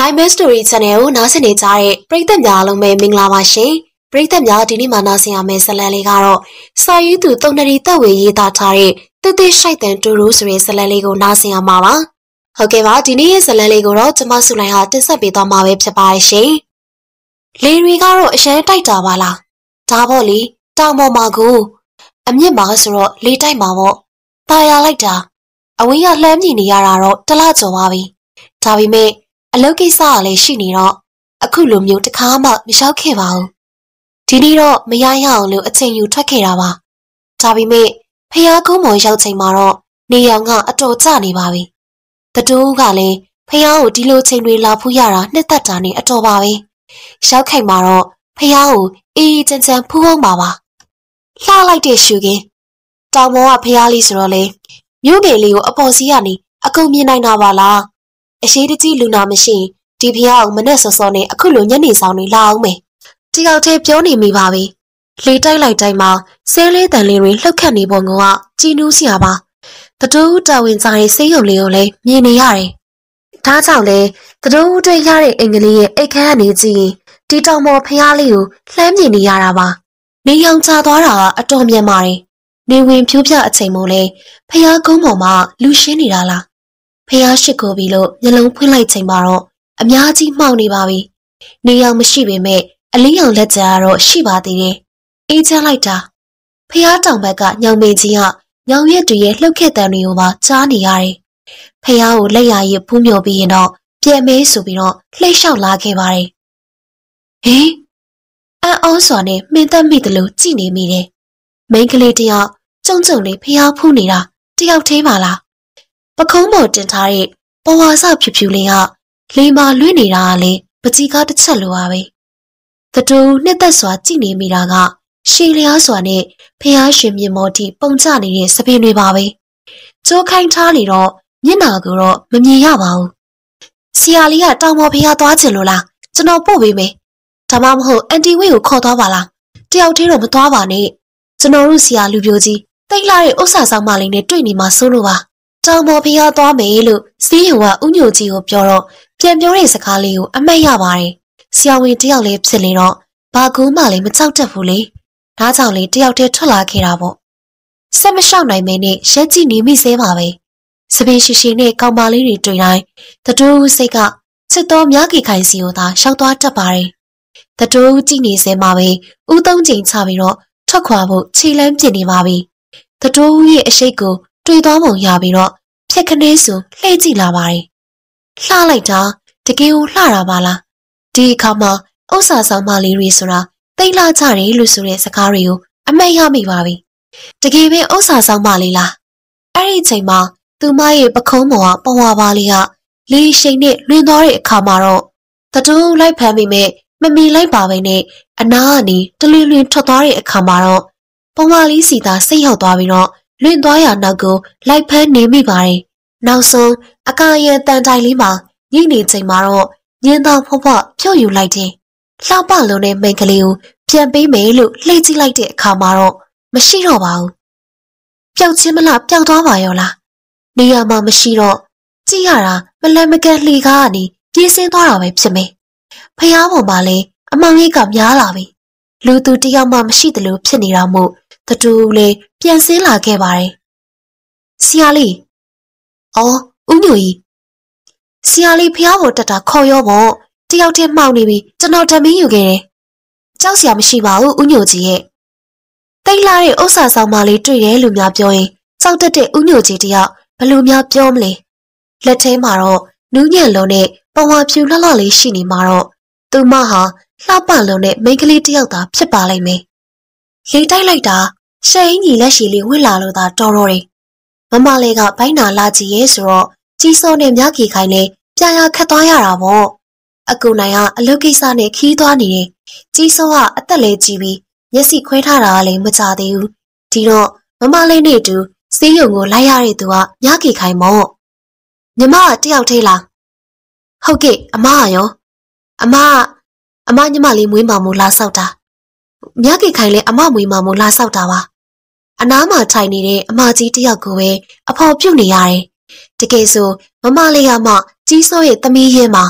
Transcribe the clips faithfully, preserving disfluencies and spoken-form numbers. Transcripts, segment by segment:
Diamond Story Channel ကိုနားဆင်နေကြတဲ့ပရိသတ်များအားလုံးပဲမင်္ဂလာပါရှင်။ပရိသတ်များဒီနေ့မှာနားဆင်ရမယ့်ဇာတ်လမ်းလေးကတော့စာရေးသူတုံနရီတက်ဝေရေးသားထားတဲ့တသက်ရှိုက်တန်တူရူဆိုတဲ့ဇာတ်လမ်းလေးကိုနားဆင်ရမှာပါ။ဟုတ်ကဲ့ပါဒီနေ့ရဲ့ဇာတ်လမ်းလေးကိုတော့ကျွန်မစုလိုက်ဟာတင်ဆက်ပေးသွားမှာပဲဖြစ်ပါရဲ့ရှင်။လေတွေကတော့အရန်တိုက်တာပါလား။ဒါပေါ့လေတောင်ပေါ်မှာကိုအမြင့်ပါဆိုတော့လေတိုက်မှာပေါ့။ตายရလိုက်တာအဝင်းကလှမ်းမြင်နေရတာတော့တလားကျော်ပါပြီ။ဒါပေမဲ့အလုပ်ကိစ္စကလည်းရှိနေတော့အခုလိုမျိုးတခါမှမရောက်ခဲ့ပါဘူးဒီနေ့တော့မရရအောင်လို့အချိန်ယူထွက်ခဲ့တာပါဒါပေမဲ့ဖះကုန်းပေါ်ရောက်ချိန်မှာတော့နေရောင်ကအတော်ကျနေပါပြီတတူးကလည်းဖះကိုဒီလိုချိန်တွေလာဖူးရတာနှစ်သက်တာနဲ့အတော်ပါပဲရောက်ခိုင်မှာတော့ဖះကိုအေးအေးချမ်းချမ်းဖူးအောင်ပါပါလှလိုက်တဲ့ရှူကင်းတောင်ပေါ်ကဖះလေးဆိုတော့လေမြို့ငယ်လေးကိုအပေါ်စီးကနေအကုန်မြင်နိုင်တာပါလားအရှိတကြီးလူနာမရှိဒီဖះအောင်မနဲ့စောစောနဲ့အခုလိုညနေဆောင်နေလာအောင်မယ်တယောက်တည်းပြောနေမိပါပြီလေတိုက်လိုက်တိုင်းမှာဆဲလေးတန်လေးတွေလှုပ်ခတ်နေပုံကကြည်နူးစရာပါတတူးတာဝန်ကြတဲ့စိတ်ယုံလေးကိုလည်းမြင်နေရတယ်ဒါကြောင့်လေတတူးတွေ့ရတဲ့အင်္ဂလိပ်ရဲ့အိတ်ခမ်းကနေကြည့်ရင်ဒီတောင်ပေါ်ဖះလေးကိုလှမ်းမြင်နေရတာပါနေရောင်ချသွားတာကအတော်မြန်ပါတယ်နေဝင်ဖြိုးပြအချိန်မို့လဲဖះကုန်းပေါ်မှာလူရှင်းနေတာလားဖះရှိကိုပြီလို့မျက်လုံးဖွင့်လိုက်ချိန်မှာတော့အများကြီးမှောက်နေပါပြီ။နေရောင်မရှိပေမဲ့အလင်းရောင်လက်ကြားတော့ရှိပါသေးတယ်။အေးချမ်းလိုက်တာဖះတောင်ဘက်ကညောင်မေကြီးကညောင်ရက်တွေရဲ့လှုပ်ခက်တံတွေကိုပါကြားနေရတယ်။ဖះကိုလက်ရရည်ဖူးမြော်ပြီးရင်တော့ပြန်မဲဆိုပြီးတော့လှိတ်လျှောက်လာခဲ့ပါတယ်။ဟေးအန်အောစွာနဲ့မင်းသက်မိတယ်လို့ကြည်နေမိတယ်။မိန်းကလေးတယောက်ကျုံကျုံလေးဖះဖူးနေတာတယောက်သေးပါလား။ပခုံးပေါ်တင်ထားတဲ့ပဝါစဖြူဖြူလေးကလေမာလွင့်နေတာကလေပကြီးကားတစ်ချက်လိုပါပဲတတူနှစ်သက်စွာကြည်နေမိတာကရှည်လျားစွာနဲ့ဖះရှင်မြင်မော်တီပုံချနေတဲ့စပင်းတွေပါပဲကျိုးခိုင်းထားနေတော့မျက်နာကိုတော့မမြင်ရပါဘူးဆရာလေးကတောင်ပေါ်ဖះသွားချင်လို့လားကျွန်တော်ပို့ပေးမယ်ဒါမှမဟုတ်အန်တီဝေးကိုခေါ်သွားပါလားတယောက်တည်းတော့မသွားပါနဲ့ကျွန်တော်တို့ဆရာလူပြိုကြီးတိတ်လာတဲ့ဥစ္စာဆောင်မလေးနဲ့တွေ့နေမှစိုးလို့ပါတောင်ပေါ်ဖះသွားမယ်လို့စီးရုံကဥညိုကြီးကိုပြောတော့ပြန်ပြောတဲ့စကားလေးကိုအမှတ်ရပါတယ်ဆရာဝန်တယောက်လေးဖြစ်လေတော့ဘာကူးမှလည်းမကြောက်တတ်ဘူးလေဒါကြောင့်လေတယောက်တည်းထွက်လာခဲ့တာပေါ့ဆက်မလျှောက်နိုင်မဲနဲ့ရက်ကြည့်နေမိသေးပါပဲစပင်းရှိရှိနဲ့ကောင်မလေးတွေတွေ့တိုင်းတတူးစိတ်ကချစ်တော်မြားကေခိုင်စီကိုသာရှောက်သွားတတ်ပါတယ်တတူးကြည့်နေစဲမှာပဲဥသုံးချိန်ချပြီးတော့ထွက်ခွာဖို့ခြေလမ်းပြင်နေပါပြီတတူးရဲ့အရှိတ်ကိုတွေ့သွားပုံရပြီးတော့ဖြက်ခနဲဆိုလှည့်ကြည့်လာပါတယ်လှလိုက်တာတကယ်ကိုလှတာပါလားဒီအခါမှာဥစ္စာဆောင်မလေးတွေဆိုတာတိတ်လှကြတယ်လို့ဆိုတဲ့စကားတွေကိုအမှတ်ရမိပါပြီတကယ်ပဲဥစ္စာဆောင်မလေးလားအဲ့ဒီချိန်မှာသူမရဲ့ပခုံးပေါ်ကပဝါပါလေးကလေရှိန်နဲ့လွင်သွားတဲ့အခါမှာတော့တတူးလိုက်ဖမ်းမိမဲ့မမီလိုက်ပါပဲနဲ့အနာကနေတလွင်လွင်ထွက်သွားတဲ့အခါမှာတော့ပဝါလေးစီသာစိတ်ရောက်သွားပြီးတော့လွင်သွားရနောက်ကိုလိုက်ဖမ်းနေမိပါတယ်နောက်ဆုံးအကာရန်တန်တိုင်လေးမှာညှိနေချိန်မှာတော့ညင်းသားဖွားဖွားဖြုတ်ယူလိုက်တယ်လှပလုံးတဲ့မိန်းကလေးကိုပြန်ပေးမယ်လို့လှည့်ကြည့်လိုက်တဲ့အခါမှာတော့မရှိတော့ပါဘူးပျောက်ချင်းမလားပျောက်သွားပါရောလားနေရာမှာမရှိတော့ကြည့်ရတာမလန်မကန်လှေကားကနေပြေးဆင်းသွားတာပဲဖြစ်မယ်ဖះပေါ်မှာလည်းအမောင်ရိပ်ကများလာပြီလူသူတယောက်မှမရှိသလိုဖြစ်နေတာမို့တတူလည်းပြန်ဆင်းလာခဲ့ပါတယ်ဆရာလေးအော်ဦးညိုကြီးဆရာလေးဖះပေါ်တက်တာခေါ်ရောပေါ့တယောက်တည်းမှောက်နေပြီကျွန်တော်တမင်းယူခဲ့တယ်ကြောက်စရာမရှိပါဘူးဦးညိုကြီးရဲ့တိတ်လာတဲ့ဥစ္စာဆောင်မလေးတွေ့တယ်လို့များပြောရင်ကြောက်တတ်တဲ့ဦးညိုကြီးတယောက်ဘယ်လိုများပြောမလဲလက်ထဲမှာတော့နူးညံ့လုံးနဲ့ပဝါဖြူလှလှလေးရှိနေမှာတော့သူမဟာလှပလုံးနဲ့မိန်းကလေးတယောက်သာဖြစ်ပါလိမ့်မယ်လေတိုက်လိုက်တာရှယ်အင်းကြီးလက်ရှိလေးဝှက်လာလို့သာတော်တော်တယ်မမလေးကဘိုင်းနာလာကြည့်ရဲဆိုတော့ကြီးစောနဲ့မြားကြီးခိုင်နဲ့ပြန်ရခတ်သွားရတာပေါ့အကူနိုင်ကအလုပ်ကိစ္စနဲ့ခီးသွားနေတယ်ကြီးစောကအသက်လေးကြီးပြီးမျက်စိခွဲထားတာလည်းမကြသေးဘူးဒီတော့မမလေးနဲ့တူစီးရုံကိုလိုက်ရတဲ့သူကမြားကြီးခိုင်မို့ညီမကတယောက်သေးလားဟုတ်ကဲ့အမရောအမအမညီမလေးမွေးမောင်မို့လာဆောက်တာမြားကြီးခိုင်လည်းအမမွေးမောင်မို့လာဆောက်တာပါအနားမှာထိုင်နေတဲ့အမကြီးတယောက်ကိုပဲအဖော်ပြုတ်နေရတယ်တကယ်ဆိုမမလေးကမှကြီးစိုးရဲ့သမီးရင်းမှာ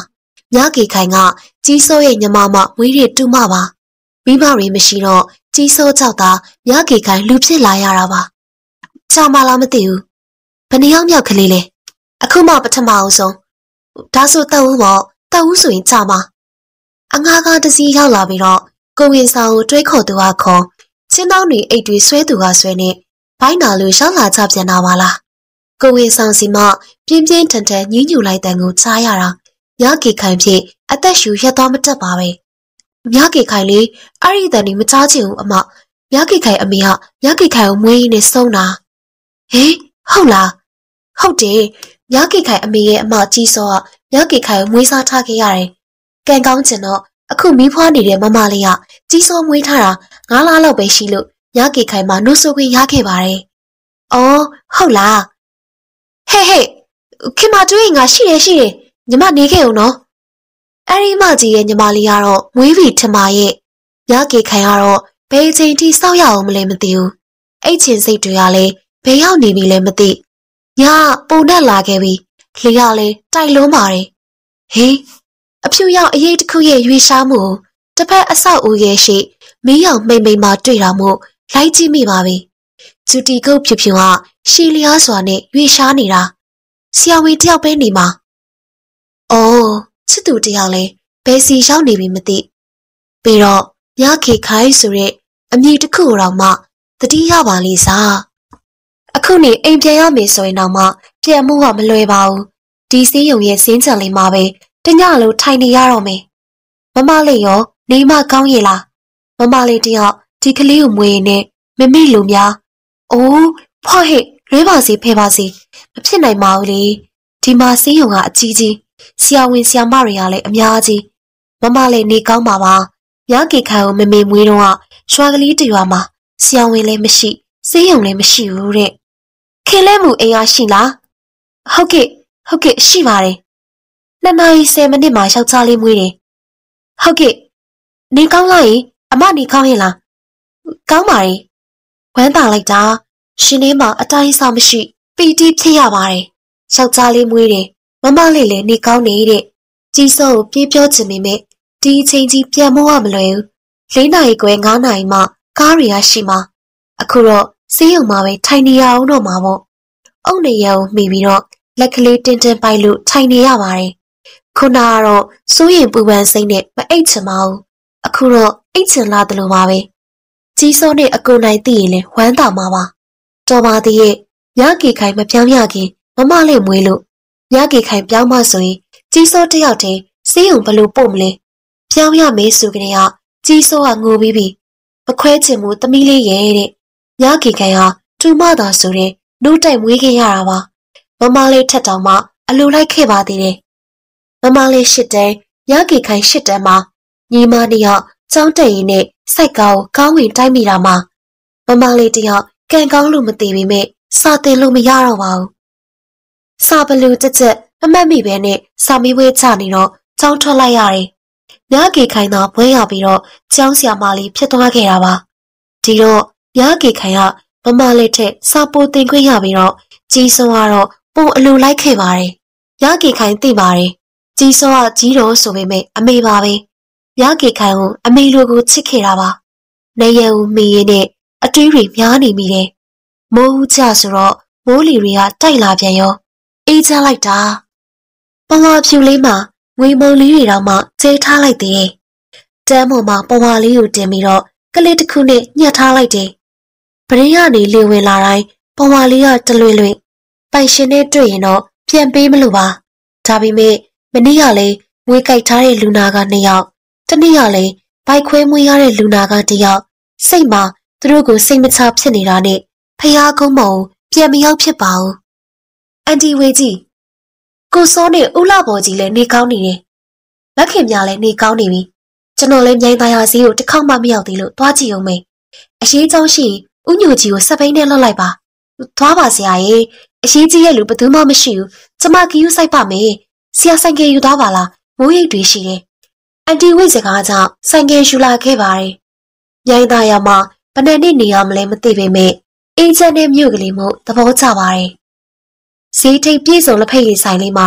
မြကေခိုင်ကကြီးစိုးရဲ့ညီမမမွေးရတူမပါမိမတွေမရှိတော့ကြီးစိုးကြောက်တာမြကေခိုင်လူဖြစ်လာရတာပါကြာမလားမသိဘူးဘယ်နှယောက်မြောက်ကလေးလဲအခုမှပထမအောင်ဆုံးဒါဆိုတက်ဦးပေါ့တက်ဦးဆိုရင်ကြာမှာအငါးကားတစည်းရောက်လာပြီးတော့ကိုဝင်ဆောင်ကိုတွဲခေါ်သူကခေါ်ချင်းတောင်းတွေအိတ်တွေဆွဲသူကဆွဲနေဘိုင်းနာလူရောက်လာကြပြန်တာပါလားကိုဝင်ဆောင်စီမပြင်းပြင်းထန်ထန်ညှဉ်းညူလိုက်တဲ့ကိုကြားရတာမြကေခိုင်ဖြစ်အသက်ရှူရက်သွားမတက်ပါပဲမြကေခိုင်လေးအဲ့ဒီတန်ဒီမကြားချင်ဘူးအမမြကေခိုင်အမေကမြကေခိုင်ကိုမွေးရင်းနဲ့ဆုံးတာဟေးဟုတ်လားဟုတ်တယ်မြကေခိုင်အမေရဲ့အမကြီးစောကမြကေခိုင်ကိုမွေးစားထားခဲ့ရတယ်ကံကောင်းချင်တော့အခုမီးဖွားနေတဲ့မမလေးကကြီးစောမွေးထားတာငါးလလောက်ပဲရှိလို့မြကေခိုင်မှာနှုတ်ဆိုခွင့်ရခဲ့ပါတယ်အော်ဟုတ်လားဟဲ့ဟဲ့ခင်မတွေ့ငါရှိတယ်ရှိတယ်ညီမနေခဲ့အောင်နော်အဲ့ဒီမကြီးရဲ့ညီမလေးကတော့မွေးပြီထမရဲ့မြကေခိုင်ကတော့ဘယ်အချိန်ထိစောက်ရအောင်မလဲမသိဘူးအဲ့ချင်းစိတ်တွေကလည်းဘယ်ရောက်နေပြီလဲမသိညပုံနဲ့လာခဲ့ပြီလေကလည်းတိုက်လုံးပါတယ်ဟေးအဖြူရောက်အရေးတစ်ခုရဲ့ရွေးရှားမှုတစ်ဖက်အဆောက်အဦရဲ့ရှိမင်းရောင်မိမ့်မိမ့်မှတွေ့တာမို့လိုက်ကြည့်မိပါပြီဂျူတီကုတ်ဖြူဖြူကရှီလျားစွာနဲ့ရွေးရှားနေတာဆရာဝန်တယောက်ပဲနေမှာအော်ချစ်သူတယောက်လဲဘယ်စီရောက်နေပြီမသိပြီးတော့မြခေခိုင်းဆိုတဲ့အမည်တစ်ခုတော့မှတတိယပါလိစားအခုနေအိမ်ပြန်ရမယ်ဆိုရင်တော့မှပြန်မှုကမလွယ်ပါဘူးဒီစည်းရုံရဲ့စင်းချံလေးမှာပဲတညလုံးထိုင်နေရတော့မယ်မမလေးရောနေမကောင်းရဲ့လားမမလေးတယောက်ဒီကလေးကိုမွေးနေမမိလို့များအိုးဖော့ဟဲ့လွဲပါစီဖဲပါစီမဖြစ်နိုင်ပါဘူးလေဒီမှာစည်းရုံကအကြီးကြီးဆရာဝန်ဆရာမတွေကလည်းအများကြီးမမလေးနေကောင်းပါပါမြကေခိုင်ကိုမမေမွေးတော့ရွာကလေးတရွာမှာဆရာဝန်လည်းမရှိစည်းရုံလည်းမရှိဘူးတဲ့ခင်လဲမှုအိမ်ရရှိလားဟုတ်ကဲ့ဟုတ်ကဲ့ရှိပါတယ်နှစ်နာရီဆယ်မိနစ်မှာယောက်ျားလေးမွေးတယ်ဟုတ်ကဲ့နေကောင်းလားအမနေကောင်းရဲ့လားကောင်းပါရဲ့ဝမ်းသာလိုက်တာရှင်ထဲမှာအတိုင်းအစားမရှိပီတိဖြစ်ရပါတယ်ယောက်ျားလေးမွေးတယ်မမလေးလည်းနေကောင်းနေတဲ့ကြီးစောကိုပြေးပြောချင်ပေမဲ့ဒီအချိန်ကြီးပြန်မဝမလွယ်ဘူးလေးနာရီခွဲငါးနာရီမှကားတွေရရှိမှာအခုတော့စေးရုံမှာပဲထိုင်နေရအောင်တော့မှာပေါ့အုတ်နေရအောင်မိပြီးတော့လက်ကလေးတင်းတင်းပိုက်လို့ထိုင်နေရပါတယ်ခုနကတော့စိုးရင်ပူပန်စိမ့်နဲ့မအိတ်ချင်ပါဘူးအခုတော့အိတ်ချင်လာတယ်လို့ပါပဲကြီးစောနဲ့အကူနိုင်သိရင်လည်းဝမ်းသာမှာပါတော်ပါသေးရဲ့မြကေခိုင်မပြောင်းရခင်မမလေးမွေးလို့မြကေခိုင်ပြောင်းမှဆိုရင်ကြီးစောတယောက်တည်းစေးရုံဘလို့ပို့မလဲပြောင်းရမေးဆိုကြတဲ့ကကြီးစောကငိုပြီးပြီမခွဲချင်ဘူးသမီးလေးရဲ့တဲ့မြကေခိုင်ဟာတူမသာဆိုတဲ့နှုတ်တိုက်မွေးခဲ့ရတာပါမမလေးထက်တောင်မှအလိုလိုက်ခဲ့ပါသေးတယ်မမလေးရှစ်တန်းမြကေခိုင်ရှစ်တန်းမှာညီမနှစ်ယောက်ကျောင်းတက်ရင်နဲ့စိုက်ကားကိုကောင်းဝင်တိုက်မိတာမှာမမလေးတယောက်ကံကောင်းလို့မသိပေမဲ့စာတင်လို့မရတော့ပါဘူးစာဘလူတက်တက်အမှတ်မိပဲနဲ့စာမေးပွဲချနေတော့ကျောင်းထွက်လိုက်ရတယ်မြကေခိုင်တော့ဘွဲရပြီးတော့ကျောင်းဆရာမလေးဖြစ်သွားခဲ့တာပါဒီတော့မြကေခိုင်ကမမလေးထက်စာပိုတင်ခွင့်ရပြီးတော့ကြီးစောကတော့ပုံအလိုလိုက်ခဲ့ပါတယ်မြကေခိုင်သိပါတယ်ကြီးစောကကြီးတော်ဆိုပေမဲ့အမေပါပဲမြကေခိုင်ကိုအမေလိုကိုချစ်ခဲ့တာပါနေရဦးမေရင်နဲ့အတွေးတွေများနေမိတယ်မိုးဦးချဆိုတော့မိုးလီတွေကတိုက်လာပြန်ရောအေးချလိုက်တာပဝါဖြူလေးမှာငွေမုံလေးတွေတော့မှကျဲထားလိုက်သေးတယ်တန်းပေါ်မှာပဝါလေးကိုတင်ပြီးတော့ကလေးတစ်ခုနဲ့ညှက်ထားလိုက်တယ်ပရင်းကနေလေဝင်လာတိုင်းပဝါလေးကတလွင်လွင်ပိုင်ရှင်နဲ့တွေ့ရင်တော့ပြန်ပေးမလို့ပါဒါပေမဲ့မနေ့ကလည်းငွေကြိုက်ထားတဲ့လူနာကနှစ်ယောက်တနေ့ကလည်းဘိုက်ခွဲမွေးရတဲ့လူနာကတစ်ယောက်စိတ်မှာသူတို့ကိုစိတ်မချဖြစ်နေတာနဲ့ဖျားကုန်းမုံပြန်မရောက်ဖြစ်ပါဘူးအန်တီဝေကြီးကိုစောနဲ့ဦးလာပေါ်ကြီးလည်းနေကောင်းနေတယ်လက်ခင်များလည်းနေကောင်းနေပြီကျွန်တော်လည်းမြိုင်သားရစီကိုတစ်ခေါက်မှမရောက်သေးလို့သွားကြည့်အောင်မေအရေးကြောင်းရှိဦးညိုကြီးကိုစပိန်နဲ့လွတ်လိုက်ပါသွားပါဆရာရေအရေးကြီးရဲ့လူဘယ်သူမှမရှိဘူးကျမကီးယူဆိုင်ပါမယ်ဆရာဆိုင်ကယ်ယူသွားပါလားမိုးရိပ်တွေရှိတယ်အန်တီဝိတ်စကားကြောင့်ဆိုင်ကယ်ယူလာခဲ့ပါတယ်မြိုင်သားရမှာဘယ်နဲ့နေရမလဲမသိပေမဲ့အေဂျင့်နဲ့မြို့ကလေးမို့သဘောကျပါတယ်ဈေးထိပ်ပြည့်စုံလက်ဖက်ရည်ဆိုင်လေးမှာတော့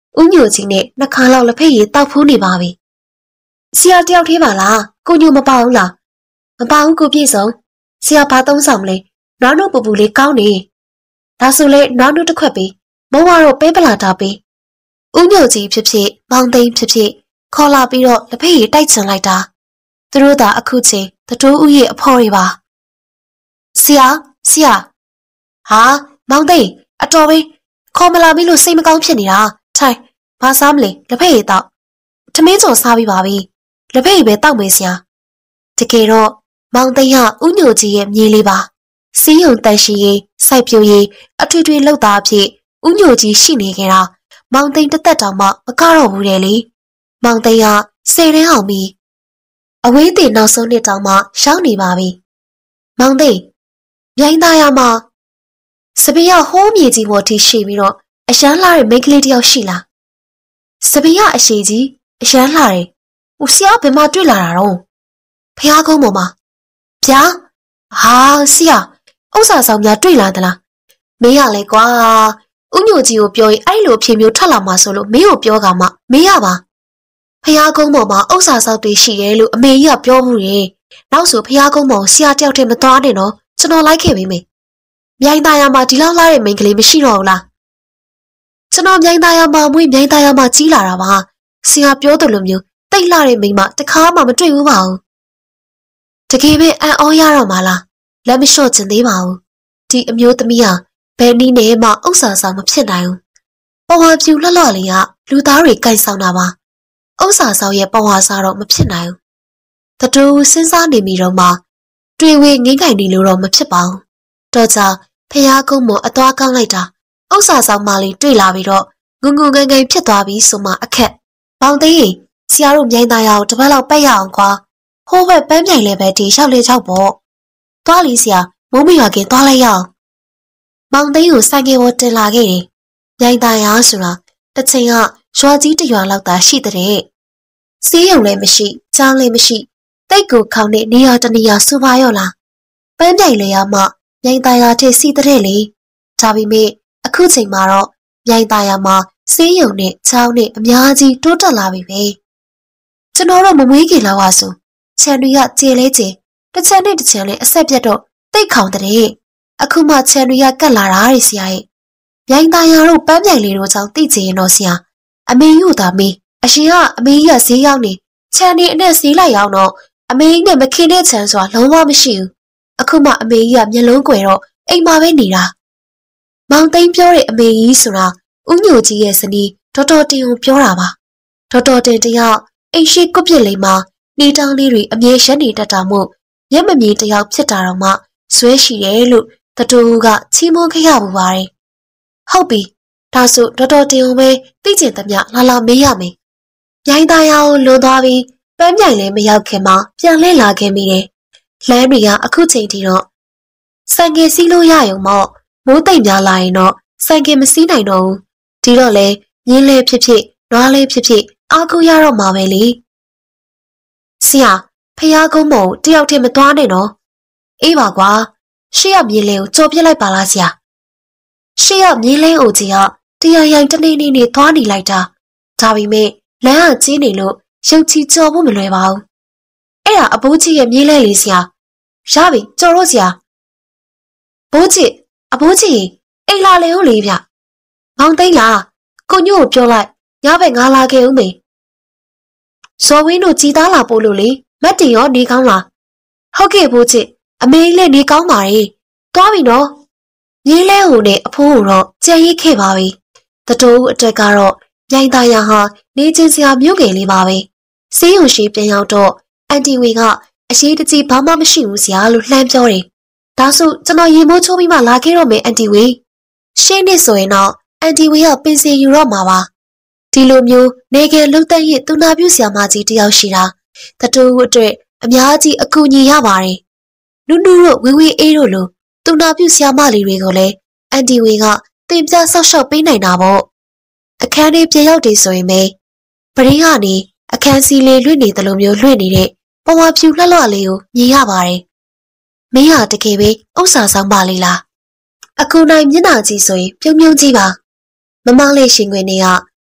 ဦးညိုကြီးနဲ့နှစ်ခါလောက်လက်ဖက်ရည်တောက်ဖိုးနေပါပြီ။ဆရာတယောက်သေးပါလား။ကိုညိုမပါဘူးလား။မပါဘူးကိုပြည့်စုံ။ဆရာဘာသုံးဆောင်မလဲ။နွားနို့ပူပူလေးကောင်းနေ။ဒါဆိုလေနွားနို့တစ်ခွက်ပေး။မုံကတော့ပဲပလာတာပေး။ဦးညိုကြီးဖြစ်ဖြစ်မောင်သိန်းဖြစ်ဖြစ်ခေါ်လာပြီးတော့လက်ဖက်ရည်တိုက်ချင်လိုက်တာ။သူတို့သာအခုချိန်တတိုးဦးရဲ့အဖော်တွေပါ။ဆရာဆရာဟာမောင်သိန်းအတော်ပဲခေါ်မလာပြီလို့စိတ်မကောင်းဖြစ်နေတာထိုင်ဘာစားမလဲလက်ဖက်ရည်တောက်ထမင်းကြော်စားပြီးပါပြီလက်ဖက်ရည်ပဲတောက်မယ်ဆရာတကယ်တော့မောင်သိန်းကဦးညိုကြီးရဲ့မြေးလေးပါစီးရုံတန်ရှိရေးစိုက်ပျိုးရေးအထွေထွေလှုပ်သားအဖြစ်ဦးညိုကြီးရှိနေခဲ့တာမောင်သိန်းတစ်သက်တောင်မှမကတော့ဘူးတဲ့လေမောင်သိန်းကဆယ်တန်းအောင်ပြီအဝေးတင်နောက်ဆုံးနှစ်တောင်မှရှောင်းနေပါပြီမောင်သိန်းမြိုင်းသားရမှာစပင်းရဟိုးမြေကြီးပေါ်ထိရှိပြီးတော့အရန်လှတဲ့မိန်းကလေးတယောက်ရှိလားစပင်းရအရှိကြီးအရန်လှတယ်။ဦးဆရာဘယ်မှာတွေ့လာတာတော့ဖះကုန်းပေါ်မှာဗျာဟာဆရာဥစ္စာဆောင်များတွေ့လာသလားမင်းရလေကွာဦးညိုကြီးကိုပြောရင်အဲ့လိုအဖြစ်မျိုးထွက်လာမှာဆိုလို့မင်းကိုပြောကမှမင်းရပါဖះကုန်းပေါ်မှာဥစ္စာဆောင်တွေရှိရဲလို့အမေကြီးကပြောမှုတယ်နောက်ဆိုဖះကုန်းပေါ်ဆရာတယောက်တည်းမသွားနဲ့နော်ကျွန်တော်လိုက်ခဲ့ပြီမေမြိုင်းသားရမှာဒီလောက်လာတဲ့မိန်းကလေးမရှိတော့ဘူးလားကျွန်တော်မြိုင်းသားရမှာမွေးမြိုင်းသားရမှာကြီးလာတာပါဆရာပြောတယ်လို့မျိုးတိတ်လာတဲ့မိန်းမတခါမှမတွေ့ဘူးပါဘူးတကယ်ပဲအံ့ဩရတော့မှလားလက်မလျှော့ချင်သေးပါဘူးဒီအမျိုးသမီးဟာဘယ်နည်းနဲ့မှဥစ္စာဆောင်မဖြစ်နိုင်ဘူးပဝါပြူလှလှလေးကလူသားတွေကိုင်ဆောင်တာပါဥစ္စာဆောင်ရဲ့ပဝါစားတော့မဖြစ်နိုင်ဘူးတတူစဉ်းစားနေမိတော့မှတွေ့ဝေငင်းကြိုင်နေလို့တော့မဖြစ်ပါဘူးတော့ကြောင့်ဖះကုန်းမအသွားကောင်းလိုက်တာဥစ္စာဆောင်မလေးတွေ့လာပြီးတော့ငုံငုံငိုင်ငိုင်ဖြစ်သွားပြီဆိုမှအခက်ပေါင်သိန်းဆရာတို့မြိုင်းသားရအောင်တပတ်လောက်ပတ်ရအောင်ကွာဟိုးဘက်ပန်းပြိုင်လည်းပဲဒီလျှောက်လေးချောက်ပေါ့သွားလီဆရာမုံမရွာကသွားလိုက်ရအောင်မောင်သိန်းကိုစိုက်ကယ်ပေါ်တင်လာခဲ့တယ်မြိုင်းသားရဆိုတာတစ်ချိန်ကရွာကြီးတစ်ရွာလောက်သာရှိတဲ့စီးရုံလည်းမရှိကြောင်းလည်းမရှိတိတ်ကိုခေါင်းနဲ့နေရာတနေရာစူပါရော့လားပန်းပြိုင်လေရမှမြိုင်းသားရထိစီတဲ့လေဒါပေမဲ့အခုချိန်မှာတော့မြိုင်းသားရမှာစီးရုံနဲ့ချောင်းနဲ့အများကြီးတိုးတက်လာပြီပဲကျွန်တော်တို့မမွေးခင်လောက်ပါဆိုခြံတွေကကျေလဲကျေတစ်ချံနဲ့တစ်ချံနဲ့အဆက်ပြတ်တော့တိတ်ခေါင်တဲ့အခုမှခြံတွေကကတ်လာတာရဆရာရဲ့မြိုင်းသားရတို့ပန်းပြိုင်လေးတို့ကြောင့်တိတ်ကြရင်တော့ဆရာအမေယူသားမေးအရှင်ကအမေကြီးကဈေးရောက်နေခြံနေအနဲ့ဈေးလိုက်ရောက်တော့အမေကြီးနဲ့မခင်တဲ့ခြံဆိုတာလုံးဝမရှိဘူးအခုမှအမေကြီးကမျက်လုံးကွယ်တော့အိမ်မှာပဲနေတာမောင်သိန်းပြောတဲ့အမေကြီးဆိုတာဦးညိုကြီးရဲ့ဇနီးဒေါက်တာတင်ကိုပြောတာပါဒေါက်တာတင်တယောက်အိမ်ရှိကွပြစ်လေးမှာနေတောင်းလေးတွေအမြဲရှက်နေတတ်တာမို့မျက်မမြင်တယောက်ဖြစ်တာတော့မှဆွဲရှိတယ်လို့တတူကချီးမွမ်းခဲ့ရပူပါတယ်ဟုတ်ပြီဒါဆိုဒေါက်တာတင်ကိုပဲသိကျင်သမျှလာလာမေးရမယ်မြိုင်းသားရအောင်လွန်သွားပြီးပန်းပြိုင်လည်းမရောက်ခင်မှာပြန်လဲလာခဲ့မိတယ်လမ်းတွေကအခုချိန်ထိတော့ဆိုင်ကယ်စီးလို့ရရုံမို့မိုးတိမ်များလာရင်တော့ဆိုင်ကယ်မစီးနိုင်တော့ဘူးဒီတော့လေမြင်းလေးဖြစ်ဖြစ်နွားလေးဖြစ်ဖြစ်အားကိုးရတော့မှာပဲလေဆရာဖះကုန်းမို့တယောက်တည်းမသွားနဲ့နော်အေးပါကွာရှေ့ရမြင်းလေးကိုကြော်ပြစ်လိုက်ပါလားဆရာရှေ့ရမြင်းလေးအိုကြီးကတရားရိုင်တနေနေနေသွားနေလိုက်တာဒါပေမဲ့လမ်းကကြီးနေလို့ရုပ်ချီကြော်ဖို့မလွယ်ပါဘူးအဲ့ဒါအဘိုးကြီးရဲ့မြင်းလေးလေးဆရာရပြီကြော်တော့ဆရာဘိုးကြီးအဘိုးကြီးအိမ်လာလေဦးလေဗျမောင်သိန်းလားကိုညို့ကိုပြောလိုက်ညဘက်ငါလာခဲ့ဦးမေဇော်ဝင်းတို့ကြည်သားလာပို့လို့လေမက်တင်ရောနေကောင်းလားဟုတ်ကဲ့ဘိုးကြီးအမေလည်းနေကောင်းပါရဲ့သွားပြီနော်မြင်းလဲဟိုနဲ့အဖိုးကိုတော့ကြံရိတ်ခဲ့ပါပြီတတိုးအတွက်ကတော့မြိုင်သားရဟာနေချင်းစရာမြို့ငယ်လေးပါပဲစေးရုံရှိပြန်ရောက်တော့အန်တီဝေကအရှိတကြီးဘာမှမရှိဘူးဆရာလို့လှမ်းပြောတယ်ဒါဆိုကျွန်တော်ရေမိုးချိုးပြီးမှလာခဲ့တော့မယ်အန်တီဝေရှင်းနေဆိုရင်တော့အန်တီဝေကပင်စင်ယူတော့မှာပါဒီလိုမျိုးနေကလှုပ်တဲ့ရသူနာပြုဆရာမကြီးတယောက်ရှိတာတတိုးအတွက်အများကြီးအကူအညီရပါတယ်နုနုတို့ဝေဝေအေးတို့လိုသူနာပြုဆရာမလေးတွေကိုလည်းအန်တီဝေကတင်ပြဆောက်ရှောက်ပေးနိုင်တာပေါ့အခန်းလေးပြေရောက်တယ်ဆိုရင်ပဲပရင်းကနေအခန်းစီလေးလွင့်နေတယ်လို့မျိုးလွင့်နေတဲ့ပဝါဖြူလှလှလေးကိုမြင်ရပါတယ်မင်းဟာတကယ်ပဲဥစ္စာဆောင်ပါလေလားအခုနိုင်မျက်နှာကြီးဆိုရင်ပြုံးပြုံးကြီးပါမမလေးရှင်ခွင်တွေက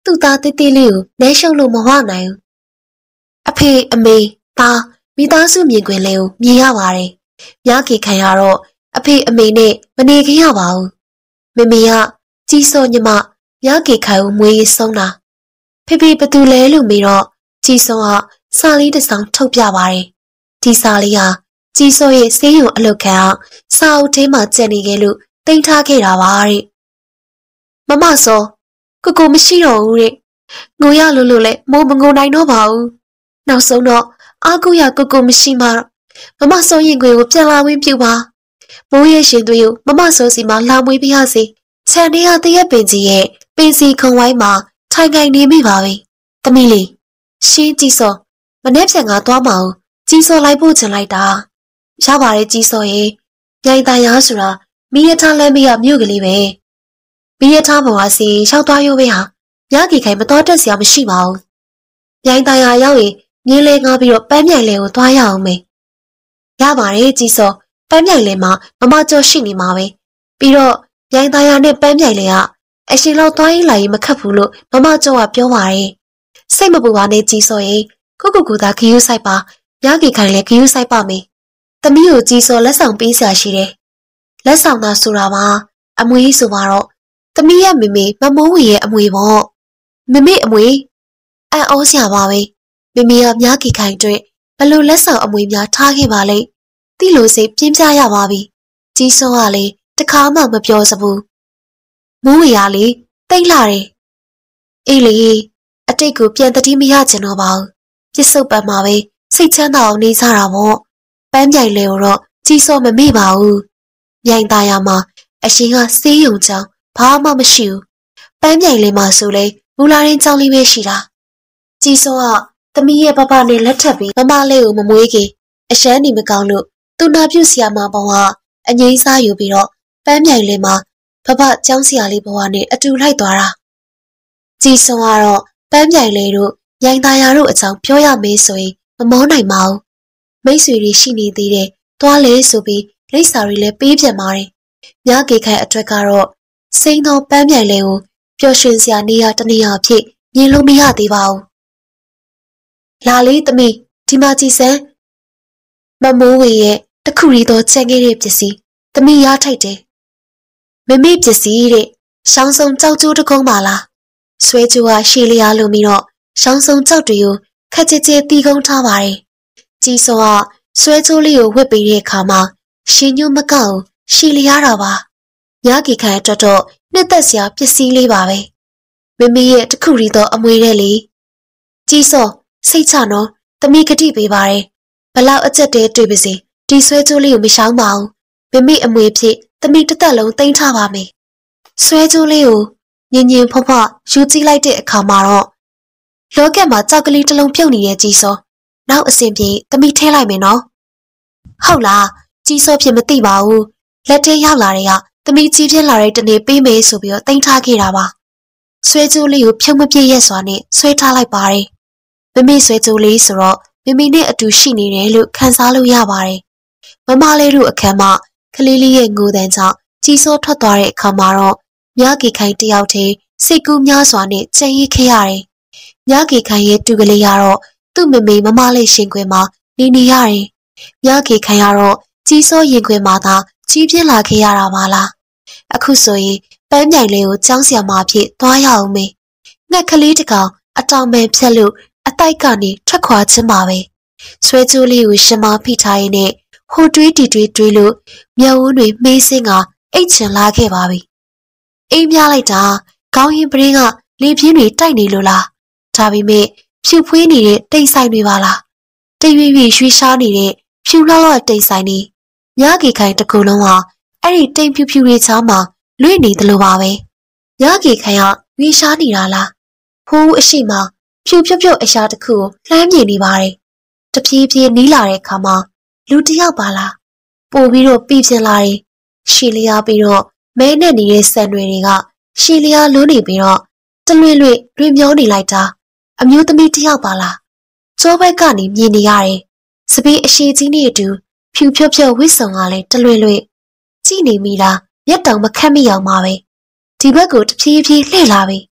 သူ့သားတေးသေးလေးကိုနဲရှုပ်လို့မဝနိုင်ဘူး။အဖေအမေသားမိသားစုမြင်ကွင်းလေးကိုမြင်ရပါတယ်။မြားကေခိုင်ကတော့အဖေအမေနဲ့မနေခင်ရပါဘူး။မေမေကကြီးစောညမမြားကေခိုင်ကိုမွေးရေးဆုံးတာ။ဖေဖေဘသူလဲလို့မေးတော့ကြီးစောကစာလေးတစ်စောင်ထုတ်ပြပါတယ်။ဒီစာလေးဟာကြီးစောရဲ့ဆေးရုံအလုပ်ခံအောင်စာအုပ်ထဲမှာကျန်နေခဲ့လို့တင်ထားခဲ့တာပါတဲ့။မမစောကိုကိုမရှိတော့ဘူးတဲ့။ငိုရလို့လို့လဲမိုးမငိုနိုင်တော့ပါဘူး။နောက်ဆုံးတော့အာကိုရကိုကိုမရှိမှမမစောရင်ခွေကိုပြန်လာဝင်ပြပါ။မိုးရဲ့ရှင်သွေးကိုမမစောစီမှာလာမွေးပြရစီ။ခြံထဲကတရက်ပင်ကြီးရဲ့ပင်စီခုံဝိုင်းမှာထိုင်ခိုင်နေမိပါပဲ။သမီးလေးရှင်းကြည့်စောမနေ့ပြန်ကသွားမအောင်ကြီးစောလိုက်ဖို့ချင်လိုက်တာ။ရပါတယ်ကြီးစောရဲ့မြိုင်တန်ရားဆိုတာမိရထားလမ်းမရမြို့ကလေးပဲ။မိရထားဘဝစီရောက်သွားရုံပဲဟာညကေခိုင်မတော်တက်စရာမရှိပါဘူး။မြိုင်တန်ရားရောက်ရင်မြင်းလဲငါပြီးတော့ပန်းမြိုင်လဲကိုသွားရအောင်မေ။ရပါတယ်ကြီးစောပန်းမြိုင်လဲမှာမမကျော်ရှိနေမှာပဲ။ပြီးတော့မြိုင်တန်ရားနဲ့ပန်းမြိုင်လဲကအရှင်လောက်သွားရင်လာရင်မခတ်ဘူးလို့မမကျော်ကပြောပါတယ်။စိတ်မပူပါနဲ့ကြီးစောရဲ့ကိုကိုကူသာခယူးဆိုင်ပါညကေခိုင်လဲခယူးဆိုင်ပါမေ။သမီးကိုကြီးစောလက်ဆောင်ပေးစရာရှိတယ်။လက်ဆောင်သာဆိုတာမှာအမွေဆိုပါတော့သမီးရဲ့မေမေမမိုးဝေရဲ့အမွေပေါ့မေမေအမွေအံ့ဩစရာပါပဲမေမေကမြားကေခိုင်တွေ့ဘလို့လက်ဆောင်အမွေများထားခဲ့ပါလိမ့်တိလိုစိတ်ပြင်းပြရပါပြီကြီးစောကလေတခါမှမပြောစဘူးမိုးဝေကလေတိတ်လာတယ်အေးလေအတိတ်ကိုပြန်တတိမရချင်တော့ပါဘူးပြစ်စုံပန်မှာပဲစိတ်ချမ်းသာအောင်နေစားတာပေါ့ပန်းပြိုင်လေတော့ကြီးစောမမေ့ပါဘူးမြိုင်သားရမှာအရှင်ကစေးယုံချောင်းဘာမှမရှိဘူးပန်းပြိုင်လေးမှာဆိုလေမူလာရင်းချောင်းလေးပဲရှိတာကြီးစောကသမီးရဲ့ပပနဲ့လက်ထပ်ပြီးမမလေးကိုမမွေးခင်အရှမ်းနေမကောင်းလို့သူနာပြုဆရာမဘဝအငိမ့်စားယူပြီးတော့ပန်းပြိုင်လေးမှာဖဖကျောင်းဆရာလေးဘဝနဲ့အတူလိုက်သွားတာကြီးစောကတော့ပန်းပြိုင်လေးတို့မြိုင်သားရတို့အကြောင်းပြောရမေးဆိုရင်မမောနိုင်ပါဘူးမိတ်ဆွေတွေရှိနေသေးတယ်သွားလေဆိုပြီးလိပ်စာတွေလည်းပေးပြန်ပါတယ်။ညကေခိုင်အတွက်ကတော့စိန်သောပန်းမြိုင်လေးကိုပျော်ရွှင်စရာနေရာတနေရာဖြစ်မြင်လို့မရသေးပါဘူး။လာလေးသမီးဒီမှာကြည်စမ်းမမိုးဝေရဲ့တခုရီသောချန်ခဲ့တဲ့ပစ္စည်းသမီးရထိုက်တယ်။မမေ့ပစ္စည်းတဲ့ရှောင်းစုံကြောက်ကျိုးတကုံးပါလား။ဆွဲကျိုးကရှည်လျားလို့ပြီးတော့ရှောင်းစုံကြောက်တွေကိုခက်ကြဲကြဲတီးကုန်းထားပါတယ်။ကြီးစောကဆွဲကျိုးလေးကိုဝှက်ပေးတဲ့အခါမှာရှင်ညွတ်မကောက်ရှည်လျားတာပါညကေခိုင်အတွက်တော့နှစ်သက်စရာပစ္စည်းလေးပါပဲမမေရဲ့တခုရီတော့အမွေတဲ့လေကြီးစောစိတ်ချနော်သမီးကတိပေးပါတယ်ဘလောက်အချက်တည်းတွေ့ပါစေဒီဆွဲကျိုးလေးကိုမရှောင်းပါဘူးမမေအမွေဖြစ်သမီးတစ်သက်လုံးသိမ်းထားပါမယ်ဆွဲကျိုးလေးကိုညင်ညင်ဖော့ဖော့ယူကြည့်လိုက်တဲ့အခါမှာတော့လောကမှာကြောက်ကလေးတစ်လုံးပြုတ်နေတဲ့ကြီးစောနောက်အစဉ်ပြေသမီးထဲလိုက်မယ်နော်ဟုတ်လားကြီးစောဖြစ်မသိပါဘူးလက်ထဲရောက်လာတဲ့ကသမီးကြီးပြင်းလာတဲ့တနေ့ပေးမယ်ဆိုပြီးတော့တင်ထားခဲ့တာပါဆွဲကြိုးလေးကိုဖြုံမပြည့်ရက်စွာနဲ့ဆွဲထားလိုက်ပါတယ်မမေဆွဲကြိုးလေးဆိုတော့မမေနဲ့အတူရှိနေတယ်လို့ခံစားလို့ရပါတယ်မမလေးတို့အခန်းမှာကလေးလေးရဲ့ငိုတန်းကြောင့်ကြီးစောထွက်သွားတဲ့အခါမှာတော့မြကေခိုင်တယောက်တည်းစိတ်ကူးများစွာနဲ့ကြံ့ရစ်ခဲ့ရတယ်မြကေခိုင်ရဲ့တူကလေးကတော့သူ့မမေမမလေးရှင်ခွင်မှာနေနေရတယ်မြကေခိုင်ကတော့ကြီးစောရင်ခွင်မှာသာကြီးပြင်းလာခဲ့ရတာပါလားအခုဆိုရင်ပန်းမြိုင်လေးကိုကျောင်းဆရာမဖြစ်သွားရအောင်မေငှက်ကလေးတကောင်အတောင်ပံဖြတ်လို့အတိုက်ကနေထွက်ခွာခြင်းပါပဲဆွဲကြိုးလေးကိုရှမဖိထားရင်းနဲ့ဟိုတွေးတီတွေးတွေးလို့မျက်ဝန်းတွေမေးစင်းကအိတ်ချင်လာခဲ့ပါပြီအိမ်များလိုက်တာခေါင်းရင်ပရင်းကလေပြင်းတွေတိုက်နေလို့လားဒါပေမဲ့ဖြူဖွေးနေတဲ့တိတ်ဆိုင်တွေပါလားတရွေ့ရွေ့ရွှေရှားနေတဲ့ဖြူလှလှတိတ်ဆိုင်တွေညကေခိုင်တကူလုံးဟာအဲ့ဒီတိမ်ဖြူဖြူတွေချားမှာလွင့်နေသလိုပါပဲညကေခိုင်ကရွေးရှားနေတာလားဖိုးအရှိမဖြူဖြုတ်ဖြုတ်အရှာတစ်ခုကိုလှမ်းမြင်နေပါတယ်တဖြည်းဖြည်းနီးလာတဲ့အခါမှာလူတစ်ယောက်ပါလားပို့ပြီးတော့ပြပြလာတယ်ရှီလျာပြီးတော့မဲနဲ့နေတဲ့ဆန်တွေတွေကရှီလျာလွန်းနေပြီးတော့တလွင်လွင်တွင်မျောနေလိုက်တာအမျိုးသမီးတစ်ယောက်ပါလားကျောဘက်ကနေမြင်နေရတယ်စပင်းအရှိကြီးနဲ့အတူဖြူဖြုတ်ဖြုတ်ဝစ်ဆုံကလည်းတလွင်လွင်ကြည့်နေမိလားမျက်တောင်မခတ်မိအောင်ပါပဲဒီဘက်ကိုတဖြည်းဖြည်းလှည့်လာပြီ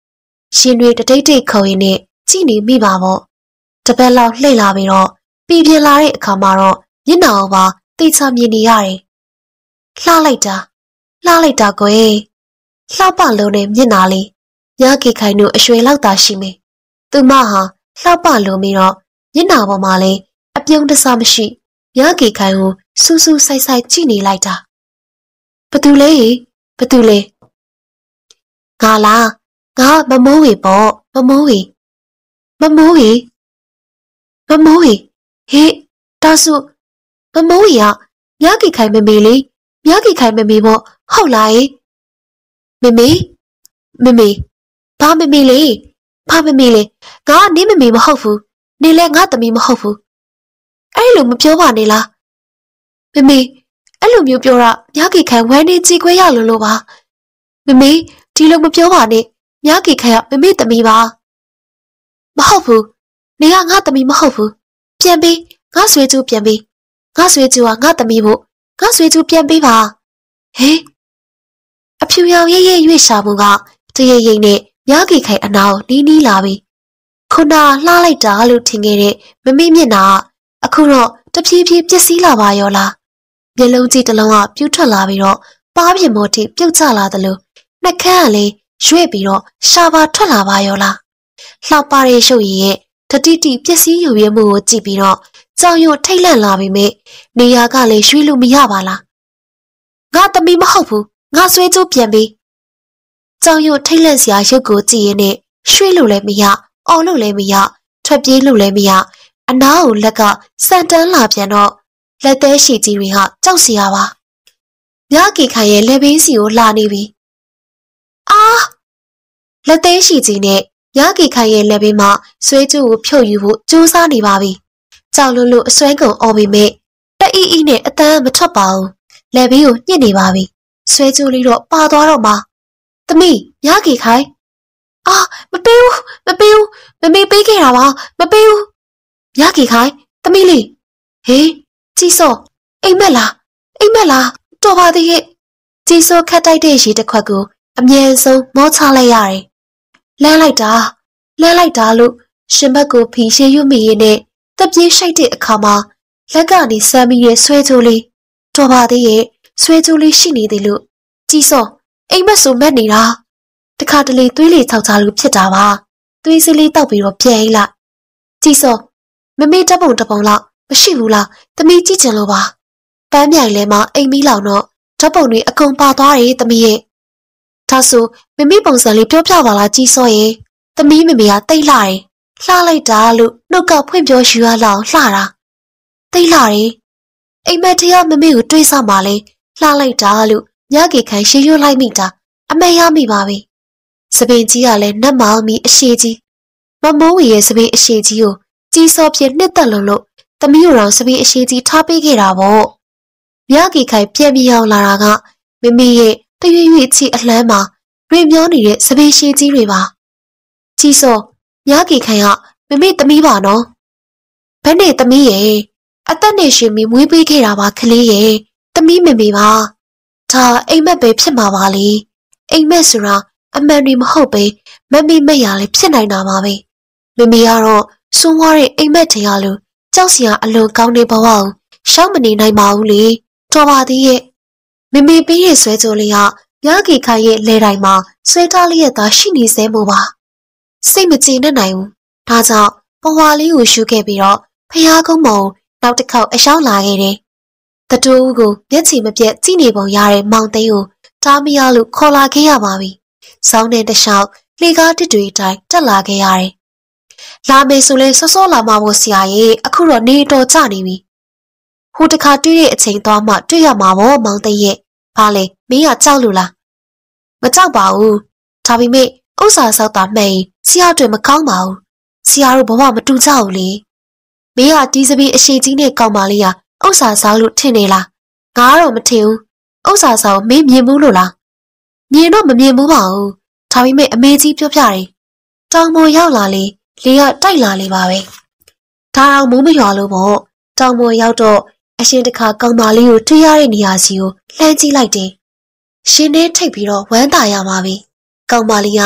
ရှင်တွေတတိတ်တိတ်ခုံရင်းနဲ့ကြည့်နေမိပါပေါ့တပတ်လောက်လှည့်လာပြီးတော့ပြည်ပြင်းလာတဲ့အခါမှာတော့မျက်နှာကိုပါတိတ်ချမြင်နေရတယ်လှလိုက်တာလှလိုက်တာကွယ်လှပလုံးနဲ့မျက်နှာလေးညကေခိုင်တို့အရွှေလောက်သာရှိမယ်သူမဟာလှပလုံးပြီးတော့မျက်နှာပေါ်မှာလည်းအပြုံးတစားမရှိညကေခိုင်ကိုစူးစူးဆိုင်ဆိုင်ကြည့်နေလိုက်တာဘသူလဲဘသူလဲငါလားငါမမိုးဝေပေါ့မမိုးဝေမမိုးဝေမမိုးဝေဟေးဒါဆိုမမိုးဝေကညကေခိုင်မမေလေးညကေခိုင်မမေပေါ့ဟုတ်လားမမေမမေဘာမမေလေဘာမမေလေငါနင်းမမေမဟုတ်ဘူးနေလဲငါသမီးမဟုတ်ဘူးအဲ့လိုမပြောပါနဲ့လားမမေအဲ့လိုမျိုးပြောတာညကေခိုင်ဝမ်းနေကြည်ခွဲရလို့လို့ပါမမေဒီလိုမပြောပါနဲ့ညကေခိုင်ကမမေသမီးပါမဟုတ်ဘူးနေကငါသမီးမဟုတ်ဘူးပြန်ပေးငါဆွေးကျူးပြန်ပေးငါဆွေးကျူးကငါသမီးဖို့ငါဆွေးကျူးပြန်ပေးပါဟေးအဖြူရောင်ရဲရဲရွေ့ရှာမှုကတရရိပ်နဲ့ညကေခိုင်အနာကိုနီးနီးလာပြီးခုနလှလိုက်တာလို့ထင်ခဲ့တဲ့မမေမျက်နှာအခုတော့တဖြည်းဖြည်းပျက်စီးလာပါရောလားမျက်လုံးကြီးတစ်လုံးကပြူးထွက်လာပြီးတော့ပါးပြင်မော်ထိပြုတ်ကျလာသလိုနှက်ခမ်းကလည်းရွေ့ပြီးတော့ရှာပါထွက်လာပါရောလားလှပတဲ့ရုပ်ရည်ရဲ့တတိတိပျက်စီးယူရဲမှုကိုကြည့်ပြီးတော့ကြောင်ရွံ့ထိတ်လန့်လာပြီးမြနေရာကလည်းရွှေ့လို့မရပါလားငါသမီးမဟုတ်ဘူးငါဆွေးကျိုးပြန်ပြီးကြောင်ရွံ့ထိတ်လန့်စရာရုပ်ကိုကြည့်ရင်းနဲ့ရွှေ့လို့လည်းမရအော်လို့လည်းမရထွက်ပြေးလို့လည်းမရအနားကိုလက်ကစံတန်းလာပြန်တော့လက်သေးရှိကြီးတွေဟာကြောက်စရာပါညကေခိုင်ရဲ့လက်ဘေးစီကိုလှနေပြီအာလက်သေးရှိကြီးနဲ့ညကေခိုင်ရဲ့လက်ဘေးမှာဆွဲကျူကိုဖြုတ်ယူဖို့ကြိုးစားနေပါပြီကြောက်လို့လို့အစွဲကုန်အော်ပြီးမြတအီအီနဲ့အတန်းမထွက်ပါဘူးလက်ဘေးကိုညှစ်နေပါပြီဆွဲကျူလေးတော့ပါသွားတော့မှာသမီးညကေခိုင်အာမပေးဘူးမပေးဘူးမမေပေးခဲ့တာပါမပေးဘူးညကေခိုင်သမီးလေးဟေးကြည်စောအိမ်မက်လားအိမ်မက်လားတော်ပါသေးရဲ့ကြည်စောခတ်တိုက်တဲ့ရေတစ်ခွက်ကိုအမြဲဆုံးမောချလိုက်ရတယ်လမ်းလိုက်တာလမ်းလိုက်တာလို့ရှင်ဘက်ကိုဖီရှေရွမိရင်းနဲ့တက်ပြေးရှိုက်တဲ့အခါမှာလက်ကနေဆမ်းပြီးရဲ့ဆွဲကြိုးလေးတော်ပါသေးရဲ့ဆွဲကြိုးလေးရှိနေသေးလို့ကြည်စောအိမ်မက်ဆိုမက်နေတာတခါတလေသွေးလေခြောက်ချလို့ဖြစ်တာပါသွေးစလေးတောက်ပြီးတော့ပြန်အိလိုက်ကြည်စောမမေတပုံတပုံလောက်မရှိဘူးလားသမီးကြည့်ချင်လို့ပါပန်းမြိုင်လဲမှာအိမ်မီးလောင်တော့ဓာတ်ပုံတွေအကုန်ပါသွားတယ်သမီးရဲ့ဒါဆိုမမေပုံစံလေးပြောပြပါလားကြည်စောရဲ့သမီးမမေကတိတ်လာတယ်လှလိုက်တာလို့နှုတ်ကဖွင့်ပြောယူရလောက်လှတာတိတ်လာတယ်အိမ်မက်တရမမေကိုတွေးစားမှလဲလှလိုက်တာလို့ညကေခိုင်ရှေးရွလိုက်မိတာအမေရမိပါပြီစပင်ကြီးကလည်းနတ်မောင်မီအရှိကြီးမမိုးဝီရဲ့စပင်အရှိကြီးကိုကြီးစောပြနှစ်သက်လုံးလို့သမီးတို့စပင်အရှိကြီးထားပေးခဲ့တာပေါ့ညကေခိုင်ပြန်မြောင်လာတာကမမေရဲ့တရွေ့ရွေ့ချီအလှမ်းမှာရင်မျောနေတဲ့စပင်ရှိကြီးတွေပါကြီးစောညကေခိုင်ကမမေသမီးပါနော်ဘယ်နဲ့သမီးရဲ့အသက်နဲ့ရှင်မီမွေးပေးခဲ့တာပါကလေးရဲ့သမီးမမေပါဒါအိမ်မက်ပဲဖြစ်မှာပါလေအိမ်မက်ဆိုတာအမှန်တွေမဟုတ်ပဲမမေမက်ရလည်းဖြစ်နိုင်တာပါပဲမမေကတော့စွန့်ဝါးတဲ့အိမ်မက်ထင်ရလို့ကြောက်စရာအလွန်ကောင်းတဲ့ဘဝကိုရှောက်မနေနိုင်ပါဘူးလေတော်ပါသေးရဲ့မမေပေးရဲ့ဆွဲကြိုးလေးကညကေခိုင်ရဲ့လဲတိုင်းမှာဆွဲထားလေးရသာရှိနေစေမို့ပါစိတ်မကျေနပ်နိုင်ဘူးဒါကြောင့်ဘဝလေးကိုရှုခဲ့ပြီးတော့ဖျားကုန်းမုံနောက်တစ်ခေါက်အရှောင်းလာခဲ့တယ်တတူးကိုမျက်ချီမပြတ်ကြည့်နေပုံရတဲ့မောင်သိန်းကိုတားမရလို့ခေါ်လာခဲ့ရပါပြီ။ဆောင်းတဲ့တခြားလှေကားတစ်တွေတိုင်းတက်လာခဲ့ရတယ်။လာမယ်ဆိုလဲစောစောလာမှဖို့ဆရာရဲ့အခုတော့နေတော်ကြနေပြီ။ဟိုတခါတွေ့တဲ့အချိန်သွားမှတွေ့ရမှာပေါ့မောင်သိန်းရဲ့။ဘာလဲမင်းကကြောက်လို့လား။မကြောက်ပါဘူး။ဒါပေမဲ့ဥစ္စာဆောက်တာမှန်ရင်ဆရာတွေမကောင်းပါဘူး။ဆရာတို့ဘဝမတူကြဘူးလေ။မင်းကဒီစပင်းအရှိကြီးနဲ့ကောင်းပါလေ။ဥစ္စာဆောက်လို့ထင်နေလားငါတော့မထင်ဘူးဥစ္စာဆောက်မင်းမြင်ဘူးလို့လားမြင်တော့မမြင်ဘူးပါဘူးဒါပေမဲ့အမေကြီးပြောပြတယ်တောင်ပေါ်ရောက်လာလေလေကတိုက်လာလေပါပဲဒါတော့မိုးမရွာလို့ပေါ့တောင်ပေါ်ရောက်တော့အရှင်တခါကောင်မလေးကိုတွေ့ရတဲ့နေရာစီကိုလှမ်းကြည့်လိုက်တယ်ရှင်နဲ့ထိတ်ပြီးတော့ဝမ်းသာရမှာပဲကောင်မလေးက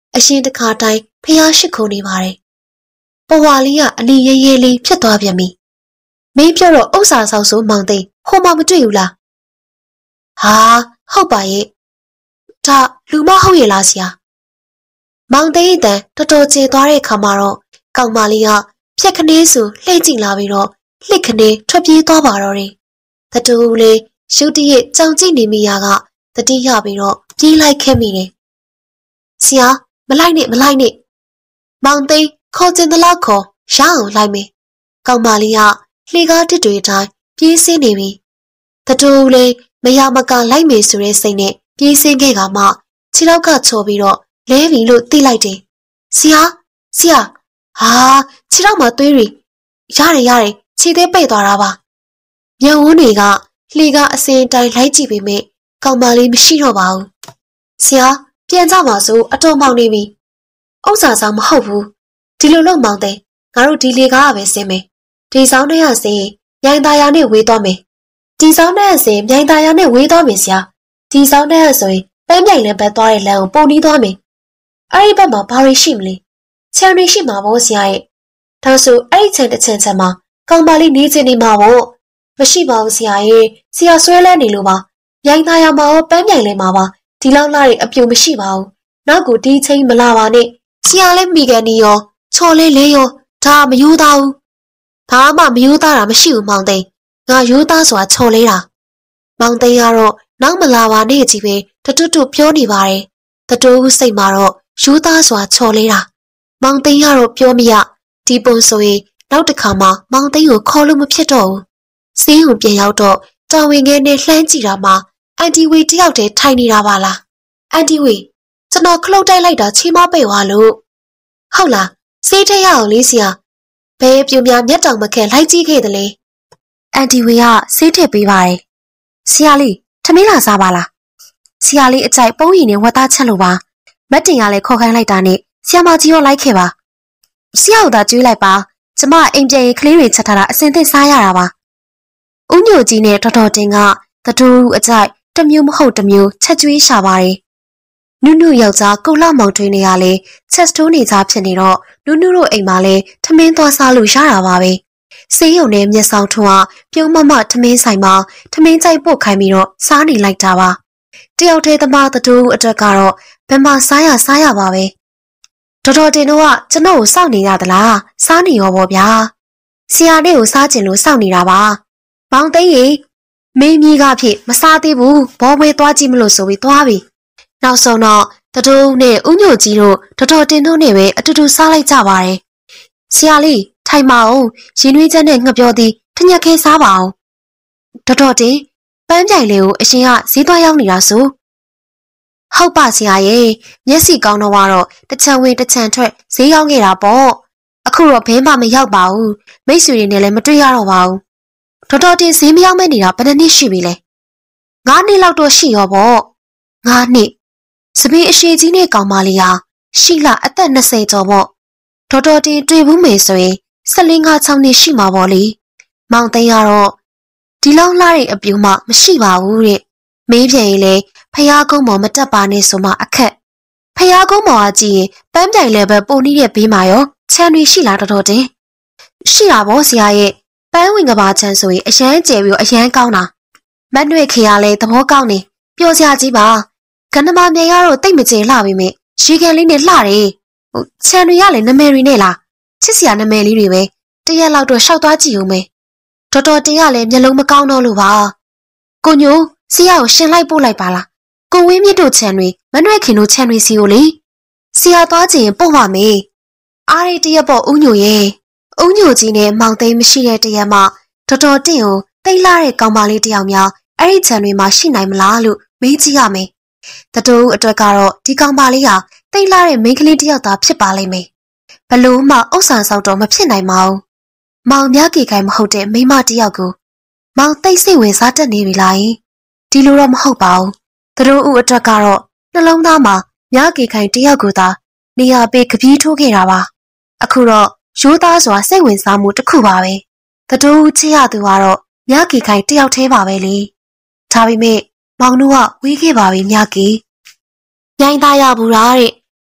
အရှင်တခါတိုင်းဖျားရှိခိုးနေပါတယ်။ပဝါလေးကအလီရဲရဲလေးဖြစ်သွားပြန်ပြီ။မင်းပြောတော့ဥစ္စာဆောင်ဆိုမောင်သိန်းဟိုမှမတွေ့ဘူးလား။ဟာဟုတ်ပါရဲ့။ဒါလူမဟုတ်ရဲ့လားဆရာ။မောင်သိန်းအတန်တော်တော်ကျေသွားတဲ့ခါမှာတော့ကောင်မလေးကဖြက်ခနေဆိုလှည့်ကြည့်လာပြီးတော့လှစ်ခနေထွက်ပြေးသွားပါတော့တယ်။တတူလေးရုတ်တရက်ကြောင်ကြည့်နေမိရာကတတိယပြီးတော့ပြေးလိုက်ခဲ့မိတယ်။ဆရာမလိုက်နဲ့မလိုက်နဲ့မောင်သိန်းခေါ်ကျင်သလားခေါ်ရအောင်လိုက်မယ်။ကောင်မလေးကလှေကားတစ်တွေတိုင်းပြေးဆင်းနေပြီ။တတူလေးမရမကလိုက်မယ်ဆိုတဲ့စိတ်နဲ့ပြေးဆင်းခဲ့ကမှခြေထောက်ကချော်ပြီးတော့လဲပြီလို့သိလိုက်တယ်။ဆရာဆရာဟာခြေထောက်မှာသွေးတွေရတယ်ရတယ်ခြေသေးပိတ်သွားတာပါ။မျက်ဝန်းတွေကလှေကားအစင်တိုင်းလိုက်ကြည့်ပေမဲ့ကောင်မလေးမရှိတော့ပါဘူး။ဆရာပြန်ကြပါစို့အတော်မောင်နေပြီ။ဥစ္စာဆောင်မဟုတ်ဘူး။ဒီလိုလို့မောင်သိန်းငါတို့ဒီလေကားကပဲဆင်းမယ်။ဒီဆောင်နဲ့ရစင်မြိုင်သားရနဲ့ဝေးသွားမယ်။ဒီဆောင်နဲ့ရစင်မြိုင်သားရနဲ့ဝေးသွားမယ်ဆရာ။ဒီဆောင်နဲ့ရဆိုရင်ပန်းမြိုင်လည်းပဲသွားတဲ့လမ်းကိုပုံနီးသွားမယ်။အဲ့ဒီဘက်မှာဘာတွေရှိမလဲ။ခြံတွေရှိမှာပေါ့ဆရာရဲ့။ဒါဆိုအဲ့ဒီခြံတစ်ခြံခြံမှာကောင်မလေးနေချင်နေမှာပေါ့။မရှိပါဘူးဆရာရဲ့။ဆရာဆွဲလဲနေလို့ပါ။မြိုင်သားရမှာရောပန်းမြိုင်လည်းမှာပါ။ဒီလောက်လာတဲ့အပြူမရှိပါဘူး။နောက်ကိုဒီချိန်မလာပါနဲ့။ဆရာလည်းမိကန်နေရောချော်လေးလေးရောဒါမယူသားဘူး။ဘာမှမယူသားတာမရှိဘူးမောင်သိန်း။ငါယူသားဆိုတာချော်လေးတာ။မောင်သိန်းကတော့နောက်မလာပါနဲ့ကြီးပဲတတွတ်တွတ်ပြောနေပါတယ်။တတိုးစိတ်မှာတော့ယူသားဆိုတာချော်လေးတာ။မောင်သိန်းကတော့ပြောမရဒီပုံဆိုရင်နောက်တစ်ခါမှမောင်သိန်းကိုခေါ်လို့မဖြစ်တော့ဘူး။ဆေးရုံပြန်ရောက်တော့တာဝန်ငယ်နဲ့လှမ်းကြည့်တာမှအန်တီဝေတယောက်တည်းထိုင်နေတာပါလား။အန်တီဝေကျွန်တော်ခလုတ်တိုက်လိုက်တာချီမပိတ်သွားလို့ဟုတ်လားစေးထရအောင်လေးဆရာဘယ်ပြူများမျက်တောင်မခဲလိုက်ကြည့်ခဲ့တယ်လေအန်တီဝေကစေးထည့်ပေးပါတယ်ဆရာလေးထမင်းလာစားပါလားဆရာလေးအကြိုက်ပုံးရည်နဲ့ဝတ်သားချက်လို့ပါမတ်တင်ရလဲခေါ်ခိုင်းလိုက်တာနဲ့ဆရာမကြီးရောလိုက်ခဲ့ပါဆရာတို့သာကျွေးလိုက်ပါကျမအိမ်ပြန်ရင်ကလေးတွေချက်ထားတာအစင်သစ်စားရတာပါဦးညိုကြီးနဲ့တော်တော်တင်ကတတူအကြိုက်တမျိုးမဟုတ်တမျိုးချက်ကျွေးရှာပါတယ်နုနုယောက်ျားကုလမောင်ထွေးနေရလဲချက်စတိုးနေကြဖြစ်နေတော့နုနုတို့အိမ်မှာလဲထမင်းသွားစားလို့ရတာပါပဲဆေးရုံနဲ့မျက်စောင်းထွန်းကပြုံးမမထမင်းဆိုင်မှာထမင်းကြိုက်ပို့ခိုင်းပြီးတော့စားနေလိုက်တာပါတယောက်တည်းသမားတတူအတွက်ကတော့ဘယ်မှာစားရစားရပါပဲတော်တော်တင်တော့ကကျွန်တော်ကိုစောင့်နေရသလားစားနေရောပေါ့ဗျာဆရာလေးကိုစားကျင်လို့စောင့်နေတာပါမောင်သိန်းရေမင်းကြီးကဖြစ်မစားသေးဘူးဘောဘွေးသွားကြည့်မလို့ဆိုပြီးသွားပြီနောက်ဆုံးတော့တတူနဲ့ဦးညိုကြီးတို့တော်တော်တင်တို့နဲ့ပဲအတူတူစားလိုက်ကြပါတယ်ဆရာလေးထိုင်ပါအောင်ရင်နှွေးချက်နဲ့ငှက်ပြောသည်ထညက်ခဲစားပါအောင်တော်တော်တင်ပန်းပြိုင်လေးကိုအရှင်ကဈေးသွားရောက်နေတာဆိုဟုတ်ပါဆရာရဲ့မျက်စိကောင်းတော့ကတော့တချံဝင်တချံထွက်ဈေးရောက်ခဲ့တာပေါ့အခုတော့ဘဲမှမရောက်ပါဘူးမိတ်ဆွေတွေနဲ့လည်းမတွေ့ရတော့ပါဘူးတော်တော်တင်ဈေးမရောက်မဲ့နေတာဘယ်နှစ်နှစ်ရှိပြီလဲငါးနှစ်လောက်တော့ရှိရောပေါ့ငါးနှစ်စပင်းအရှိကြီးနဲ့ကောင်မလေးဟာရှိလာအသက်၂၀ကျော်ပေါ့တော်တော်တင်တွေ့ဘူးမေဆိုရင်၁၄ ၅ ၆နှစ်ရှိမှာပေါ့လေမောင်သိန်းကတော့ဒီလောက်လှတဲ့အပြူမှမရှိပါဘူးတဲ့မင်းပြန်ရင်လေဖျားကုန်းပေါ်မတက်ပါနဲ့ဆိုမှအခက်ဖျားကုန်းပေါ်ကကြည့်ရင်ပန်းပြိုင်လည်းပဲပုံနှီးတဲ့ဘေးမှာရောခြံတွေရှိလားတော်တော်တင်ရှိတာပေါ့ဆရာရဲ့ပန်းဝင်ကဘာခြံဆိုရင်အရန်ကျယ်ပြီးအရန်ကောင်းတာမတ်နွေခေရလဲသဘောကောင်းနေပျော်စရာကြီးပါကဏ္ဍမမြေရတော့တိတ်မကျဲလှပြီမေရေကန်လေးနဲ့လှတယ်ဟိုခြံတွေကလည်းနမယ်တွေနဲ့လားချစ်စရာနမယ်လေးတွေပဲတရက်လောက်တော့ရှောက်သွားကြည့်ဦးမေတော်တော်တင်ရလဲမျက်လုံးမကောင်းတော့လို့ပါကိုညိုဆရာကိုရှင်လိုက်ပို့လိုက်ပါလားကိုဝင်းမြင့်တို့ခြံတွေမနှွဲ့ခင်တို့ခြံတွေစီကိုလေဆရာသွားချင်ပို့ပါမေအားရတရက်ပေါ့ဦးညိုရဲ့ဦးညိုကြီးနဲ့မောင်သိန်းမရှိတဲ့တရက်မှတော်တော်တင့်ကိုတိတ်လာတဲ့ကောင်မလေးတယောက်များအဲ့ဒီခြံတွေမှာရှိနိုင်မလားလို့မေးကြည့်ရမယ်တတူအတွက်ကတော့ဒီကောင်မလေးဟာတိတ်လာတဲ့မိန်းကလေးတယောက်သာဖြစ်ပါလိမ့်မယ်ဘလို့မှဥစ္စာဆောက်တော့မဖြစ်နိုင်ပါဘူးမောင်များကေခိုင်မဟုတ်တဲ့မိန်းမတယောက်ကိုမောင်သိစိတ်ဝင်စားတတ်နေပြီလားဒီလိုတော့မဟုတ်ပါဘူးတတူဦးအတွက်ကတော့နှလုံးသားမှာများကေခိုင်တယောက်ကိုသာနေရာပေးကပြေးထိုးခဲ့တာပါအခုတော့ရိုးသားစွာစိတ်ဝင်စားမှုတစ်ခုပါပဲတတူဦးချစ်ရသူကတော့များကေခိုင်တယောက်တည်းပါပဲလေဒါပေမဲ့မောင်တို့ကဝေးခဲ့ပါပြီမြကေမြိုင်းသားရဘူးလားတဲ့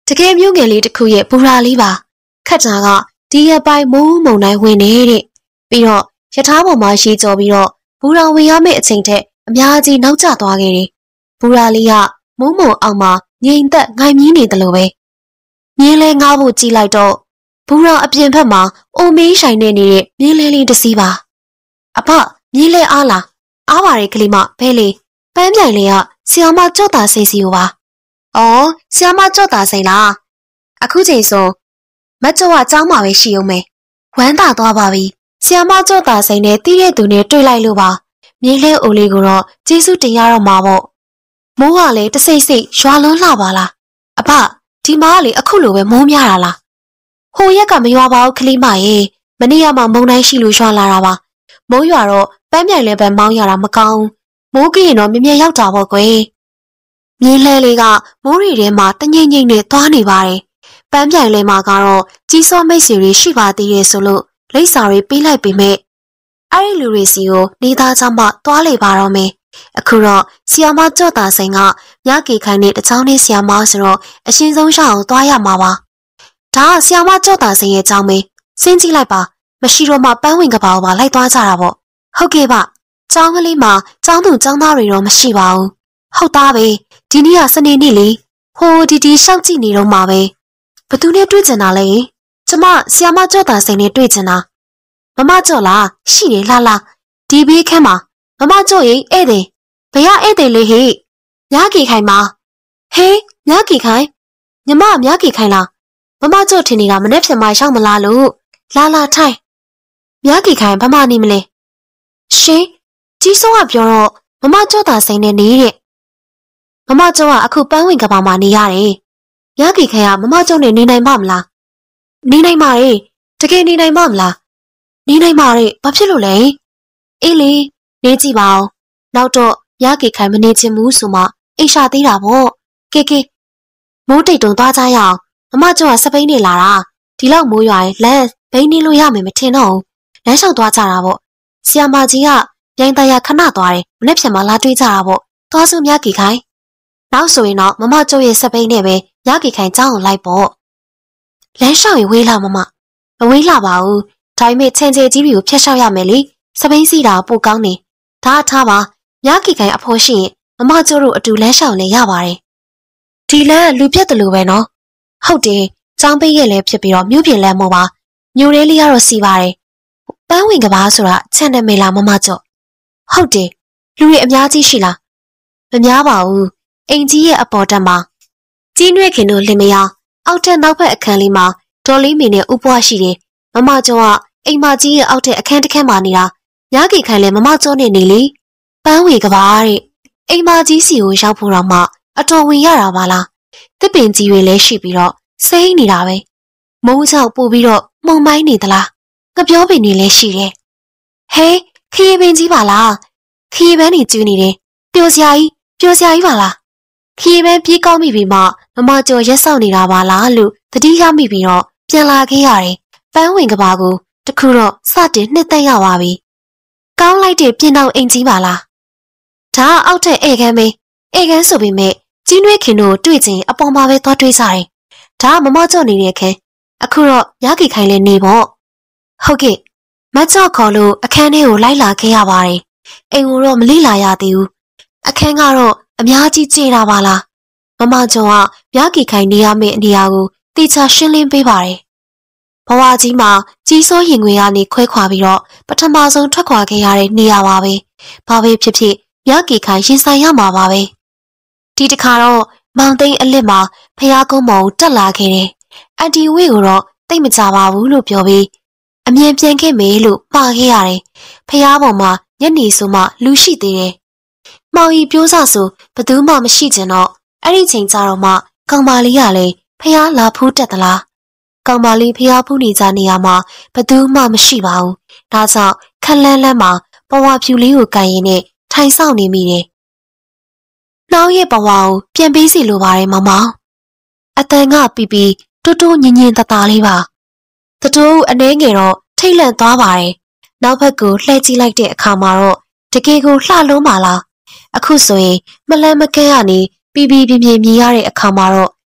တကယ်မျိုးငယ်လေးတစ်ခုရဲ့ဘူရာလေးပါခတ်တာကဒီရပိုင်းမိုးမုန်တိုင်းဝင်နေတဲ့ပြီးတော့ရထားပေါ်မှာရှိကြော်ပြီးတော့ဘူရာဝင်ရမယ့်အချိန်ထက်အများကြီးနောက်ကျသွားခဲ့တယ်ဘူရာလေးကမိုးမုံအောင်မှာငြိမ်သက်ငိုင်မြင်းနေတယ်လို့ပဲမြင်းလဲငားဖို့ကြည့်လိုက်တော့ဘူရာအပြင်ဘက်မှာအိုမေးဆိုင်နေနေတဲ့မြင်းလဲလေးတစ်စီးပါအဖမြင်းလဲအားလားအားပါရဲ့ကလေးမဘဲလေးပန်းပြိုင်လေးကဆီယမကြော့တာစိတ်စီကိုပါအော်ဆီယမကြော့တာစိတ်လားအခုချိန်ဆိုမကြော့ကကြောင်းမှာပဲရှိအောင်မယ်ဝမ်းသာသွားပါပြီဆီယမကြော့တာစိတ်နဲ့တီးတဲ့သူနဲ့တွေ့လိုက်လို့ပါမြင်းလဲအိုလေးကိုတော့ကျေးဇူးတင်ရတော့မှာပေါ့မိုးကလည်းတစိမ့်စိမ့်ရွာလွန်းလာပါလားအဖဒီမားကလေအခုလိုပဲမိုးများတာလားဟိုရက်ကမရွာပါဘူးကလေးမရေမနေ့ကမှမုန်တိုင်းရှိလို့ရွာလာတာပါမိုးရွာတော့ပန်းမြိုင်လည်းပဲမောင်းရတာမကောင်းမိုးကရင်တော့မြင်မြင်ရောက်တာပေါ့ကွယ်မြင်းလဲလေးကမိုးရီထဲမှာတငိမ့်ငိမ့်နဲ့သွားနေပါတယ်ပန်းမြိုင်လဲမှာကတော့ကြီးစောမိတ်ဆွေတွေရှိပါသေးတယ်ဆိုလို့လိပ်စာတွေပေးလိုက်ပေမဲ့အဲ့ဒီလူတွေစီကိုနေသားချမှသွားလေပါတော့မယ်အခုတော့ဆီယာမကြော့တာစိန်ကညကေခိုင်နဲ့တချောင်းနဲ့ဆီယာမဆိုတော့အရှင်ဆုံးရှောင်းသွားရမှာပါဒါကဆီယာမကြော့တာစိန်ရဲ့အကြောင်းပဲစဉ်းကြည့်လိုက်ပါမရှိတော့မှပန်းဝင်ကပါကိုပါလိုက်သွားကြတာပေါ့ဟုတ်ကဲ့ပါကျောင်းကလေးမှာကျောင်းသူကျောင်းသားတွေတော့မရှိပါဘူးဟုတ်သားပဲဒီနေ့ကစနေနေ့လေဟိုဒီဒီရှောက်ကြည့်နေတော့မှာပဲဘသူနဲ့တွေ့ကျင်တာလဲကျမဆီယာမကြော့တာစိန်နဲ့တွေ့ကျင်တာမမကြော့လားရှိတယ်လားလားဒီဘေးခန်းမှာမမကြော့ရင်ဧည့်သည်ဘယ်ရဧည့်သည်လေးဟေ့မြားကီခိုင်မှာဟေးမြားကီခိုင်ညီမမြားကီခိုင်လားမမကြော့ထင်နေတာမနေ့ဖြစ်မှရှောက်မလားလို့လာလာထိုင်မြားကီခိုင်ဘာမှနေမလဲရှင်ကြီးစိုးကပြောတော့မမကြော့တာစိန်နဲ့နေတဲ့မမကြော့ကအခုပန်းဝင်ကဘာမှာနေရတယ်မြားကီခိုင်ကမမကြော့နဲ့နေနိုင်ပါမလားနေနိုင်ပါရဲ့တကယ်နေနိုင်ပါမလားနေနိုင်ပါရဲ့ဘာဖြစ်လို့လဲအေးလေနေကြည့်ပါဦးနောက်တော့မြားကီခိုင်မနေချင်ဘူးဆိုမှအိရှာသေးတာပေါ့ကဲကဲမိုးတိတ်တုံသွားကြရအောင်မမကျော်ကစပိန်နေလာတာဒီလောက်မိုးရွာရင်လမ်းဘိန်းနေလို့ရမယ်မထင်တော့ဘူးလမ်းလျှောက်သွားကြတာပေါ့ဆီယာမကြီးကပြိုင်တရခဏသွားတယ်မနေ့ပြန်မှလာတွေ့ကြတာပေါ့သွားစုမြားကီခိုင်နောက်ဆိုရင်တော့မမကျော်ရဲ့စပိန်နဲ့ပဲမြားကီခိုင်ကြောင်းကိုလိုက်ပေါ့လမ်းလျှောက်ရင်ဝေးလာမမမဝေးလာပါဘူးဒါပေမဲ့ချင်ချေကြီးတွေကိုဖျက်လျှောက်ရမယ်လေစပိန်စီတာပိုကောင်းနေဒါထားပါမြားကီခိုင်အဖိုးရှိရင်မမကျိုးတို့အတူလမ်းလျှောက်နေရပါတယ်ဒီလမ်းလူပြတ်တယ်လို့ပဲနော်ဟုတ်တယ်ចောင်းပိတ်ရဲ့လည်းဖြစ်ပြီးတော့မြို့ပြင်လမ်းမို့ပါမြို့လေးလေးကတော့စီပါတယ်ပန်းဝင်ကဘာဆိုတာချန်တယ်မေလားမမကျိုးဟုတ်တယ်လူတွေအများကြီးရှိလားမများပါဘူးအိမ်ကြီးရဲ့အပေါ်တက်မှာကြီးနွဲ့ခင်တို့လင်မယားအောက်ထက်နောက်ဘက်အခန်းလေးမှာဒေါ်လေးမီနဲ့ဥပွားရှိတယ်မမကျိုးကအိမ်မကြီးရဲ့အောက်ထက်အခန်းတစ်ခန်းမှာနေတာမြားကီခိုင်လည်းမမကျိုးနဲ့နေလေပန်းဝင်ကဘာတဲ့အိမ်မကြီးစီကိုရောက်ဖို့တော့မှအတော်ဝင်ရတာပါလားတစ်ပင်ကြီးတွေလည်းရှိပြီးတော့စိမ့်နေတာပဲမိုးကြောက်ပို့ပြီးတော့မှုန်မိုင်းနေသလားငပြောပင်တွေလည်းရှိတယ်ဟဲခရီးပင်ကြီးပါလားခရီးပန်းနေကျူးနေတယ်ပျော်စရာကြီးပျော်စရာကြီးပါလားခရီးပန်းပြေးကောင်းပြီပြီးမှမမကျော်ရက်ဆောက်နေတာပါလားလို့တတိယမိပြီးတော့ပြန်လာခဲ့ရတယ်ပန်းဝင်ကဘာကိုတခုတော့စတင်နှစ်သက်ရပါပြီကောင်းလိုက်တဲ့ပြင်တော်အိမ်ကြီးပါလားဒါအောက်ထက်ဧကန်းပဲဧကန်းဆိုပေမဲ့ကြီးနွဲ့ခင်တို့တွေ့ချင်းအပေါ်မှာပဲသွားတွေ့ကြတယ်ဒါမမကြော့နေတဲ့အခန်းအခုတော့မြားကီခိုင်လည်းနေပေါ့ဟုတ်ကဲ့မကြော့ခေါ်လို့အခန်းထဲကိုလိုက်လာခဲ့ရပါတယ်အိမ်ကိုတော့မလိလာရသေးဘူးအခန်းကတော့အများကြီးကျေတာပါလားမမကျော်ကမြားကီခိုင်နေရမယ့်နေရာကိုတေချာရှင်းလင်းပေးပါတယ်ဘဝကြီးမှာကြီးစိုးရင်ငွေကနေခွဲခွာပြီးတော့ပထမဆုံးထွက်ခွာခဲ့ရတဲ့နေရာပါပဲဘာပဲဖြစ်ဖြစ်မြားကီခိုင်ရင်ဆိုင်ရမှာပါပဲဒီတစ်ခါတော့မောင်သိန်းအလစ်မှာဖျားကုန်းပေါ်တက်လာခဲ့တယ်အန်တီဝေကိုတော့တိတ်မကြပါဘူးလို့ပြောပြီးအမြင်ပြန်ခဲ့မယ်လို့ပါခဲ့ရတယ်ဖျားပေါ်မှာညနေဆိုမှလူရှိသေးတယ်မောင်ကြီးပြောစဆိုဘသူမှမရှိကျင်တော့အဲ့ဒီချိန်ကျတော့မှကောင်မလေးကလည်းဖျားလာဖူးတက်သလားကောင်မလေးဖျားဖူးနေကြနေရမှာဘသူမှမရှိပါဘူးဒါကြောင့်ခက်လန်းလန်းမှာဘဝဖြူလေးကိုကန်ရင်နဲ့ထိုင်ဆောင်နေမိတယ်နှောင်းရဲ့ဘဝကိုပြန်ပေးစီလိုပါတယ်မောင်မောင်အတန်ကပီပီတိုးတိုးညင်ညင်တသားလေးပါတတိုးအနှဲငယ်တော့ထိတ်လန့်သွားပါတယ်နောက်ဘက်ကိုလှည့်ကြည့်လိုက်တဲ့အခါမှာတော့တကယ်ကိုလှလုံးပါလားအခုဆိုရင်မလန်းမကန်းကနေပီပီပြင်းပြင်းမြည်ရတဲ့အခါမှာတော့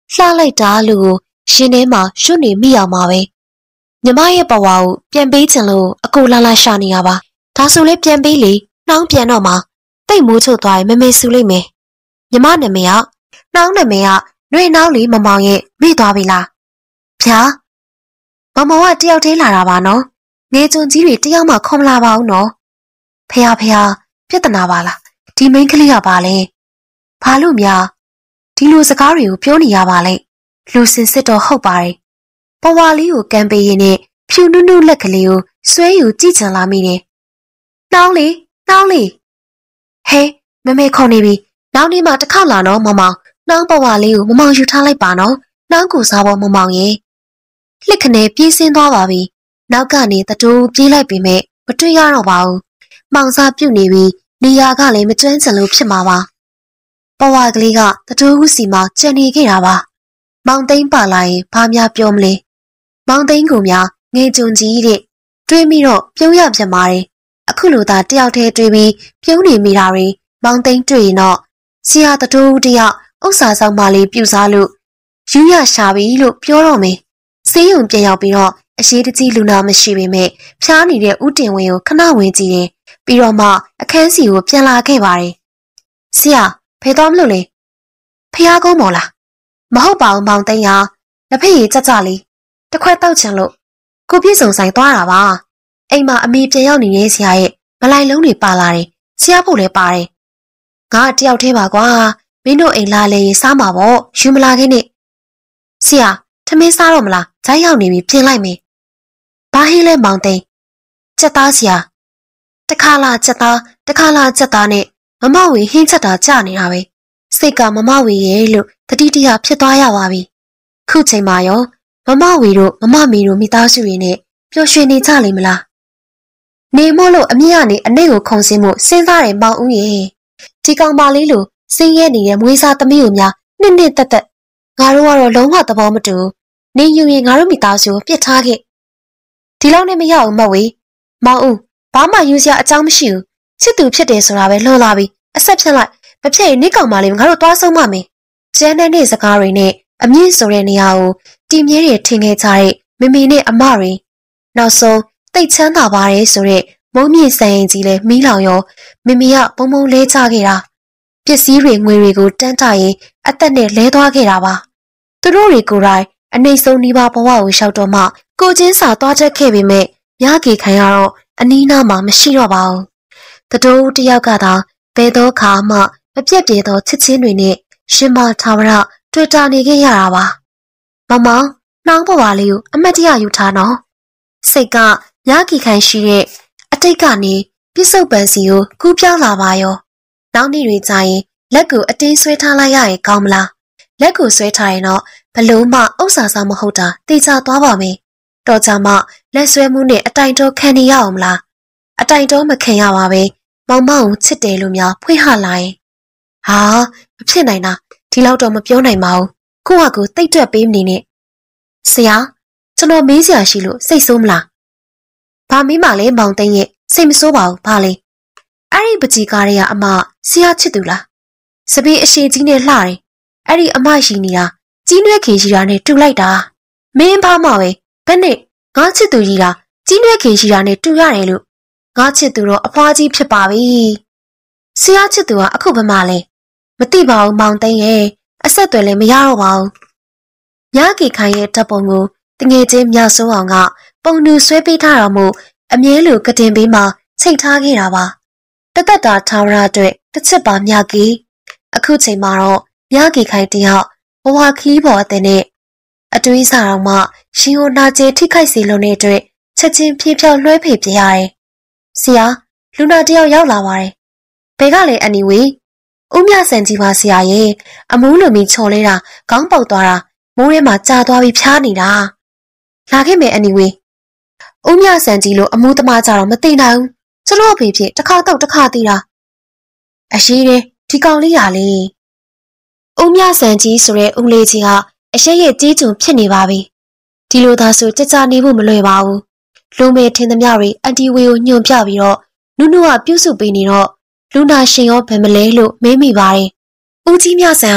လှလိုက်တာလို့ရှင်ထဲမှာရွတ်နေမိအောင်ပါပဲညီမရဲ့ဘဝကိုပြန်ပေးချင်လို့အကိုလာလာရှာနေရပါဒါဆိုလည်းပြန်ပေးလေနှောင်းပြန်တော့မှာတိတ်မိုးချို့သွားရင်မမေဆူလိုက်မယ်ညီမနာမည်ကနှောင်းနာမည်ကຫນွေနှောင်းလေးမမောင်ရဲ့မိသွားပြီလားဗျာမမောင်ကတယောက်တည်းလာတာပါနော်ငယ်ကျွန်းကြီးတွေတယောက်မှခေါ်မလာပါဘူးနော်ဖះဖះပြဿနာပါလားဒီမိန်းကလေးကပါလဲဘာလို့များဒီလိုစကားတွေကိုပြောနေရပါလဲလူစင်စစ်တော့ဟုတ်ပါတယ်ဘဝလေးကိုကံပေးရင်နဲ့ဖြူနုနုလက်ကလေးကိုဆွဲယူကြည့်ချင်လာမိတယ်နှောင်းလေးနှောင်းလေးဟဲမမေခေါ်နေပြီနောက်နေ့မှတစ်ခါလာတော့မမောင်နှောင်းဘဝလေးကိုမမောင်ယူထားလိုက်ပါနော်နှောင်းကိုစားဖို့မမောင်ရဲ့လက်ခနဲ့ပြေးဆင်းသွားပါပြီနောက်ကနေတတူးပြေးလိုက်ပြီမဲ့မတွေ့ရတော့ပါဘူးမောင်စားပြုတ်နေပြီးနေရာကလည်းမကျွမ်းကျင်လို့ဖြစ်မှာပါဘဝကလေးကတတူးစီမှာကြံနေခဲ့တာပါမောင်သိန်းပါလာရင်ဘာများပြောမလဲမောင်သိန်းကိုများငယ်ကြုံကြီးတဲ့တွေးမိတော့ပြုံးရပြန်ပါတယ်အခုလိုသာတယောက်တည်းတွေးပြီးပြုံးနေမိတာတွေမောင်သိန်းတွေ့ရင်တော့ဆရာတတူးတယောက်ဥစ္စာဆောင်မလေးပြူစားလို့ယူရရှာပြီလို့ပြောတော့မယ်ဆေးရုံပြန်ရောက်ပြီးတော့အရေးတကြီးလူနာမရှိပေမဲ့ဖျားနေတဲ့ဦးတင်ဝင်းကိုခဏဝင်ကြည့်တယ်ပြီးတော့မှအခန်းစီကိုပြန်လာခဲ့ပါတယ်ဆရာဖယ်သွားမလို့လေဖျားကုန်းမော်လားမဟုတ်ပါဘူးမောင်သိန်းဟာလက်ဖက်ရည်ကြကြလေးတစ်ခွက်တောက်ချင်လို့ကိုပြည့်စုံဆိုင်သွားတာပါအိမ်မှာအမေပြန်ရောက်နေတဲ့ဆရာရဲ့မလိုက်လုံးတွေပါလာတယ်ဆရာဖို့လည်းပါတယ်ငါတယောက်တည်းပါကွာမင်းတို့အိမ်လာလေစားမှာပေါ့ယူမလာခင်းနဲ့ဆရာထမင်းစားတော့မလားဈာတ်ရောက်နေပြီပြင်လိုက်မယ်ဘာဟင်းလဲမောင်သိန်းစက်သားဆရာတခါလာစက်သားတခါလာစက်သားနဲ့မမဝေဟင်းချက်တာကြာနေတာပဲစိတ်ကမမဝေရဲ့လို့တတိတရဖြစ်သွားရပါပြီခုချိန်မှာရောမမဝေတို့မမမီတို့မိသားစုတွေနဲ့ပျော်ရွှင်နေကြလိမ့်မလားနေမို့လို့အမြင့်ကနေအနှိမ့်ကိုခုံစင်းမှုစဉ်းစားတယ်မောင်ဦးရဲ့ဒီကောင်မလေးလိုစင်းရဲနေတဲ့မွေးစားသမီးကိုများနှစ်နှစ်သက်သက်ငါတို့ကတော့လုံးဝသဘောမတူနေယူရင်ငါတို့မိသားစုကိုပြစ်ထားခဲ့ဒီလောက်နဲ့မရအောင်မဝေမောင်ဦးဘာမှယူစရာအကြောင်းမရှိဘူးချစ်သူဖြစ်တယ်ဆိုတာပဲလွန်လာပြီအဆက်ဖြတ်လိုက်မဖြစ်ရင်နေကောင်မလေးငါတို့သွားဆုံးမမယ်ကျန်းတဲ့နေ့စကားတွေနဲ့အမြင့်ဆိုတဲ့နေရာကိုတီမြဲတွေထင်ခဲ့ကြတဲ့မမေနဲ့အမတွေနောက်ဆုံးတိတ်ချမ်းသာပါတယ်ဆိုတဲ့မုံမြင့်ဆိုင်ရင်ကြီးလဲမီးလောင်ရောမမေကပုံပုံလဲချခဲ့တာပစ္စည်းတွေငွေတွေကိုတန်းတရင်အသက်နဲ့လဲသွားခဲ့တာပါသူတို့တွေကိုယ်တိုင်အနှိမ့်ဆုံးနှီးပါဘဝကိုရှောက်တော့မှကိုချင်းစာသွားချက်ခဲ့ပေမဲ့ရကေခံရတော့အနီးနားမှာမရှိတော့ပါဘူးတတိုးတယောက်ကသာဘယ်တော့ခါမှမပြတ်ပြေသောချစ်ချင်းတွေနဲ့ရှင်မထာဝရတွေ့တာနေခဲ့ရတာပါမမောင်နှောင်းဘဝလေးကိုအမတ်တရယူထားနော်စိတ်ကရကေခံရှိတဲ့အတိတ်ကနေပြစ္ဆုတ်ပန်စီကိုကူးပြောင်းလာပါရောနောက်နေ့တွေကြာရင်လက်ကိုအတင်းဆွဲထားလိုက်ရရင်ကောင်းမလားလက်ကိုဆွဲထားရင်တော့ဘလို့မှဥစ္စာဆောင်မဟုတ်တာသိချသွားပါမယ်တော်ကြမှလက်ဆွဲမှုနဲ့အတိုင်တော်ခံနေရအောင်မလားအတိုင်တော်မခံရပါပဲမောင်မောင်ချစ်တယ်လို့များဖွင့်ဟလာရင်ဟာမဖြစ်နိုင်တာဒီလောက်တော့မပြောနိုင်ပါဘူးကိုယ့်ဟာကိုယ်တိတ်တွက်ပေးမနေနဲ့ဆရာကျွန်တော်မေးစရာရှိလို့စိတ်ဆိုးမလားဘာမေးမှလဲမောင်သိန်းရဲ့စိတ်မဆိုးပါဘူးဘာလဲအဲ့ဒီပကြီးကားတွေကအမဆရာချစ်သူလားစပင်းအရှိကြီးနဲ့လှတယ်အဲ့ဒီအမရှိနေတာကြီးနွဲခင်ရှိတာနဲ့တူလိုက်တာမင်းဘာမှပဲဘယ်နဲ့ငါချစ်သူကြီးတာကြီးနွဲခင်ရှိတာနဲ့တူရတယ်လို့ငါချစ်သူတော့အဖွားကြီးဖြစ်ပါပြီဆရာချစ်သူကအခုဘယ်မှလဲမသိပါဘူးမောင်သိန်းရဲ့အဆက်တွေလည်းမရတော့ပါဘူးညကေခိုင်ရဲ့ဓာတ်ပုံကိုတငယ်ချင်းမြဆိုးအောင်ကပုံတူဆွဲပေးထားတာမို့အမြဲလိုကတင်ပေးမှချိတ်ထားခဲ့တာပါတသက်တာထာဝရအတွက်တစ်ချက်ပါမြကေအခုချိန်မှာတော့မြကေခိုင်တယောက်ဘဝခီးပေါ်အတဲ့နဲ့အတွေးစားတော့မှရှင်ဟိုနာကျဲထိခိုက်စေလို့တဲ့အတွက်ချက်ချင်းပြေးဖြောက်လွှဲဖေပြရတယ်ဆရာလူနာတယောက်ရောက်လာပါတယ်ဘယ်ကလဲ anyway ဦးမြဆန်ကြီးပါဆရာရဲ့အမူးလိုမီချော်လဲတာခေါင်းပေါက်သွားတာမိုးထဲမှာကြာသွားပြီးဖျားနေတာလာခဲ့မယ် anyway ဦးမြဆန်ကြီးလိုအမူးသမားကြတော့မသိနိုင်ဘူးကျွန်တော်အဖေဖြစ်တစ်ခါတော့တစ်ခါသေးတာအရှိတယ်ဒီကောင်လေးရလေဦးမြဆန်ကြီးဆိုတဲ့ဦးလေးကြီးကအရှိရဲ့ကြီးကျုံဖြစ်နေပါပြီဒီလိုသာဆိုကြကြနေဖို့မလွယ်ပါဘူးလူမေထင်သမျှတွေအန်တီဝေကိုညွန်ပြပြီးတော့နုနုကပြုစုပေးနေတော့လူနာရှင်ရောဘယ်မလဲလို့မေးမိပါတယ်ဦးကြီးမြဆန်က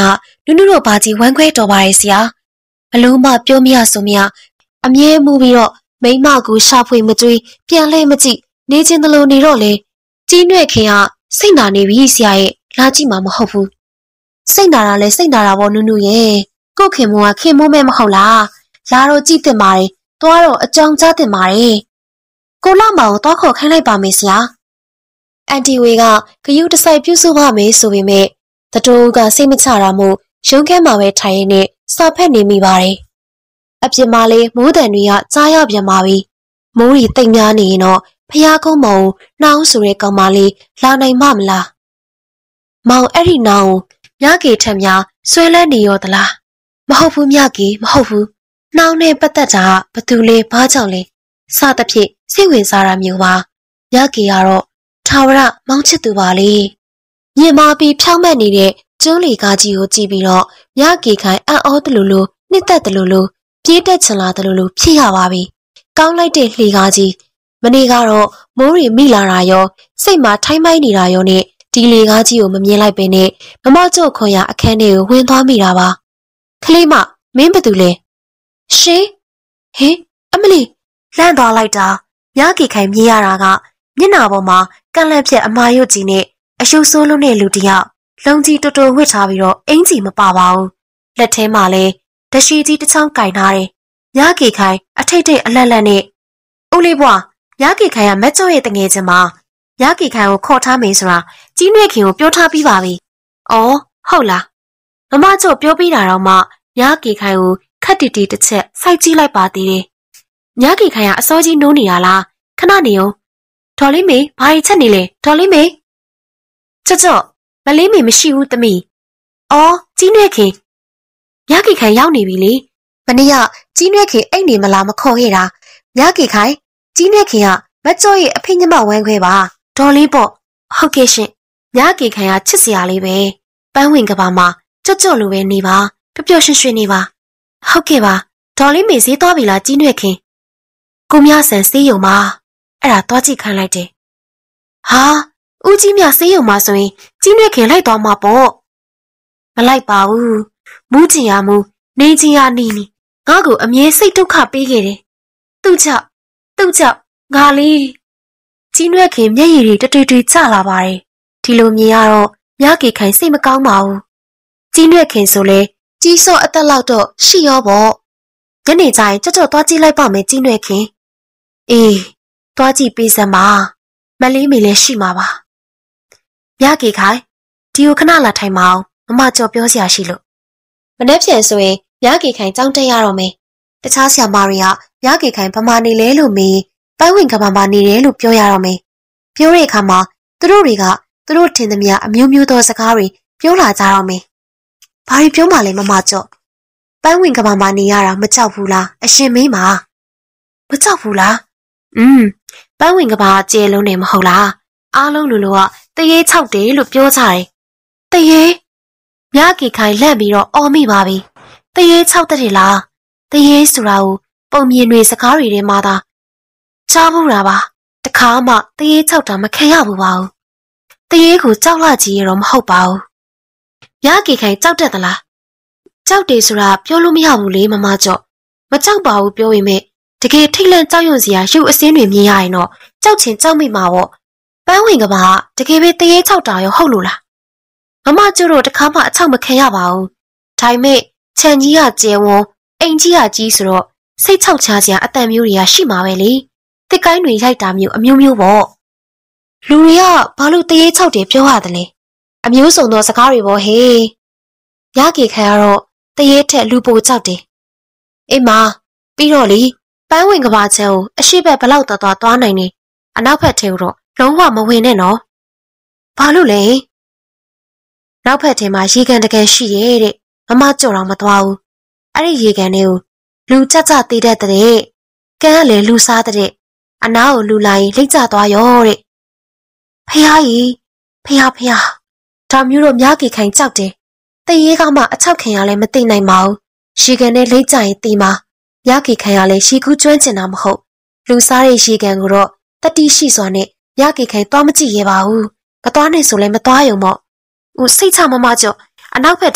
လူနုတို့ဘာကြီးဝမ်းခွဲတော်ပါရဲ့ဆရာဘလို့မှပြောမရဆိုမရအမြဲမှုပြီးတော့မိမကိုရှာဖွေမကြွေးပြန်လဲမကြည့်နေချင်းတလို့နေတော့လေကြီးနွဲ့ခင်ကစိတ်နာနေပြီဆရာရဲ့လာကြည့်မှာမဟုတ်ဘူးစိတ်နာတာလဲစိတ်နာတာပေါ့နုနုရဲ့ကိုခင်မိုးကခင်မိုးမဲမဟုတ်လားလာတော့ကြည့်တင်ပါတယ်သွားတော့အကြောင်းကြားတင်ပါတယ်ကိုလာမောင်ကိုသွားခေါ်ခိုင်းလိုက်ပါမယ်ဆရာအန်တီဝေကဂယုတစိုက်ပြုစုပါမယ်ဆိုပေမဲ့တတိုးကစိတ်မချတာမို့ရုံးခန်းမှာပဲထိုင်ရင်းနဲ့စာဖက်နေမိပါတယ်အပြစ်မလေးမိုးတန်တွေကကြားရပြန်ပါပြီမိုးရီတိတ်များနေရင်တော့ဖျားကုန်းမောင်နှောင်းဆိုတဲ့ကောင်မလေးလာနိုင်မှမလားမောင်အဲ့ဒီနောင်မြကေထက်များဆွဲလန်းနေရောသလားမဟုတ်ဘူးမြကေမဟုတ်ဘူးနှောင်းနဲ့ပတ်သက်တာဘသူလဲဘာကြောင့်လဲစသဖြင့်စိတ်ဝင်စားတာမျိုးပါမြကေကတော့ထာဝရမောင်ချစ်သူပါလေမြင်မာပြီးဖြောင်းမက်နေတဲ့ကျွန်းလီကားကြီးကိုကြည့်ပြီးတော့မြကေခိုင်အံ့ဩတလူလူနှစ်သက်တလူလူပြေးတက်ချင်လာတလူလူဖြစ်ရပါပြီကောင်းလိုက်တဲ့လှေကားကြီးမနေ့ကတော့မိုးရီမိလာတာရောစိတ်မှာထိုင်းမိုင်းနေတာရောနဲ့ဒီလေကားကြီးကိုမမြင်လိုက်ပဲနဲ့မမကျုပ်ခွန်ရအခန်းထဲကိုဝင်သွားမိတာပါခလေးမမင်းဘာတူလဲရှင်ဟင်အမလီလန့်သွားလိုက်တာမြကေခိုင်မြင်ရတာကမျက်နှာပေါ်မှာကန့်လန့်ပြက်အမာရွတ်ကြီးနဲ့အရှုပ်ဆိုးလုံးတဲ့လူတစ်ယောက်လုံကြီးတော်တော်ဝှက်ထားပြီးတော့အင်ကြီးမပါပါဘူးလက်ထဲမှာလဲတရှိကြီးတစ်ချောင်းကင်ထားတယ်မြကေခိုင်အထိတ်ထိတ်အလန့်လန့်နဲ့ဦးလေးဘွားမြကေခိုင်ကမက်ကျော်ရဲ့တငယ်ချင်းမှာမြကေခိုင်ကိုခေါ်ထားမယ်ဆိုတာကြီးနွဲ့ခင်ကိုပြောထားပြီးပါပြီ။အော်ဟုတ်လား။မမကျုပ်ပြောပြီးတာတော့မှမြကေခိုင်ကိုခက်တီတီတစ်ချက်စိုက်ကြည့်လိုက်ပါသေးတယ်။မြကေခိုင်ကအစောကြီးနိုးနေတာလားခဏနေအောင်။ဒေါ်လေးမေဘာကြီးချက်နေလဲဒေါ်လေးမေချော့ချော့မလေးမေမရှိဘူးသမီး။အော်ကြီးနွဲ့ခင်မြကေခိုင်ရောက်နေပြီလေ။မနေ့ကကြီးနွဲ့ခင်အိတ်နေမလားမခေါ်ခဲ့တာမြကေခိုင်ကြီးနွဲ့ခင်ကမကျော်ရဲ့အဖေညမဝမ်းခွဲပါဒေါ်လေးပေါ့ဟုတ်ကဲ့ရှင်မြကေခိုင်ကချစ်စရာလေးပဲပန်းဝင်ကဘာမှာကြွတ်ကြွလိုပဲနေပါပျော်ပျော်ရွှင်ရွှင်နေပါဟုတ်ကဲ့ပါဒေါ်လေးမေဈေးသွားပြီလားကြီးနွဲ့ခင်ကိုမြဆန်စေးရုံမှာအဲ့ဒါသွားကြည့်ခိုင်းလိုက်တယ်ဟာဦးကြီးမြစေးရုံမှာဆိုရင်ကြီးနွဲ့ခင်လိုက်သွားမှာပေါ့မလိုက်ပါဘူးမူးချင်ရမူနေချင်ရနီနီငါ့ကိုအမြဲစိတ်ဒုက္ခပေးခဲ့တယ်သူ့ကြောင့်သူ့ကြောင့်ငါလေးကြီးနွဲ့ခင်မျက်ရည်တွေတတွေ့တွေ့ကျလာပါတယ်ဒီလိုမြင်ရတော့မြကေခိုင်စိတ်မကောင်းပါဘူးကြီးနွဲ့ခင်ဆိုလဲကြီးစော့အသက်လောက်တော့ရှိရောပေါ့ညနေကျရင်ကြော့ကြော့သွားကြည့်လိုက်ပါမယ်ကြီးနွဲ့ခင်အေးသွားကြည့်ပေးစမ်းပါမလေးမေလည်းရှိမှာပါမြကေခိုင်ဒီကိုခဏလာထိုင်မအောင်မမကြော်ပြောစရာရှိလို့မနေ့ပြန်ဆိုရင်မြကေခိုင်ကြောင်းတက်ရတော့မယ်တခြားဆရာမတွေကမြကေခိုင်ဗမာနေလဲလို့မေးပန်းဝင်ကဘာမှာနေတယ်လို့ပြောရတော့မယ်ပြောတဲ့အခါမှာသူတို့တွေကသူတို့ထင်သမျှအမျိုးမျိုးသောစကားတွေပြောလာကြတော့မယ်ဘာတွေပြောမှလဲမမကျော့ပန်းဝင်ကဘာမှာနေရတာမကြောက်ဘူးလားအရှင်မေးမှာမကြောက်ဘူးလားอืมပန်းဝင်ကဘာကျဲလုံးနေမဟုတ်လားအားလုံးလူလူကတရေ၆တယ်လို့ပြောကြတယ်တရေမြကေခိုင်လန့်ပြီးတော့အော်မိပါပြီတရေ၆တဲ့လားတရေဆိုတာကိုပုံမြင်တွေစကားတွေထဲမှာသာကြားဘူးတာပါတခါမှတရေ၆တာမခံရဘူးပါဘူးတရေကိုကြောက်လာကြည့်ရတော့မဟုတ်ပါဘူးမြကေခိုင်ကြောက်တတ်သလားကြောက်တယ်ဆိုတာပြောလို့မရဘူးလေမမကျော့မကြောက်ပါဘူးပြောရင်မဲ့တကယ်ထိတ်လန့်ကြောက်ရွံ့စရာရုပ်အစင်းတွေမြင်ရရင်တော့ကြောက်ချင်ကြောက်မိမှာပေါ့ပန်းဝင်ကဘာတကယ်ပဲတရေ၆တာရောဟုတ်လို့လားမမကျတို့တခါမှအချောက်မခံရပါဘူးဒါပေမဲ့ခြံကြီးကကျဲဝန်းအိမ်ကြီးကကြီးဆိုတော့စိတ်ချောက်ချစရာအတန်မျိုးတွေကရှိမှာပဲလေတစ်ကိုင်းတွေရိုက်တာမျိုးအမျိုးမျိုးပေါ့လူတွေကဘာလို့တရေချောက်တယ်ပြောရတယ်လဲအမျိုးစုံသောစကားတွေပေါ့ဟေးရကေခံရတော့တရေထက်လူပိုကြောက်တယ်အေးမပြီးတော့လေပန်းဝင်ကဘာချဲကိုအရှိဘက်ဘလောက်တော်တော်သွားနိုင်နေအနောက်ဘက်ထဲတော့လုံးဝမဝင်နဲ့နော်ဘာလို့လဲနောက်ဖက်ထဲမှာရေကန်တကန်ရှိရဲ့တဲ့မမကြော်တော့မသွားဘူးအဲ့ဒီရေကန်တွေကိုလူကြကြသေးတဲ့တဲ့ကန်ကလည်းလူစားတဲ့အနားကိုလူလာရင်လိမ့်ကျသွားရောတဲ့ဖះကြီးဖះဖះဒါမျိုးတော့မြကေခိုင်ကြောက်တယ်တရေကမှအချောက်ခင်ရလဲမသိနိုင်ပါဘူးရေကန်နဲ့လိမ့်ကျရင်တီးမှာမြကေခိုင်ရလဲရှီကူးကျွမ်းကျင်တာမဟုတ်လူစားတဲ့ရေကန်ကိုတော့တတိရှိစွာနဲ့မြကေခိုင်သွားမကြည့်ရပါဘူးမသွားနဲ့ဆိုလဲမသွားရုံပေါ့ဟိုစိတ်ချမမကြော့အနောက်ဘက်ထဲ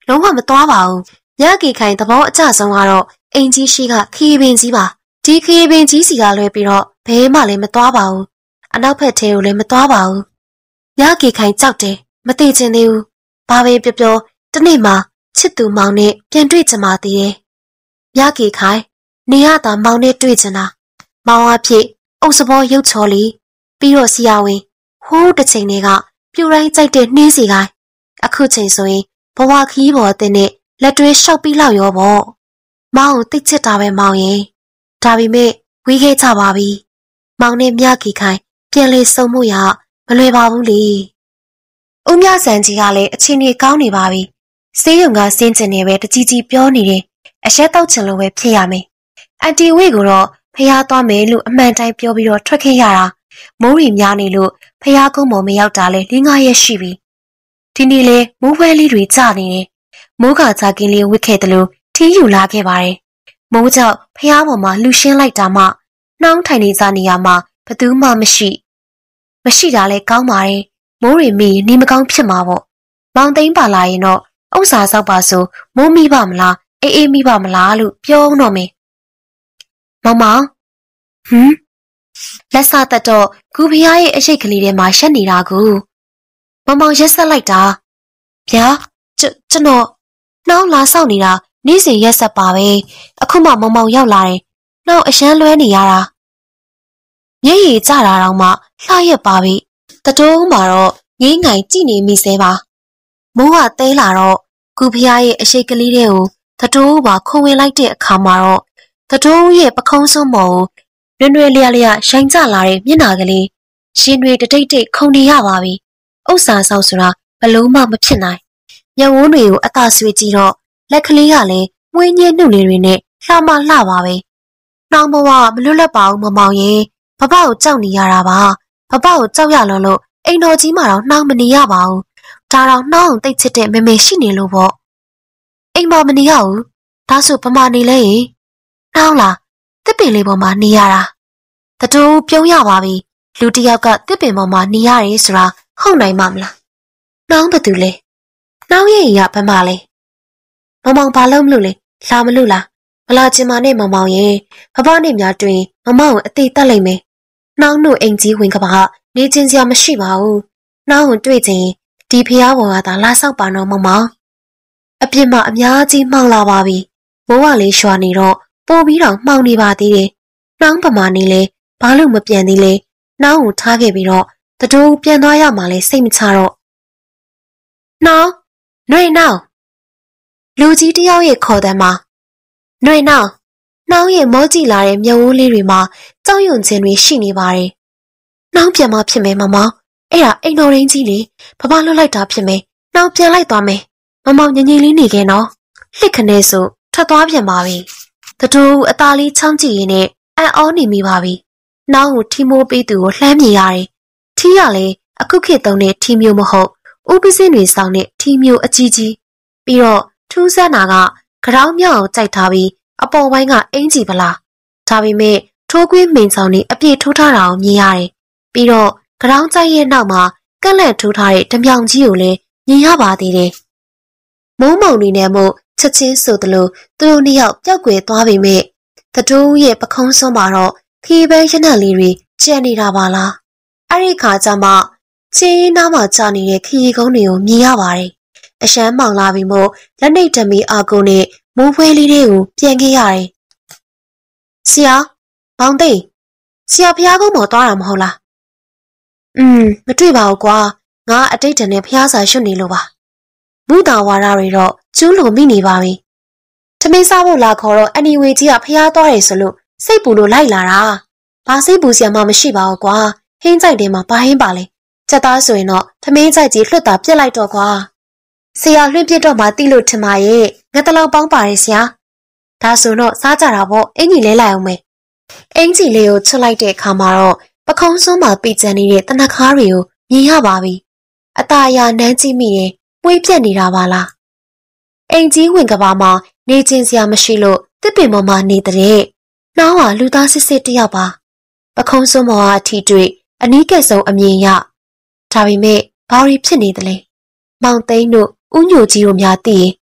လုံးဝမသွားပါဘူး။ညကီခိုင်သဘောအကျဆုံးကတော့အိမ်ကြီးရှိကခီးပင်ကြီးပါ။ဒီခီးပင်ကြီးစီကလွဲပြီးတော့ဘဲမှလည်းမသွားပါဘူး။အနောက်ဘက်ထဲကိုလည်းမသွားပါဘူး။ညကီခိုင်ကြောက်တယ်မသိချင်သေးဘူး။ဘာပဲပြောပြောတနေ့မှချစ်သူမောင်နဲ့ပြန်တွေ့ချင်ပါသေးတယ်။ညကီခိုင်နေရတာမောင်နဲ့တွေ့ချင်တာ။မောင်အဖြစ်အုပ်စဘောရုပ်ချော်လီပြီးတော့စီယာဝင်ဟိုးတစ်ချိန်တည်းကပြူတိုင်းကြိုက်တဲ့နှင်းစီကိုင်းအခုချိန်ဆိုရင်ဘဝခီးပေါ်တဲ့နဲ့လက်တွဲလျှောက်ပြီးလောက်ရောပေါ့မောင်ကိုသိချစ်တာပဲမောင်ရင်ဒါပေမဲ့ဝေးခဲ့ကြပါပြီမောင်နဲ့မြကီခိုင်ပြန်လေဆုံမှုရမလွယ်ပါဘူးလေဦးမြဆန်ကြီးကလည်းအချင်းကြီးကောင်းနေပါပြီဆေးရုံကဆင်းကျင်နေပဲတကြီးကြီးပြောနေတယ်အရှက်တောက်ချင်လို့ပဲဖြစ်ရမယ်အန်တီဝေကိုတော့ဖះသွားမယ်လို့အမှန်တိုင်းပြောပြီးတော့ထွက်ခဲ့ရတာမိုးရီများနေလို့ဖះကုန်းပေါ်မရောက်တာလဲ၄၅ရက်ရှိပြီဒီနေ့လေမိုးဖွဲလေးတွေကျနေတယ်မိုးကကြကင်းလေးဝစ်ခဲ့တယ်လို့ထီးယူလာခဲ့ပါတယ်မိုးကြောင့်ဖះပေါ်မှာလှူရှင်းလိုက်တာမှနှောင်းထိုင်နေကြနေရမှာဘသူမှမရှိမရှိတာလဲကောင်းပါတယ်မိုးရီမီနေမကောင်းဖြစ်မှာပေါ့မောင်သိန်းပါလာရင်တော့ဥစ္စာဆောက်ပါဆိုမိုးမိပါမလားအေးအေးမိပါမလားလို့ပြောတော့မယ်မောင်မောင်ဟမ်လက်စသက်တော့ဂူဖျားရဲ့အရှိတ်ကလေးထဲမှာရှက်နေတာကူမောင်မောင်ရက်ဆက်လိုက်တာဗျာကျွန်တော်နှောင်းလာဆောက်နေတာနေ့စဉ်ရက်ဆက်ပါပဲအခုမှမောင်မောင်ရောက်လာတယ်နှောင်းအရှမ်းလွဲနေရတာမျက်ရည်ကျတာတော့မှလှရက်ပါပြီတတိုးမှာတော့ငိမ့်ငိုင်ကြည့်နေမိသေးပါမိုးကတဲလာတော့ဂူဖျားရဲ့အရှိတ်ကလေးတွေကိုတတိုးပါခုံဝင်လိုက်တဲ့အခါမှာတော့တတိုးရဲ့ပခုံးစွန်းပေါ်ကိုလွယ်လွယ်လျားလျားရှိုင်းကျလာတဲ့မျက်နှာကလေးရှင်တွေတတိတ်တိတ်ခုန်နေရပါပြီဥစ္စာဆောက်ဆိုတာဘလုံးမှမဖြစ်နိုင်ညဝန်းတွေကိုအသာဆွေးကြည့်တော့လက်ကလေးကလည်းမွေးညင်းနှုတ်လေးတွေနဲ့လှမလှပါပဲနှောင်းဘဝမလွတ်လပ်ပါဘူးမမောင်ရင်ဘဘကိုကြောက်နေရတာပါဘဘကိုကြောက်ရလို့လို့အိမ်တော်ကြီးမှာတော့နှောင်းမနေရပါဘူးဒါတော့နှောင်းတိတ်ချစ်တဲ့မေမေရှိနေလို့ပေါ့အိမ်မမနေရဘူးဒါဆိုဗမာနေလဲရင်နှောင်းလားတစ်ပင်လေးပေါ်မှာနေရတာတတူပြုံးရပါပြီလူတစ်ယောက်ကတစ်ပင်ပေါ်မှာနေရတယ်ဆိုတာဟုတ်နိုင်မှာမလားနှောင်းဘာတူလဲနှောင်းရဲ့ရဗမာလဲမမောင်ဘာလို့မလို့လဲလာမလို့လားမလာချင်မနဲ့မမောင်ရဲ့ဘဘနဲ့များတွင်မမောင်ကိုအသေးတက်လိုက်မယ်နှောင်းတို့အိမ်ကြီးဝင်ကပါနေချင်းစရာမရှိပါဘူးနှောင်းကိုတွေ့ချင်းဒီဖျားပေါ်ကသာလာဆောက်ပါတော့မမောင်အပြစ်မှအများကြီးမှောင်လာပါပြီမိုးကလေးရွာနေတော့ပိုပြီးတော့မှောင်နေပါသေးတယ်နှောင်းပမာနေလဲဘာလို့မပြန်သေးလဲနှောင်းကိုထားခဲ့ပြီးတော့တတူပြန်သွားရမှလဲစိတ်မချတော့နှောင်းနှွေနှောင်းလူကြီးတယောက်ရဲ့ခေါ်တဲ့မှာနှွေနှောင်းနှောင်းရဲ့မောကြည့်လာတဲ့မျက်ဝန်းလေးတွေမှာကြောက်ရွံ့ခြင်းတွေရှိနေပါတယ်နှောင်းပြန်မဖြစ်မယ်မမောင်အဲ့ဒါအိမ်တော်ရင်းကြီးလေဘဘလွတ်လိုက်တာဖြစ်မယ်နှောင်းပြန်လိုက်သွားမယ်မမောင်ငြိမ်ငြိမ်လေးနေခဲ့နော်လှစ်ခနဲဆိုထွက်သွားပြန်ပါပြီတတူအသားလေးချောင်းကြည့်ရင်းနဲ့အံ့ဩနေမိပါပြီနှောင်းကိုထီမိုးပေးသူကိုလှမ်းမြင်ရတယ်ထီးရလေအခုခေတ်သုံးတဲ့ထီမျိုးမဟုတ်ဥပစင်းတွေဆောင်တဲ့ထီမျိုးအကြီးကြီးပြီးတော့ထူးဆန်းတာကကြောင်မြောက်အောင်ကြိုက်ထားပြီးအပေါ်ပိုင်းကအင်ကြီးပလားဒါပေမဲ့ထိုးကွင်းမိန်ဆောင်နေအပြည့်ထိုးထားတာကိုမြင်ရတယ်ပြီးတော့ကြောင်ကြိုက်ရဲ့နောက်မှာကန့်လန့်ထိုးထားတဲ့ဓမြောင်ကြီးကိုလည်းမြင်ရပါသေးတယ်မုံမုံနေနဲ့မို့ချက်ချင်းဆိုသလိုသူတို့နှစ်ယောက်ပျောက်ကွယ်သွားပေမဲ့တတိုးရဲ့ပခုံးစွန်းမှာတော့ခီးပန်းရနက်လေးတွေကျန်နေတာပါလားအဲ့ဒီခါကျမှချင်းနားမှာကြာနေတဲ့ခီးကုန်းတွေကိုမြင်ရပါတယ်အရှမ်းမောင်လာပြီးမို့လက်နှိပ်တမီအာကုန်းနဲ့မိုးဖွဲလေးတွေကိုပြန်ခဲ့ရတယ်ဆရာမောင်သိန်းဆရာဖျားကုန်းပေါ်သွားတာမဟုတ်လားอืมမတွေ့ပါဘူးကွာငါအတိတ်တန်နဲ့ဖျားစာရွတ်နေလို့ပါမူတာဝါဒတွေတော့ကျူးလို့မိနေပါပြီထမင်းစားဖို့လာခေါ်တော့အန်နီဝေကြီးကဖျားသွားတယ်ဆိုလို့စိတ်ပူလို့လိုက်လာတာဘာစိတ်ပူစရာမှမရှိပါဘူးကွာဟင်းကြိုက်တယ်မှာဘာဟင်းပါလဲစက်သားဆိုရင်တော့ထမင်းကြိုက်ကြီးလွှတ်တာပြစ်လိုက်တော့ကွာဆရာလွှင့်ပြစ်တော့မှတိလို့ထင်ပါရဲ့ငါတလောက်ပေါင်းပါတယ်ဆရာဒါဆိုတော့စားကြတာပေါ့အင်ကြီးလဲလိုက်အောင်မယ်အင်ကြီးလေးကိုချွတ်လိုက်တဲ့အခါမှာတော့ပခုံးစွန်းမှာပိကျန်နေတဲ့တနခါးတွေကိုမြင်ရပါပြီအตาရနန်းကြည့်မိရင်ပွေးပြက်နေတာပါလားအင်ကြီးဝင်ကဘာမှာနေချင်းစရာမရှိလို့တစ်ပင်ပေါ်မှာနေတဲ့နှောင်းဟာလူသားစစ်စစ်တယောက်ပါပခုံးစွန်းပေါ်ကအထီတွေ့အနီးကပ်ဆုံးအမြင်ရဒါပေမဲ့ဘာတွေဖြစ်နေသလဲမောင်သိန်းတို့ဥညိုကြီးတို့များသိရင်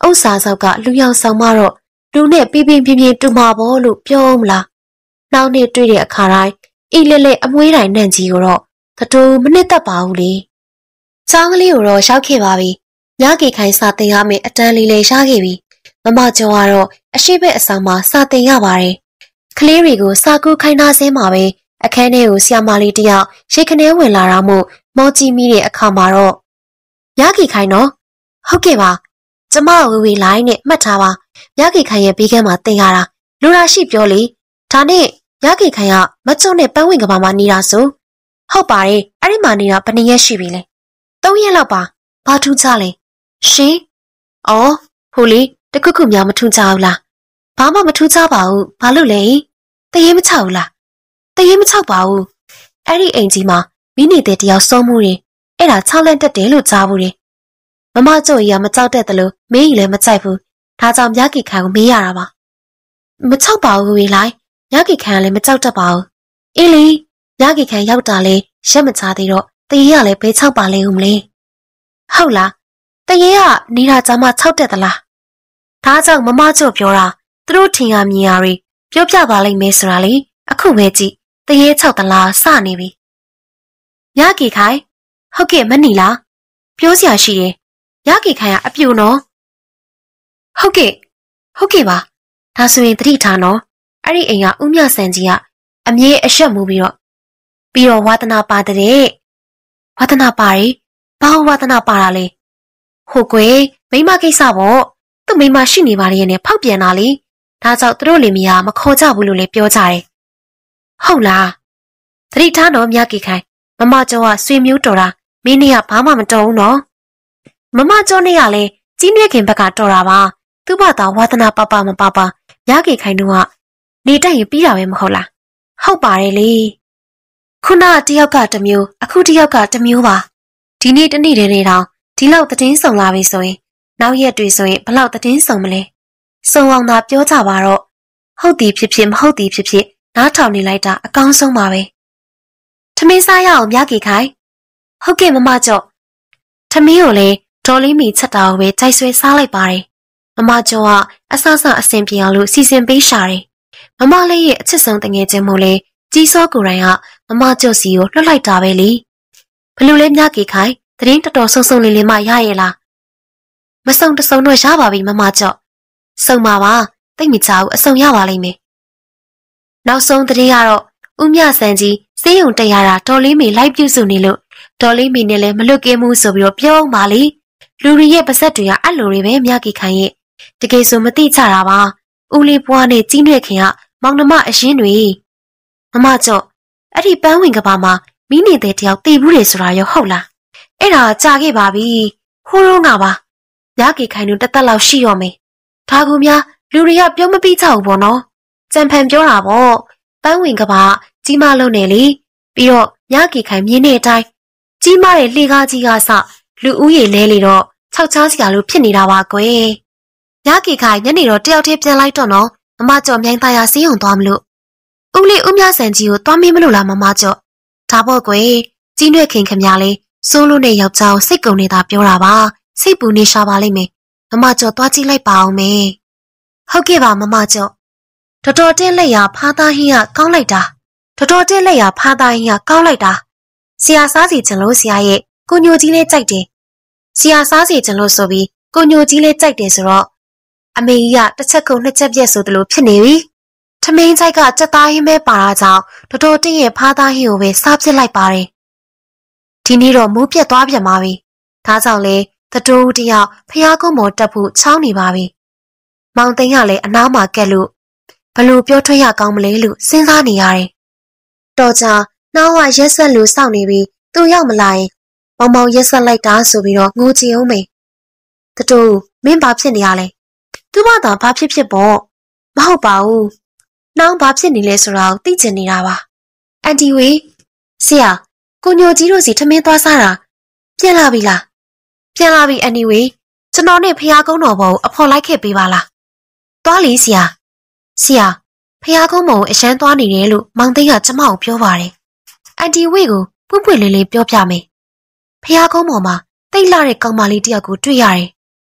ဥစ္စာဆောက်ကလူယောင်ဆောင်မတော့လူနဲ့ပြပြင်းပြင်းပြင်းတူမှာပေါ့လို့ပြောမလားနောက်နေ့တွေ့တဲ့အခါတိုင်းအီလဲလဲအမွှေးတိုင်းနန့်ကြီးကိုတော့တတူမနစ်သက်ပါဘူးလေချောင်းကလေးကိုတော့ရောက်ခဲ့ပါပြီညကေခိုင်စာတင်ရမယ့်အတန်းလေးလေးရခဲ့ပြီမမကျော်ကတော့အရှိဘက်အဆောင်မှာစာတင်ရပါတယ်ကလေးတွေကိုစာကူခိုင်းထားစင်းမှာပဲအခန်းထဲကိုဆရာမလေးတယောက်ရေခနဲဝင်လာတာမို့မောကြည့်မိတဲ့အခါမှာတော့ညကေခိုင်နော်ဟုတ်ကဲ့ပါကျမဝေဝေလိုင်းနဲ့မှတ်ထားပါညကေခိုင်ရဲ့ဘေးကမ်းမှာတင်ရတာလူရာရှိပြောလေဒါနဲ့ညကေခိုင်ကမကျုံနဲ့ပန်းဝင်ကဘာမှာနေတာဆိုဟုတ်ပါတယ်အဲ့ဒီမှာနေတာဘယ်နှစ်ရက်ရှိပြီလဲသုံးရက်လောက်ပါဘာထူးကြလဲရှင်အော်ဟိုလေတခုခုများမထူးကြဘူးလားဘာမှမထူးကြပါဘူးဘာလို့လဲတရေမချောက်ဘူးလားတရေမချောက်ပါဘူးအဲ့ဒီအိမ်ကြီးမှာမိနေတဲ့တယောက်ဆုံးမှုတယ်အဲ့ဒါ၆လက်တက်တယ်လို့ကြားဘူးတယ်မမကျို့ကြီးကမကြောက်တတ်တယ်လို့မင်းကြီးလည်းမကြိုက်ဘူးဒါကြောင့်မြကေခိုင်ကိုမေးရတာပါမချောက်ပါဘူးဝေလိုက်မြကေခိုင်ကလည်းမကြောက်တတ်ပါဘူးအေးလေမြကေခိုင်ရောက်တာလေရက်မချသေးတော့တရေကလည်းဘဲချောက်ပါလေဦးမလဲဟုတ်လားတရေကနေတာကြမှာချောက်တက်သလားဒါကြောင့်မမကျို့ပြောတာသူတို့ထင်ရမြင်ရတွေပြောပြပါလိမ့်မယ်ဆိုတာလေအခုပဲကြည့်တရေချောက်သလားစနေပြီမြကေခိုင်ဟုတ်ကဲ့မနီလားပြောစရာရှိတယ်ညကေခိုင်ကအပြူနော်ဟုတ်ကဲ့ဟုတ်ကဲ့ပါဒါဆိုရင်တတိထားနော်အဲ့ဒီအိမ်ကဦးမြဆန်ကြီးကအမြဲအရှက်မှုပြီးတော့ပြီးတော့ဝါသနာပါတဲ့ဝါသနာပါရီဘာဝါသနာပါတာလဲဟုတ်ကွယ်မိမကိစ္စပေါ့သူ့မိမရှိနေပါလေနဲ့ဖောက်ပြန်တာလေဒါကြောင့်သူတို့လင်မယားမခေါ်ကြဘူးလို့လည်းပြောကြတယ်ဟုတ်လားတတိထားနော်ညကေခိုင်မမကျော်ကဆွေမျိုးတော်တာမင်းနဲ့ကဘာမှမတော်ဘူးနော်မမကျော်နဲ့ကလည်းကြီးမြတ်ခင်ဘက်ကတော်တာပါသူ့ဘာသာဝါသနာပပမပပညကေခိုင်တို့ကနေတိုက်ရင်ပြီးတာပဲမဟုတ်လားဟုတ်ပါတယ်လေခုနတယောက်ကတမျိုးအခုတယောက်ကတမျိုးပါဒီနေ့တနေ့တည်းနေတော့ဒီလောက်သတင်းဆောင်လာပြီဆိုရင်နောက်ရက်တွေဆိုရင်ဘလောက်သတင်းဆောင်မလဲစုံအောင်သာပြောကြပါတော့ဟုတ်သည်ဖြစ်ဖြစ်မဟုတ်သည်ဖြစ်ဖြစ်နားထောင်နေလိုက်တာအကောင်းဆုံးပါပဲထမင်းစားရအောင်ညကေခိုင်ဟုတ်ကဲ့မမကျော်ထမင်းကိုလေဒေါ်လေးမီချက်တာကိုပဲကြိုက်ဆွဲစားလိုက်ပါတယ်မမကျော်ကအဆဆအဆင်ပြေအောင်လို့စီစဉ်ပေးရှာတယ်မမလေးရဲ့အချစ်ဆုံးတငယ်ချင်းမို့လဲကြီးစောကိုယ်တိုင်ကမမကျော်စီကိုလွှတ်လိုက်တာပဲလေဘလူလေးမြကေခိုင်တရင်တော်တော်ဆုံဆုံလေးလေးမှရရဲ့လားမဆုံတဆုံတော့ရပါပြီမမကျော်စုံပါပါတိတ်မချဘူးအဆုံရပါလိမ့်မယ်နောက်ဆုံးတရင်ကတော့ဦးမြဆန်ကြီးစေးရုံတက်ရတာဒေါ်လေးမီလိုက်ပြုစုနေလို့ဒေါ်လေးမီနဲ့လည်းမလွတ်ကင်းမှုဆိုပြီးတော့ပြောအောင်ပါလေလူတွေရဲ့ပါဆက်တွေကအဲ့လိုတွေပဲမြကေခိုင်ရဲ့တကယ်ဆိုမသိကြတာပါဦးလေးပွားနဲ့ကြီးနှွဲ့ခင်ကမောင်နှမအရင်တွေမမကျော်အဲ့ဒီပန်းဝင်ကဘာမှာမိနေတဲ့တယောက်တည်ဘူးလေဆိုတာရောဟုတ်လားအဲ့ဒါကြာခဲ့ပါပြီခိုးတော့ငါပါမြကေခိုင်တို့တက်တက်လောက်ရှိရောမယ်ဒါကူများလူတွေကပြောမပြီးကြဘူးပေါ့နော်ကြံဖန်ပြောတာပေါ့ပန်းဝင်ကဘာကြီးမလုံးနေလေပြီးတော့မြကေခိုင်မြင်းတဲ့အတိုင်းကြီးမတဲ့လှေကားကြီးကစလူဦးရေလဲလေတော့ခြောက်ချားစရာလိုဖြစ်နေတာပါကွယ်ညကေခိုင်ညနေတော့တယောက်တည်းပြန်လိုက်တော့နော်မမကျော်မြိုင်းသားရစီးုံသွားမလို့ဦးလေးဦးမြဆန်ကြီးကိုသွားမင်းမလို့လားမမကျော်ဒါပေါ့ကွယ်ကြီးနွဲ့ခင်ခင်များလေးစိုးလို့နဲ့ယောက်ျားကိုစိတ်ကုန်နေတာပြောတာပါစိတ်ပူနေရှာပါလိမ့်မယ်မမကျော်သွားကြည့်လိုက်ပါအောင်မယ်ဟုတ်ကဲ့ပါမမကျော်တော်တော်တင်းလက်ရဖားသားဟင်းကကောင်းလိုက်တာတော်တော်တင်းလက်ရဖားသားဟင်းကကောင်းလိုက်တာဆရာစားစီကျင်လို့ဆရာရဲ့ကိုညိုကြီးလေးကြိုက်တယ်ဆရာစားစီကျင်လို့ဆိုပြီးကိုညိုကြီးလေးကြိုက်တယ်ဆိုတော့အမေကြီးကတစ်ချက်ကုန်နှစ်ချက်ပြက်ဆိုသလိုဖြစ်နေပြီထမင်းချိုက်ကစက်သားဟင်းပဲပါတာကြောင့်တော်တော်တင်းရဲ့ဖားသားဟင်းကိုပဲစားပစ်လိုက်ပါတယ်ဒီနေ့တော့မိုးပြက်သွားပြန်ပါပြီဒါကြောင့်လေတတိုးတယောက်ဖျားကုန်းမော်တက်ဖို့ချောင်းနေပါပြီမောင်သိန်းကလည်းအနားမှာကက်လို့ဘလို့ပြောထွက်ရကောင်းမလဲလို့စဉ်းစားနေရတယ်တော်ကြာနှောင်းကရက်ဆက်လို့စောင့်နေပြီးသူရောက်မလာရင်မောင်မောင်ရက်ဆက်လိုက်တာဆိုပြီးတော့ငိုချင်အောင်မေတတိုးမင်းဘာဖြစ်နေရလဲသူမသာဘာဖြစ်ဖြစ်ပေါ့မဟုတ်ပါဘူးနှောင်းဘာဖြစ်နေလဲဆိုတာကိုသိချင်နေတာပါအန်တီဝေဆရာကိုညိုကြီးတို့စီထမင်းသွားစားတာပြန်လာပြီလားပြန်လာပြီအန်တီဝေကျွန်တော်နဲ့ဖျားကုန်းတော်ဘောကိုအဖော်လိုက်ခဲ့ပေးပါလားသွားလေဆရာဆရာဖျားကုန်းဘောကိုအရန်သွားနေတယ်လို့မောင်သိန်းကကျမကိုပြောပါတယ်အန်တီဝေကိုပွင့်ပွင့်လေးလေးပြောပြမယ်ဖျားကုန်းဘောမှာတိတ်လာတဲ့ကောင်မလေးတယောက်ကိုတွေ့ရတယ်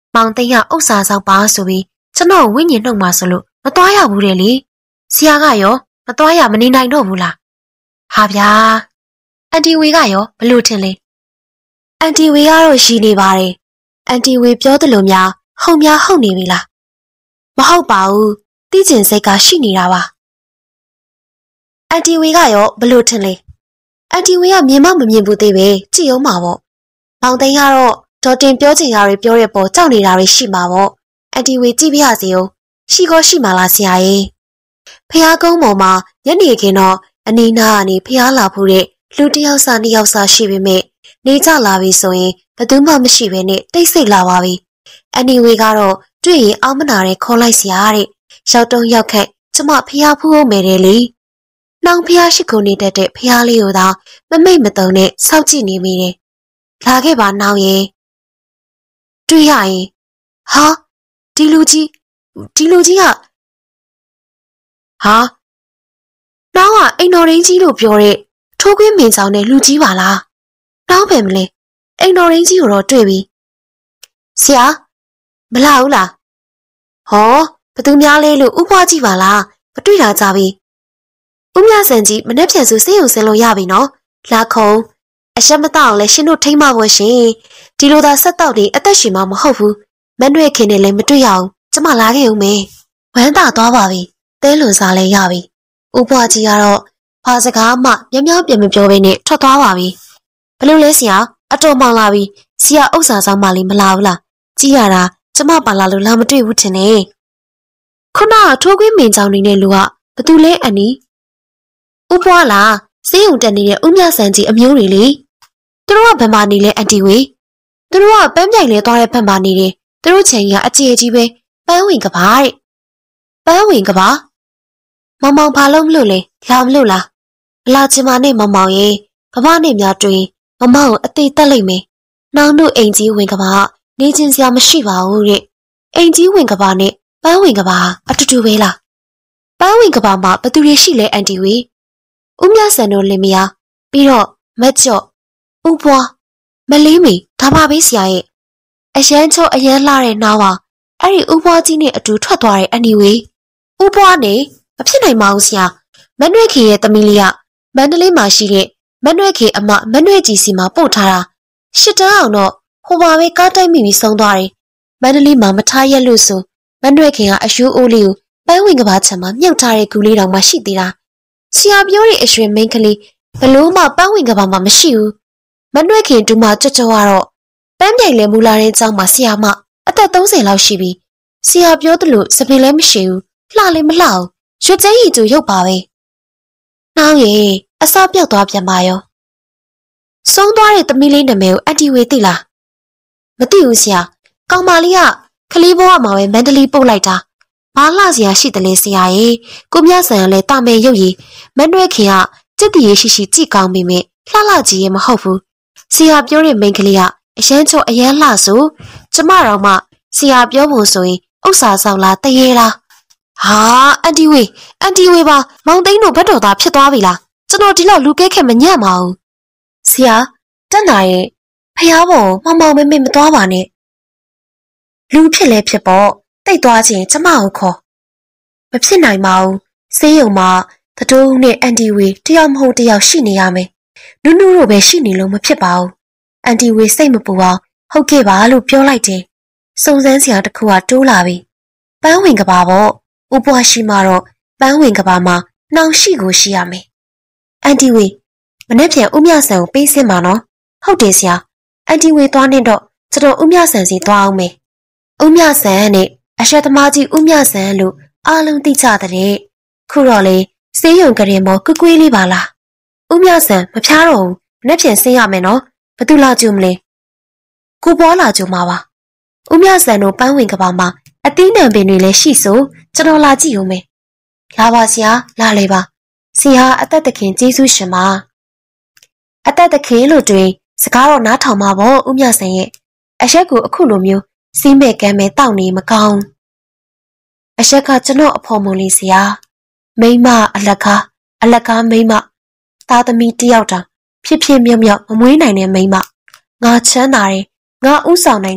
မောင်သိန်းကဥစ္စာဆောင်ပါဆိုပြီးကျွန်တော်ဝိညာဉ်နှုတ်မှာဆိုလို့မသွားရဘူးတဲ့လေဆရာကရောမသွားရမနေနိုင်တော့ဘူးလားဟာဗျာအန်တီဝေကရောဘလို့ထင်လဲအန်တီဝေကတော့ရှိနေပါတယ်အန်တီဝေပြောသလိုများဟုတ်များဟုတ်နေပြီလားမဟုတ်ပါဘူးသိကျင်စိတ်ကရှိနေတာပါအန်တီဝေကရောဘလို့ထင်လဲအန်တီဝေကမြင်မမမြင်ဘူးသေးပဲကြည့်အောင်ပါပေါ့မောင်သိန်းကတော့ဒေါ်တင်ပြောချင်တာတွေပြောရပေါ်ကြောက်နေတာတွေရှိမှာပေါ့အန်တီဝေကြည့်ပြရစီဦးရှိကောရှိမှာလားဆရာကြီးဖះကုန်းပေါ်မှာညနေခင်းတော့အနီးနားကနေဖះလာဖို့တဲ့လူတစ်ယောက်စာနှစ်ယောက်စာရှိပေမဲ့နေကြလာပြီဆိုရင်ဘယ်သူမှမရှိဘဲနဲ့တိတ်ဆိတ်လာပါပြီအန်တီဝေကတော့တွေ့ရင်အောင်းမနာတဲ့ခေါ်လိုက်ဆရာတဲ့ရောက်တုံးရောက်ခက်ကျမဖះဖူးအောင်မယ်တယ်လေနှောင်ဖះရှိခုနေတတ်တဲ့ဖះလေးကိုသာမမိတ်မတုံနဲ့စောက်ကြည့်နေမိတယ်လာခဲ့ပါနှောင်ရဲ့တွေ့ရရင်ဟာဒီလူကြီးဒီလူကြီးကဟာနှောင်းကအိမ်တော်ရင်းကြီးလို့ပြောတဲ့ထိုးခွင်းမင်းဆောင်တဲ့လူကြီးပါလားနှောင်းပဲမလဲအိမ်တော်ရင်းကြီးကိုတော့တွေ့ပြီဆရာမလာဘူးလားဟောဘသူများလဲလို့ဥပွားကြည့်ပါလားမတွေ့တာကြပြီဦးမြဆန်ကြီးမနေ့ပြန်စုစေးုံဆင်းလို့ရပြီနော်လာခုံအရှက်မတောက်လဲရှင်တို့ထိမ့်မဖို့ရှင်ဒီလိုသာဆက်တော့နေအသက်ရှင်မှာမဟုတ်ဘူးမနှွဲ့ခင်နဲ့လည်းမတွေ့ရအောင်ကျမလာခဲ့ဦးမယ်ဝမ်းသာသွားပါပြီတဲလွန်စားလဲရပြီဥပွားကြီးကတော့ဘာစကားမှမြမြောက်ပြန်မပြောဘဲနဲ့ထွက်သွားပါပြီဘလို့လဲဆရာအတော်မောင်လာပြီဆရာဥစ္စာဆောင်မလေးမလာဘူးလားကြည့်ရတာကျမပါလာလို့လာမတွေ့ဘူးထင်တယ်ခုနကထိုးခွင်းမင်းကြောင်နေတဲ့လူကဘသူလဲအန်နီဥပွားလားစေးုံတက်နေတဲ့ဦးမြဆန်ကြီးအမျိုးတွေလေသူတို့ကဘယ်မှာနေလဲအန်တီဝေသူတို့ကပန်းပြိုင်လဲသွားတဲ့ဘက်မှာနေတယ်သူတို့ချိန်ကြီးကအကြေကြီးပဲပန်းဝင်ကဘာတဲ့ပန်းဝင်ကဘာမောင်မောင်ဘာလို့မလို့လဲလာမလို့လားမလာချင်ပါနဲ့မောင်မောင်ရေကဘာနဲ့များတွေ့မမောင်ကိုအသေးတက်လိုက်မယ်နှောင်တို့အိမ်ကြီးဝင်ကဘာနေချင်းစရာမရှိပါဘူးတဲ့အိမ်ကြီးဝင်ကဘာနဲ့ပန်းဝင်ကဘာအတူတူပဲလားပန်းဝင်ကဘာမှာဘသူတွေရှိလဲအန်တီဝေဦးမြဆန်တို့လင်မယားပြီးတော့မက်ကျော့ဥပွားမလေးမီဒါပါပဲဆရာရဲ့အရန်ချို့အရန်လှတဲ့နှောင်းပါအဲ့ဒီဥပွားကြီးနဲ့အတူထွက်သွားတဲ့အန်တီဝေဥပွားနေမဖြစ်နိုင်ပါဘူးဆရာမနှွဲ့ခေရဲ့သမီးလေးကမန္တလေးမှာရှိတဲ့မနှွဲ့ခေအမမနှွဲ့ကြီးစီမှာပို့ထားတာရှစ်တန်းအောင်တော့ဟိုပါပဲကားတိုက်မိပြီးဆုံးသွားတယ်မန္တလေးမှာမထားရက်လို့ဆိုမနှွဲ့ခေကအယိုးအိုးလေးကိုပန်းဝင်ကဘာချမ်းမှာမြုပ်ထားတဲ့ကူလေးတောင်မှရှိသေးတာဆရာပြောတဲ့အရွှေမိန်းကလေးဘလို့မှပန်းဝင်ကဘာမှမရှိဘူးမနှွဲ့ခေတူမကြွကြွကတော့ပန်းပြိုင်လဲမူလာတဲ့ကျောင်းမှာဆရာမအသက်သုံးဆယ်လောက်ရှိပြီဆရာပြောသလိုစပင်လည်းမရှိဘူးလှလည်းမလှဘူးရွှေကျင်းရီကျိုရုပ်ပါပဲနှောင်းရီအစောပြောက်သွားပြန်ပါရောဆုံးသွားတဲ့သမီးလေးနာမည်ကိုအန်တီဝေသိလားမသိဘူးဆရာကောင်မလေးကခလေးဘဝမှာပဲမန္တလေးပို့လိုက်တာဘာလှစရာရှိတယ်လဲဆရာရေကိုမြဆန်ကလည်းတာမဲရုပ်ရည်မနှွဲ့ခင်ကစက်တည်ရရှိရှိကြည့်ကောင်းပေမဲ့လှလှကြီးရဲ့မဟုတ်ဘူးဆရာပြောတဲ့မိန်းကလေးကအရန်ချို့အရန်လှဆိုကျမတော်မှဆရာပြောဖို့ဆိုရင်ဥစ္စာဆောင်လားတရေလားဟာအန်တီဝေအန်တီဝေပါမောင်သိန်းတို့ဘက်တော်သားဖြစ်သွားပြီလားကျွန်တော်ဒီလောက်လူကဲခဲမညံ့ပါဘူးဆရာတက်လာရဲ့ဖះဘောမောင်မောင်မေမေမသွားပါနဲ့လူဖြစ်လဲဖြစ်ပေါ့တိတ်သွားခြင်းကျမကိုခေါ်မဖြစ်နိုင်ပါဘူးဆေးရုံမှာတတိုးနဲ့အန်တီဝေတယောက်မဟုတ်တယောက်ရှိနေရမယ်နူးနူးတို့ပဲရှိနေလို့မဖြစ်ပါဘူးအန်တီဝေစိတ်မပူအောင်ဟုတ်ကဲ့ပါလို့ပြောလိုက်တယ်စုံစမ်းစရာတစ်ခုကတိုးလာပြီပန်းဝင်ကဘာပေါ့ဥပွားရှိမှတော့ပန်းဝင်ကဘာမှာနှောင်ရှိကိုရှိရမယ်အန်တီဝေမနေ့ပြန်ဦးမြဆန်ကိုပေးစင်းပါနော်ဟုတ်တယ်ဆရာအန်တီဝေသွားနေတော့ကျွန်တော်ဦးမြဆန်စီသွားအောင်မယ်ဦးမြဆန်နဲ့အရှက်သမားကြီးဦးမြဆန်လို့အားလုံးသိကြတဲ့ခုတော့လေစေးရုံကရင်မောကွကွေးလေးပါလားဦးမြဆန်မဖျားတော့ဘူးမနေ့ပြန်ဆင်းရမယ်နော်ဘသူလာကြုံမလဲကိုပွားလာကြုံမှာပါဦးမြဆန်တို့ပန်းဝင်ကဘာမှာအသီးနှံပင်တွေလည်းရှိဆိုကျွန်တော်လာကြည့်ဦးမယ်လာပါဆရာလာလေပါဆရာအသက်သခင်ကျေးဇူးရှင်ပါအသက်သခင်လို့တွင်စကားတော့နားထောင်ပါပေါ့ဦးမြဆန်ရဲ့အရှက်ကိုအခုလိုမျိုးစီးမဲ့ကမ်းမဲ့တောက်နေမကောင်းအရှက်ကကျွန်တော်အဖော်မုံလေးဆရာမိမအလက်ကားအလက်ကားမိမသားသမီးတယောက်တောင်ဖြစ်ဖြစ်မြောက်မြောက်မမွေးနိုင်တဲ့မိမငါချမ်းသာတယ်ငါဥဆောင်နိုင်တယ်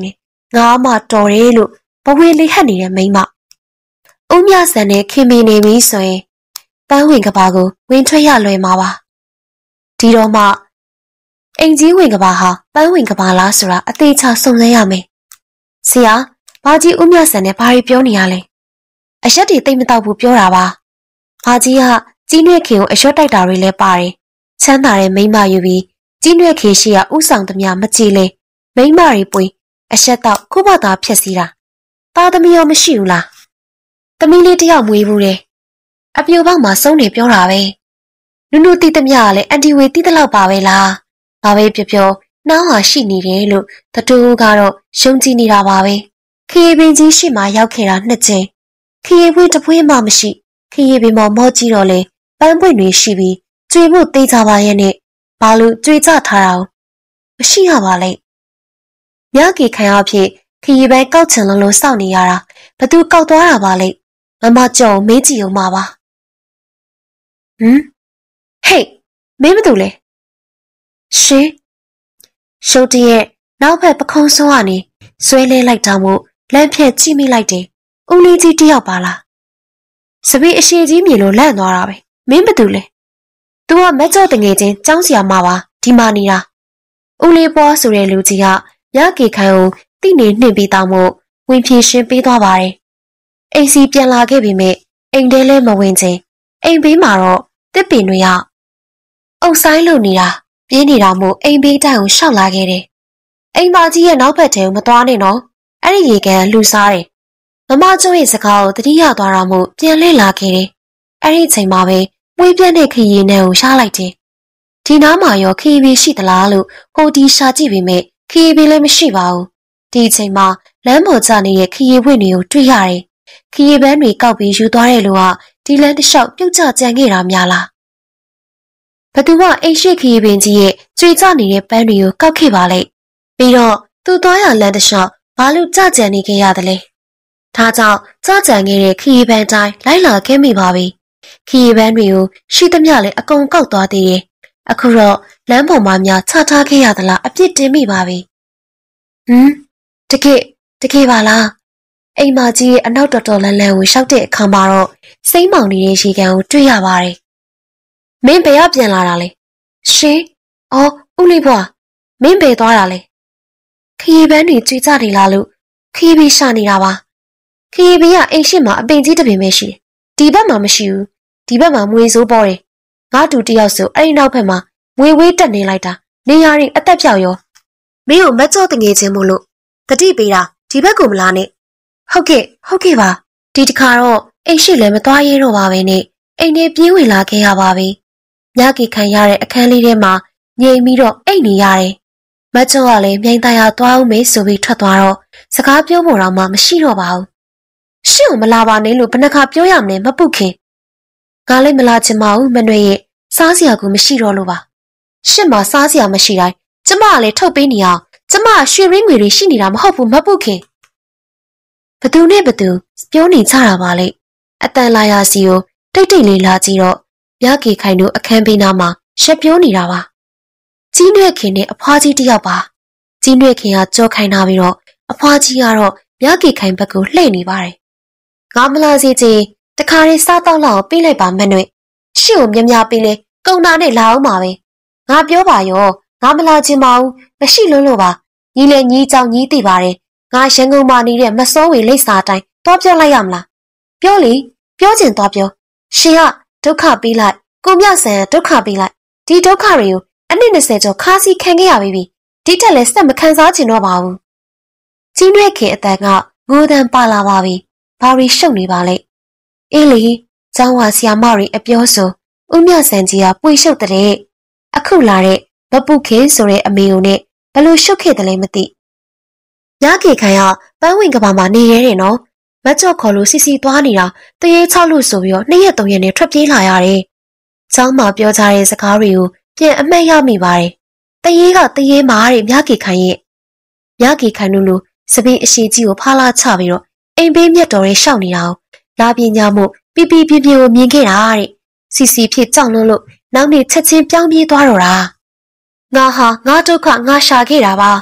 ငါမှတော်တယ်လို့ဘဝလေးဟပ်နေတဲ့မိန်းမဦးမြဆန်နဲ့ခင်မင်နေပြီဆိုရင်ပန်းဝင်ကဘာကိုဝင်ထွက်ရလွယ်မှာပါဒီတော့မှအိမ်ကြီးဝင်ကဘာဟာပန်းဝင်ကဘာလားဆိုတာအသေးချာစုံစမ်းရမယ်ဆရာဘာကြီးဦးမြဆန်နဲ့ဘာတွေပြောနေရလဲအရက်တွေတိတ်မတော့ဘူးပြောတာပါဘာကြီးကကြီးနွဲ့ခင်ကိုအရက်တိုက်တာတွေလည်းပါတယ်ချမ်းသာတဲ့မိန်းမယူပြီးကြီးနွဲ့ခင်ရှိကဥဆောင်သမျှမကြည့်လဲမိန်းမတွေပွေအရက်တော့ခုဘသာဖြက်စီးတာသားသမီးရောမရှိဘူးလားသမီးလေးတယောက်မွေးဘူးတဲ့အပြိုပေါက်မှာစုံနေပြောတာပဲနုနုတိတမျှကလည်းအန်တီဝေတိတလောက်ပါပဲလားဘာပဲပြောပြောနှောင်းဟာရှိနေတယ်လို့တတူကတော့ယုံကြည်နေတာပါပဲခရီးပင်ကြီးရှိမှရောက်ခဲ့တာနှစ်ကြိမ်ခရီးပွေးတစ်ပွေးမှမရှိခရီးပင်မော်မောကြည့်တော့လေပန်းပွင့်တွေရှိပြီးကျွေဖို့သေးကြပါရဲ့နဲ့ဘာလို့ကျွေကြထားတာမရှိရပါလေမြကေခံရဖြစ်ခရီးပန်းကောက်ချင်လုံးလုံးစောင့်နေရတာဘသူကောက်သွားတာပါလေမမကြော်မေးကြည့်အောင်ပါပါဟမ်ဟေးမင်းမတူလဲရှင်ရှုပ်တရဲ့နောက်ဘက်ပခုံးစွန်းကနေဆွဲလဲလိုက်တာမို့လမ်းဖြက်ကြည့်မိလိုက်တယ်ဦးလေးကြီးတယောက်ပါလားစပီးအရှိကြီးမြေလိုလန့်သွားတာပဲမင်းမတူလဲသူကမက်ကြော့တငယ်ချင်းចောင်းစီယာမပါဒီမာနေတာဦးလေးပွားဆိုတဲ့လူကြီးကရကေခိုင်ကိုတိနေနှင့်ပေးတောင်းမို့ဝင်ဖြည့်ရှင်းပေးသွားပါတယ်အိမ်စီပြန်လာခဲ့ပြီမဲ့အိမ်ထဲလဲမဝင်ချင်းအိမ်ဘေးမှာတော့တစ်ပင်တွေကအုပ်ဆိုင်လုံနေတာပြင်းနေတာမို့အိမ်ဘေးတိုင်ကိုရှောက်လာခဲ့တယ်အိမ်မကြီးရဲ့နောက်ဘက်ထဲကိုမသွားနဲ့နော်အဲ့ဒီရေကန်လှူစားတယ်မမကျုံရဲ့စကားကိုတတိယသွားတာမို့ပြန်လဲလာခဲ့တယ်အဲ့ဒီချိန်မှာပဲမွေးပြန့်တဲ့ခရီးနဲ့ကိုရှားလိုက်တယ်ဒီနားမှာရောခရီးဘေးရှိသလားလို့ဟိုဒီရှာကြည့်ပေမဲ့ခရီးဘေးလည်းမရှိပါဘူးဒီချိန်မှာလမ်းပေါ်ကျနေတဲ့ခရီးဝင့်တွေကိုတွေ့ရတယ်ခရီးပန်းတွေကောက်ပြီးယူသွားတဲ့လူကဒီလမ်းတစ်လျှောက်ပြုတ်ကျကြံခဲ့တာများလားဘသူကအိမ်ရှိခရီးပင်ကြီးရဲ့ကျွေကျနေတဲ့ပန်းတွေကိုကောက်ခဲ့ပါလေပြီးတော့သူ့သွားရလမ်းတစ်လျှောက်ဘာလို့ကြကြံနေခဲ့ရသလဲဒါကြောင့်ကြကြံခဲ့တဲ့ခရီးပန်းတိုင်းလိုက်လာခဲ့မိပါပြီခရီးပန်းတွေကိုရှိသမျှလည်းအကုန်ကောက်သွားသေးတယ်အခုတော့လမ်းပေါ်မှာများချထားခဲ့ရသလားအပြစ်တင်မိပါပြီဟမ်တကယ်တကယ်ပါလားအိမ်မကြီးရဲ့အနောက်တော်တော်လန်းလန်းကိုရှောက်တဲ့အခါမှာတော့စိမ့်မောင်နေတဲ့ရေကန်ကိုတွေ့ရပါတယ်မင်းဘယ်ကပြန်လာတာလဲရှင်အော်ဦးလေးဘွားမင်းဘယ်သွားတာလဲခရီးပန်းတွေကြွေကြတယ်လားလို့ခရီးပြီးရှာနေတာပါခရီးပြီးကအိမ်ရှိမှာအပင်ကြီးတစ်ပင်ပဲရှိတယ်ဒီဘက်မှာမရှိဘူးဒီဘက်မှာမွေစိုးပေါ်တယ်ငါတူတယောက်ဆိုအဲ့ဒီနောက်ဘက်မှာမွေဝေးတက်နေလိုက်တာနေရာရင်အသက်ပြောက်ရောမင်းကိုမက်ကြော့တငယ်ချင်းမို့လို့တတိပေးတာဒီဘက်ကိုမလားနဲ့ဟုတ်ကဲ့ဟုတ်ကဲ့ပါဒီတခါတော့အိမ်ရှိလည်းမသွားရဲတော့ပါပဲနဲ့အိမ်ထဲပြေးဝင်လာခဲ့ရပါပြီညကေခံရတဲ့အခန်းလေးထဲမှာငြိမ်ပြီးတော့အိတ်နေရတယ်မက်ကြော့ကလည်းမြိုင်တရာသွားအောင်မေးဆိုပြီးထွက်သွားတော့စကားပြောဖို့တော့မှမရှိတော့ပါဘူးရှင့်ကိုမလာပါနဲ့လို့ဘယ်နှခါပြောရမလဲမပုတ်ခင်ငါလည်းမလာချင်ပါဘူးမနှွေရဲ့စားစရာကိုမရှိတော့လို့ပါရှင့်မှာစားစရာမရှိတိုင်းကျမကလည်းထုတ်ပေးနေအောင်ကျမရွှေရင်းငွေတွေရှိနေတာမဟုတ်ဘူးမပုတ်ခင်ဘသူနဲ့ဘသူပြောနေကြတာပါလေအတန်လာရစီကိုတိတ်တိတ်လေးလာကြည့်တော့မြကေခိုင်တို့အခန်းဘေးနားမှာရှက်ပြောနေတာပါကြီးနွဲ့ခင်နဲ့အဖွားကြီးတယောက်ပါကြီးနွဲ့ခင်ကကြောခိုင်းထားပြီးတော့အဖွားကြီးကတော့မြကေခိုင်ဘက်ကိုလှည့်နေပါတယ်ငါမလာစီချင်းတခါလေးစားတော့လောက်ပေးလိုက်ပါမနှွေရှင့်ကိုမြမြပေးလဲကုံနာနဲ့လာအောင်ပါပဲငါပြောပါရောငါမလာချင်ပါဘူးမရှိလို့လို့ပါညီလည်းညီကြောင်ညီသိပါတယ်ငါရန်ကုန်မှာနေတဲ့မစောဝေလိပ်စာအတိုင်းတော့ပြောလိုက်ရမလားပြောလေပြောချင်တော့ပြောရှင်ကဒုက္ခပေးလိုက်ကိုမြဆန်ကဒုက္ခပေးလိုက်ဒီဒုက္ခတွေကိုအနည်းနှစ်ဆယ်ကျော်ခါစီခံခဲ့ရပြီဒီတက်လည်းစက်မခံစားချင်တော့ပါဘူးကြီးနွဲ့ခင်အတန်ကငိုတန်ပါလာပါပြီဘာရီရှုပ်နေပါလဲအေးလေကျောင်းဝါဆီယာမတွေအပြောဆိုဦးမြဆန်ကြီးကပွေရှုပ်တဲ့အခုလာတဲ့မပုခင်ဆိုတဲ့အမေကိုနဲ့ဘလို့ရှုပ်ခဲ့တယ်လဲမသိညကေခိုင်ကပန်းဝင်ကဘာမှာနေရဲတယ်နော်မက်ကြော့ခေါ်လို့စီစီသွားနေတာတရေချောက်လို့ဆိုပြီးတော့နှစ်ရက်သုံးရက်နဲ့ထွက်ပြေးလာရတယ်ကျောင်းမှာပြောကြတဲ့စကားတွေကိုပြန်အမှတ်ရမိပါတယ်တရေကတရေမာတဲ့ညကေခိုင်ရဲ့ညကေခိုင်တို့လိုစပင်းအရှိကြီးကိုဖားလာချပြီးတော့အိမ်ဘေးမြတ်တော်ရဲ့ရှောက်နေတာကိုလာပညာမို့ပြပြပြပြကိုမြင်ခဲ့တာတဲ့စီစီဖြစ်ကြောက်လွန်းလို့နောက်နေ့ချက်ချင်းပြောင်းပြေးသွားတော့တာငါဟာငါဒုက္ခငါရှာခဲ့တာပါ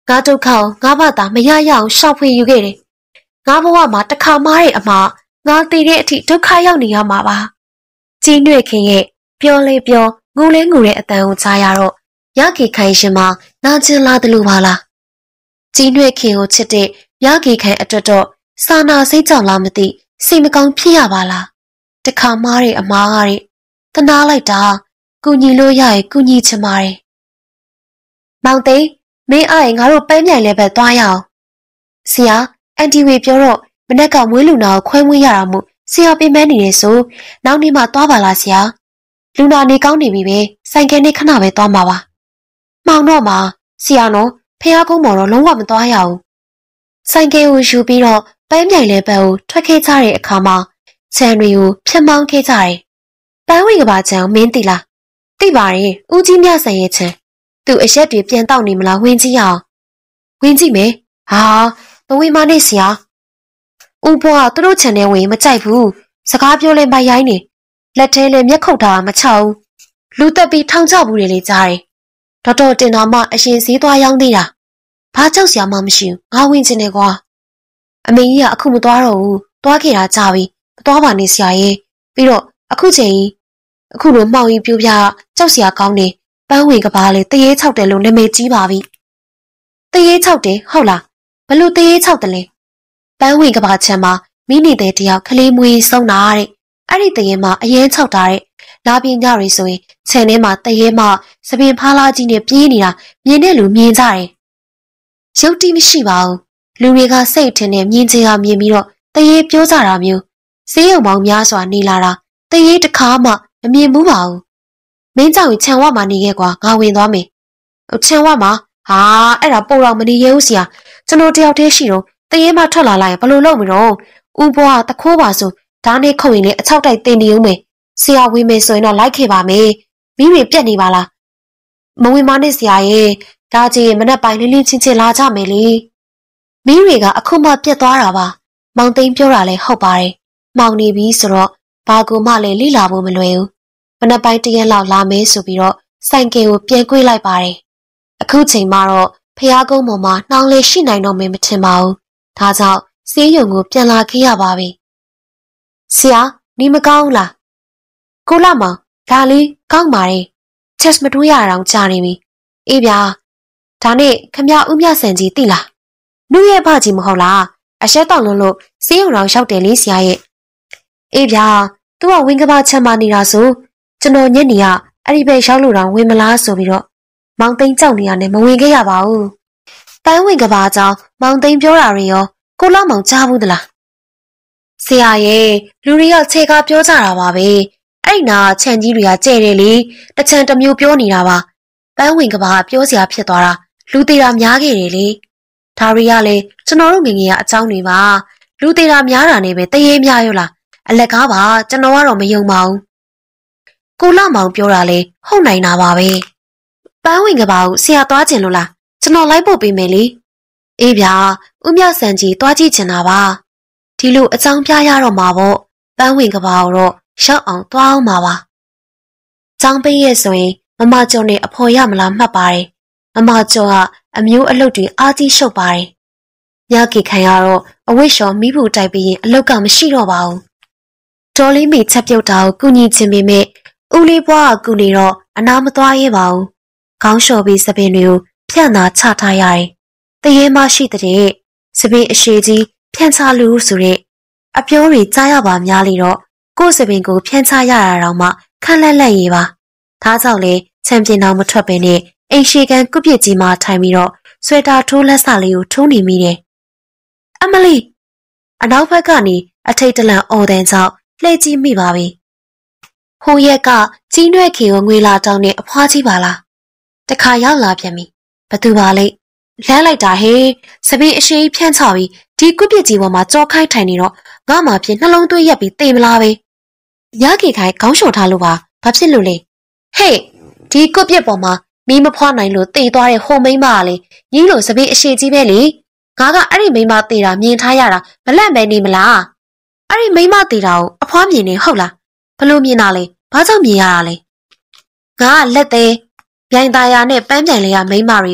ငါဒုက္ခကိုငါဘာသာမရရအောင်ရှောက်ဖွေယူခဲ့တယ်ငါဘဝမှာတစ်ခါမှတဲ့အမှားငါတည်တဲ့အထိဒုက္ခရောက်နေရမှာပါကြီးနွဲ့ခင်ရဲ့ပြောလေပြောငိုလဲငိုတဲ့အတန်ကိုကြားရတော့ရကေခိုင်ရှင်မနာကျင်လာတယ်လို့ပါလားကြီးနွဲ့ခင်ကိုချစ်တဲ့ရကေခိုင်အတွက်တော့စာနာစိတ်ကြောင့်လားမသိစိတ်မကောင်းဖြစ်ရပါလားတခါမှတဲ့အမှားကတဲ့တနာလိုက်တာကုညီလို့ရရင်ကုညီချင်ပါတယ်မောင်သိန်းမင်းအားရင်ငါတို့ပန်းမြိုင်လည်းပဲသွားရအောင်ဆရာအန်တီဝေပြောတော့မနက်ကမွေးလူနာကိုခွဲမွေးရတာမို့ဆရာပေးမနေတယ်ဆိုနောက်နေ့မှသွားပါလားဆရာလူနာနေကောင်းနေပြီပဲဆိုင်ကယ်နဲ့ခဏပဲသွားမှာပါမှောင်တော့မှာဆရာနော်ဖះကုန်းမော်တော့လုံးဝမသွားရဘူးဆိုင်ကယ်ကိုယူပြီးတော့ပန်းမြိုင်လည်းပဲကိုထွက်ခဲ့ကြတဲ့အခါမှာခြံတွေကိုဖျက်မောင်းခဲ့ကြတယ်ပန်းဝင်ကဘာခြံမင်းသိလားသိပါတယ်ဦးကြီးမြဆန်ရဲ့ခြံသူအရက်တွေပြန်တောက်နေမလားဝင်ကြည့်အောင်ဝင်ကြည့်မယ်ဟာမဝင်မနဲ့ဆရာဦးဘွားသူတို့ခြံထဲဝင်မကြိုက်ဘူးစကားပြောလဲမရိုင်းနေလက်ထဲလဲမျက်ခုတ်ထားမချောက်လူတက်ပြီးထောင်ချဘူးတွေလေကြားတယ်တော်တော်တင်တော်မှအရှင်စည်းသွားရောင်းသေးတာဘာကြောက်စရာမှမရှိဘူးငါဝင်ချင်တယ်ကွာအမေကြီးကအခုမသွားတော့ဘူးသွားခဲ့တာကြာပြီမသွားပါနဲ့ဆရာရဲ့ပြီးတော့အခုချိန်အခုလိုမှောင်ကြီးပြိုးပြကြောက်စရာကောင်းနေပန်းဝင်ကဘာလေတရေချောက်တယ်လို့နာမည်ကြီးပါပြီတရေချောက်တယ်ဟုတ်လားဘလို့တရေချောက်တယ်လဲပန်းဝင်ကဘာချမ်းမှာမိနေတဲ့တယောက်ကလေးမွေးဆုံးတာတဲ့အဲ့ဒီတရေမှာအရင်ချောက်တာတဲ့လာပြင်းကြတွေဆိုရင်ခြံထဲမှာတရေမှာစပင်ဖားလာကြီးနဲ့ပြေးနေတာမြင်တဲ့လူမြင်ကြတယ်ရုပ်တိမရှိပါဘူးလူတွေကစိတ်ထင်နဲ့မြင်ချင်အောင်မြင်ပြီးတော့တရေပြောကြတာမျိုးဈေးရုံပေါင်းများစွာနေလာတာတရေတစ်ခါမှမမြင်ဘူးပါဘူးမင်းကြောင့်ခြံဝမှာနေခဲ့ကွာငါဝင်သွားမယ်ခြံဝမှာဟာအဲ့ဒါပို့တော့မနေရဘူးဆရာကျွန်တော်တယောက်တည်းရှိတော့တရေမှထွက်လာလိုက်ဘယ်လိုလုပ်မလို့ဦးဘွားတခိုးပါဆိုဓာတ်နဲ့ခုံရင်လည်းအချောက်တိုက်တင်နေဦးမယ်ဆရာဝင်မယ်ဆိုရင်တော့လိုက်ခဲ့ပါမယ်မိတွေပြက်နေပါလားမဝင်မနဲ့ဆရာရဲ့ဒါကြီးမနဲ့ပိုင်လေးလေးချင်းချင်းလာကြမယ်လေမိတွေကအခုမှပြက်သွားတာပါမောင်သိန်းပြောတာလည်းဟုတ်ပါတယ်မောင်နေပြီဆိုတော့ဘာကူမှလည်းလိလာဖို့မလွယ်ဘူးမနဲ့ပိုင်တရက်လောက်လာမယ်ဆိုပြီးတော့ဆိုင်ကယ်ကိုပြန်ကွေးလိုက်ပါတယ်အခုချိန်မှာတော့ဖះကုန်းပေါ်မှာနှောင်းလေးရှိနိုင်တော့မယ်မထင်ပါဘူးဒါကြောင့်ဆေးရုံကိုပြန်လာခဲ့ရပါပြီဆရာနေမကောင်းလားကိုလာမောင်ဒါလေးကောင်းပါတယ်ချက်မတွေးရအောင်ကြာနေပြီအေးဗျာဒါနဲ့ခမဦးမြဆန်ကြီးသိလားနှုတ်ရဲ့ဖကြီးမဟုတ်လားအရှက်တောင်လုံးလို့ဆေးရုံတော်ရောက်တယ်လေဆရာရဲ့အေးဗျာသူကဝင်းကဘာချမ်းမာနေတာဆိုကျွန်တော်ညနေကအဲ့ဒီဘက်ရောက်လို့တော့ဝင်မလားဆိုပြီးတော့မောင်သိန်းကြောက်နေရနဲ့မဝင်ခဲ့ရပါဘူးပန်းဝင်ကဘာကြောင့်မောင်သိန်းပြောတာတွေရောကိုလောက်မောင်ကြားဘူးသလားဆရာရဲ့လူတွေကခြေကားပြောကြတာပါပဲအဲ့နာခြံကြီးတွေကကျဲတယ်လေတချံတစ်မျိုးပြောနေတာပါပန်းဝင်ကဘာပြောစရာဖြစ်သွားတာလူသေးတာများခဲ့တယ်လေဒါရီကလည်းကျွန်တော်တို့ငငယ်ကအကြောင်းတွေပါလူသေးတာများတာနဲ့ပဲတရေများရောလားအလက်ကားပါကျွန်တော်ကတော့မယုံပါဘူးကိုလောက်မောင်ပြောတာလေဟုတ်နိုင်တာပါပဲပန်းဝင်ကဘာကိုဆရာသွားကျင်လို့လားကျွန်တော်လိုက်ပို့ပေးမယ်လေအေးဗျာဦးမြဆန်ကြီးသွားကြည့်ချင်တာပါဒီလိုအကြောင်းပြရတော့မှာပေါ့ပန်းဝင်ကဘာကိုတော့ရောက်အောင်သွားအောင်ပါပါចောင်းပေးရဲ့ဆိုရင်မမကျော်နဲ့အဖော်ရမလားမှတ်ပါတယ်မမကျော်ကအမျိုးအလုတ်တွေအားကြီးရှုပ်ပါတယ်ညကေခိုင်ကတော့အဝိရှော်မိဖို့တိုက်ပြီးရင်အလုတ်ကမရှိတော့ပါဘူးတော်လေးမိချက်ပြုတ်တာကိုကုညီချင်းပေမဲ့ဦးလေးဘွားကကုနေတော့အနာမသွားရဲပါဘူးခေါင်းလျှော်ပြီးစပင်တွေကိုဖြန့်သာချထားရတယ်တရေမရှိတဲ့စပင်အရှိကြီးဖြန့်ချလို့ဆိုတဲ့အပြောတွေကြားရပါများလေတော့ကိုယ်စပင်ကိုဖြန့်ချရတာတော့မှခန့်လက်လက်ရေးပါဒါကြောင့်လေချန်ပီယံတော်မထွက်ပဲနဲ့အိမ်ရှိကန်ကုပြစ်ကြီးမှထိုင်ပြီးတော့ဆွဲတာထိုးလက်စလေးကိုထိုးနေမိတယ်အမလီအနောက်ဘက်ကနေအထိတ်တလန့်အော်တန်ကြောင့်လှည့်ကြည့်မိပါပြီဟိုရက်ကကြီးနွဲ့ခေကိုငွေလာတောင်းတဲ့အဖွားကြီးပါလားတခါရောက်လာပြန်ပြီဘသူပါလိမ့်လမ်းလိုက်တာဟေးစပင်းအရှိဖြန့်ချပြီးဒီကုပြစ်ကြီးပေါ်မှာကြောခိုင်းထိုင်နေတော့ငါမှဖြစ်နှလုံးသွေးရက်ပြီးတေမလားပဲရကေခိုင်ခေါင်းလျှော်ထားလို့ပါဘာဖြစ်လို့လဲဟေးဒီကုပြစ်ပေါ်မှာမီးမဖွားနိုင်လို့တေသွားတဲ့ဟိုမိန်းမကလေညီးလို့စပင်းအရှိကြီးပဲလေငါကအဲ့ဒီမိန်းမတေတာမြင်ထားရတာမလန့်ပဲနေမလားအဲ့ဒီမိန်းမတေတာကိုအဖွားမြင်နေဟုတ်လားဘလို့မြင်တာလဲဘာကြောင့်မြင်ရတာလဲငါကလက်သေးပြိုင်သားရနဲ့ပန်းပြိုင်လေးကမိန်းမတွေကိုင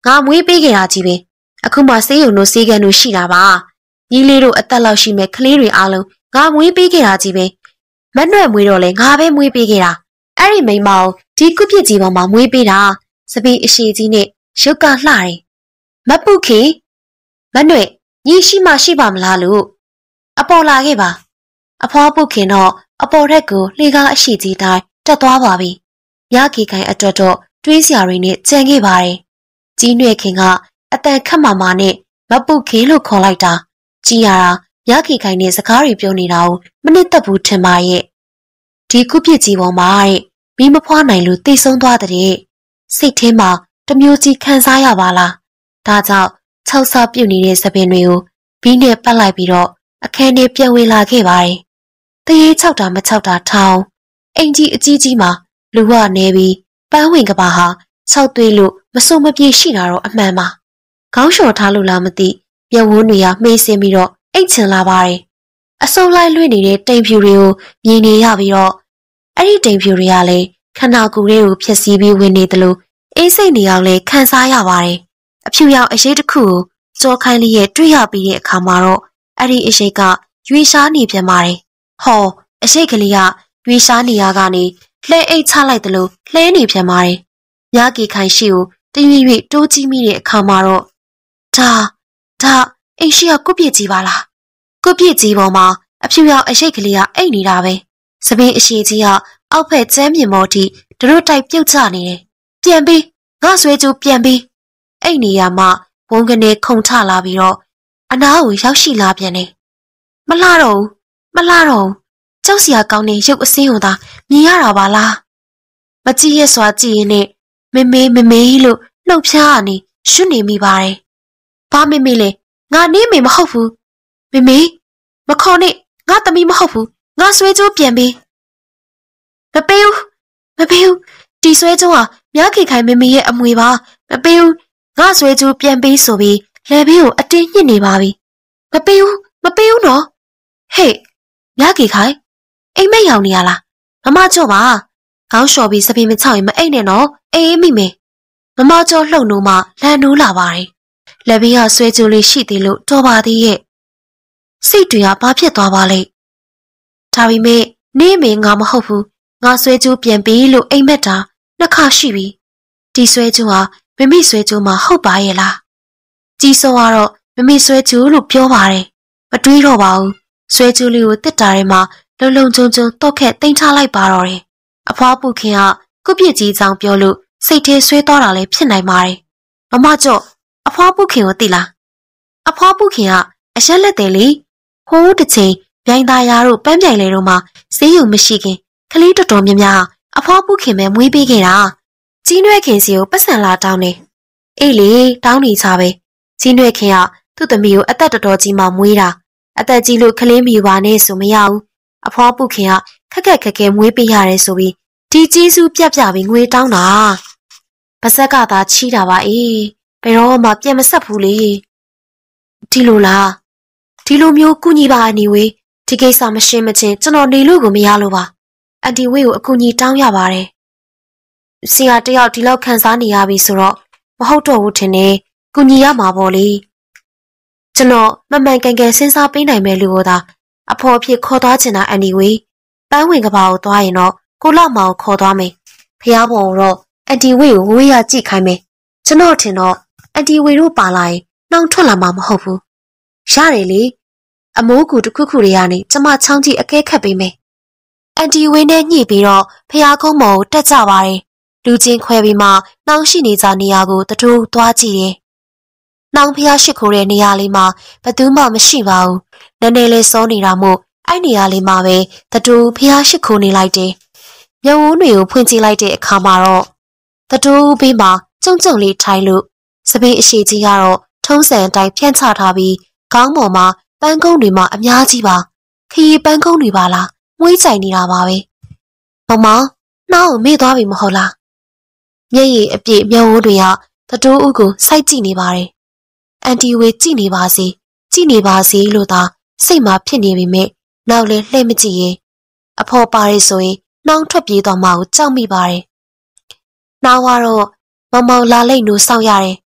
ငါမွေးပေးခဲ့တာကြီးပဲအခုမှဆေးရုံတို့ဆေးကန်တို့ရှိတာပါညီလေးတို့အသက်လောက်ရှိမဲ့ကလေးတွေအားလုံးငါမွေးပေးခဲ့တာကြီးပဲမနှွက်မွေးတော့လဲငါပဲမွေးပေးခဲ့တာအဲ့ဒီမိန်းမကိုဒီကုပြစ်ကြီးပေါ်မှာမွေးပေးတာစပင်းအရှိကြီးနဲ့ရုပ်ကလှတယ်မပုခင်မနှွက်ညီရှိမှရှိပါမလားလို့အပေါ်လာခဲ့ပါအဖွားပုခင်တော့အပေါ်ထက်ကိုလှေကားအရှိကြီးတိုင်းတက်သွားပါပြီမြခေခိုင်အတွက်တော့တွေးစရာတွေနဲ့ကြံခဲ့ပါတယ်ကြီးနွယ်ခင်ကအတန်ခတ်မာမာနဲ့မပုခင်လို့ခေါ်လိုက်တာကြီးရတာမြခေခိုင်နဲ့စကားတွေပြောနေတာကိုမနစ်သက်ဘူးထင်ပါရဲ့ဒီကုပြစ်ကြီးပေါ်မှာတဲ့မိမဖွားနိုင်လို့တိတ်ဆုံးသွားတဲ့စိတ်ထဲမှာတမျိုးကြီးခံစားရပါလားဒါကြောင့်ခြောက်စားပြုတ်နေတဲ့သပင်တွေကိုဘီးနဲ့ပတ်လိုက်ပြီးတော့အခန်းထဲပြန်ဝင်လာခဲ့ပါတယ်တရေချောက်တာမချောက်တာထောင်းအင်ကြီးအကြီးကြီးမှာလူကနေပြီးပန်းဝင်ကပါဟာခြောက်သွေးလို့မစုံမပြေရှိတာတော့အမှန်ပါခေါင်းလျှော်ထားလို့လားမသိမျက်ဝန်းတွေကမှေးစင်းပြီးတော့အိတ်ချင်လာပါတယ်အစုံလိုက်လွှင့်နေတဲ့တိမ်ဖြူတွေကိုမြင်နေရပြီးတော့အဲ့ဒီတိမ်ဖြူတွေကလည်းခန္ဓာကိုယ်တွေကိုဖျက်ဆီးပြီးဝင်နေသလိုအေးစိတ်နေအောင်လည်းခံစားရပါတယ်အဖြူရောင်အရေးတစ်ခုကိုကြောခိုင်းလေးရဲ့တွေ့ရပြီးတဲ့အခါမှာတော့အဲ့ဒီအရေးကရွေရှားနေပြန်ပါတယ်ဟောအရေးကလေးကရွေရှားနေရကနေလှဲအိတ်ချလိုက်သလိုလှဲနေပြန်ပါတယ်မြကေခိုင်ရှိကိုတရွေ့ရွေ့တိုးကြီးမိတဲ့အခါမှာတော့ဒါဒါအိမ်ရှိကကုပြစ်ကြီးပါလားကုပြစ်ကြီးပေါ်မှာအဖြူရောင်အရေးကလေးကအိတ်နေတာပဲစပင်းအရှိကြီးကအောက်ဖက်ကျမ်းမြင်မော်ထိတို့တိုက်ပြုတ်ချနေတယ်ပြန်ပြီးငါဆွဲကြိုးပြန်ပြီးအိတ်နေရမှဘုံကနေခုန်ထလာပြီးတော့အနားကိုရောက်ရှိလာပြန်တယ်မလှတော့ဘူးမလှတော့ဘူးကြောက်စရာကောင်းတဲ့ရုပ်အစင်းကိုသာမြင်ရတာပါလားမကြည့်ရစွာကြည့်ရင်နဲ့မေမေမေမေလို့နှုတ်ဖျားကနေရှွတ်နေမိပါတယ်ဘာမေမေလဲငါနေမေမဟုတ်ဘူးမေမေမခေါ်နဲ့ငါသမီးမဟုတ်ဘူးငါဆွဲကြိုးပြန်ပြီးမပေးဘူးမပေးဘူးဒီဆွဲကြိုးဟာမြခေခိုင်မေမေရဲ့အမွေပါမပေးဘူးငါဆွဲကြိုးပြန်ပြီးဆိုပြီးလဲဘေးကိုအတင်းညှစ်နေပါပြီမပေးဘူးမပေးဘူးနော်ဟေ့မြခေခိုင်အိမ်မက်ရောင်နေရလားမမကျော်ပါခေါင်းလျှော်ပြီးစပင်းမချောက်ရင်မအိတ်နဲ့နော်အေးမိမေမမကျော်လှုပ်နိုးမှလန်နိုးလာပါတယ်လက်ဘေးကဆွဲကြိုးလေးရှိသေးလို့တော်ပါသေးရဲ့စိတ်တွေကဘာဖြစ်သွားပါလဲဒါပေမဲ့နေမေငါမဟုတ်ဘူးငါဆွဲကြိုးပြန်ပြီးလို့အိမ်မက်တာနှစ်ခါရှိပြီဒီဆွဲကြိုးဟာမမိဆွဲကြိုးမှာဟုတ်ပါရဲ့လားကြီးစောကတော့မမိဆွဲကြိုးလို့ပြောပါတယ်မတွေးတော့ပါဘူးဆွဲကြိုးလေးကိုတစ်တာထဲမှာလုံလုံချုံချုံတော့ခက်တင်ထားလိုက်ပါတော့တယ်အဖွားပုခင်ကကုပြစ်ကြီးကြောင်ပြောလို့စိတ်ထဲဆွဲသွားတာလည်းဖြစ်နိုင်ပါတယ်မမကျော့အဖွားပုခင်ကိုသိလားအဖွားပုခင်ကအရက်လက်တယ်လေဟိုးတစ်ချိန်ပြိုင်သားရတို့ပန်းပြိုင်လေတို့မှာဈေးရုံမရှိခင်ကလေးတော်တော်များများအဖွားပုခင်ပဲမွေးပေးခဲ့တာကြီးနွဲခင်စီကိုပတ်စံလာတောင်းနေအေးလေတောင်းနေချပဲကြီးနွဲခင်ကသူ့သမီးကိုအသက်တော်တော်ကြီးမှမွေးတာအသက်ကြီးလို့ကလေးမီပါနဲ့ဆိုမရဘူးအဖွားပုခင်ကခက်ခက်ခက်ခဲမွေးပေးရတယ်ဆိုပြီးဒီကြီးစုပြပြပြီးငွေတောင်းတာပါဇက်ကသာချီးတာပါအေးဘယ်တော့မှပြန်မဆက်ဘူးလေဒီလိုလားဒီလိုမျိုးကုညီပါအနီဝေးဒီကိစ္စမရှင်းမချင်းကျွန်တော်နေလို့ကိုမရလို့ပါအန်တီဝေးကိုအကူညီတောင်းရပါတယ်ဆရာတယောက်ဒီလောက်ခံစားနေရပြီဆိုတော့မဟုတ်တော့ဘူးထင်တယ်ကူညီရမှာပေါ့လေကျွန်တော်မမှန်ကန်ကန်စဉ်းစားပေးနိုင်မဲ့လူကိုသာအဖော်အဖြစ်ခေါ်သွားချင်တာအန်တီဝေးပန်းဝင်ကဘာကိုသွားရင်တော့ကိုလောက်မောင်ခေါ်သွားမယ်ဖះဘော်တော့အန်တီဝေးကိုဝေးရကြည့်ခိုင်းမယ်ကျွန်တော်ထင်တော့အန်တီဝေးတို့ပါလာရင်နှောင်ထွက်လာမှာမဟုတ်ဘူးရတယ်လေအမိုးကူတစ်ခုခုတွေကနေကျမချောင်းကြည့်အကဲခတ်ပေးမယ်အန်တီဝေးနဲ့ညှိပြီးတော့ဖះကုန်းမော်ကိုတက်ကြပါတယ်လူချင်းခွဲပြီးမှနှောင်ရှိနေကြနေရာကိုတထိုးသွားကြည့်တယ်နှောင်ဖះရှိခိုးတဲ့နေရာလေးမှာဘယ်သူမှမရှိပါဘူးနည်းနည်းလေးစောနေတာမို့အဲ့နေရာလေးမှာပဲတထိုးဖះရှိခိုးနေလိုက်တယ်မျက်ဝန်းတွေကိုဖွင့်ကြည့်လိုက်တဲ့အခါမှာတော့တထိုးဘေးမှာကျုံကျုံလေးထိုင်လို့စပင်းအရှိကြီးကတော့ထုံးစံအတိုင်းဖြန့်ချထားပြီးခေါင်းပေါ်မှာပန်းကုန်းတွေမှာအများကြီးပါခရီးပန်းကုန်းတွေပါလားမွေးကြိုင်နေတာပါပဲမမနှောင်းကိုမေ့သွားပြီမဟုတ်လားမျက်ရည်အပြည့်မျက်ဝန်းတွေကတတိုးဦးကိုစိုက်ကြည့်နေပါတယ်အန်တီဝေကြည့်နေပါစေကြည့်နေပါစေလို့သာစိတ်မှာဖြစ်နေပေမဲ့နောက်လဲလှည့်မကြည့်ရင်အဖော်ပါရဲဆိုရင်နှောင်းထွက်ပြေးသွားမှကိုကြောက်မိပါတယ်နှောင်းကတော့မမောင်လာလိမ့်လို့စောင့်ရတယ်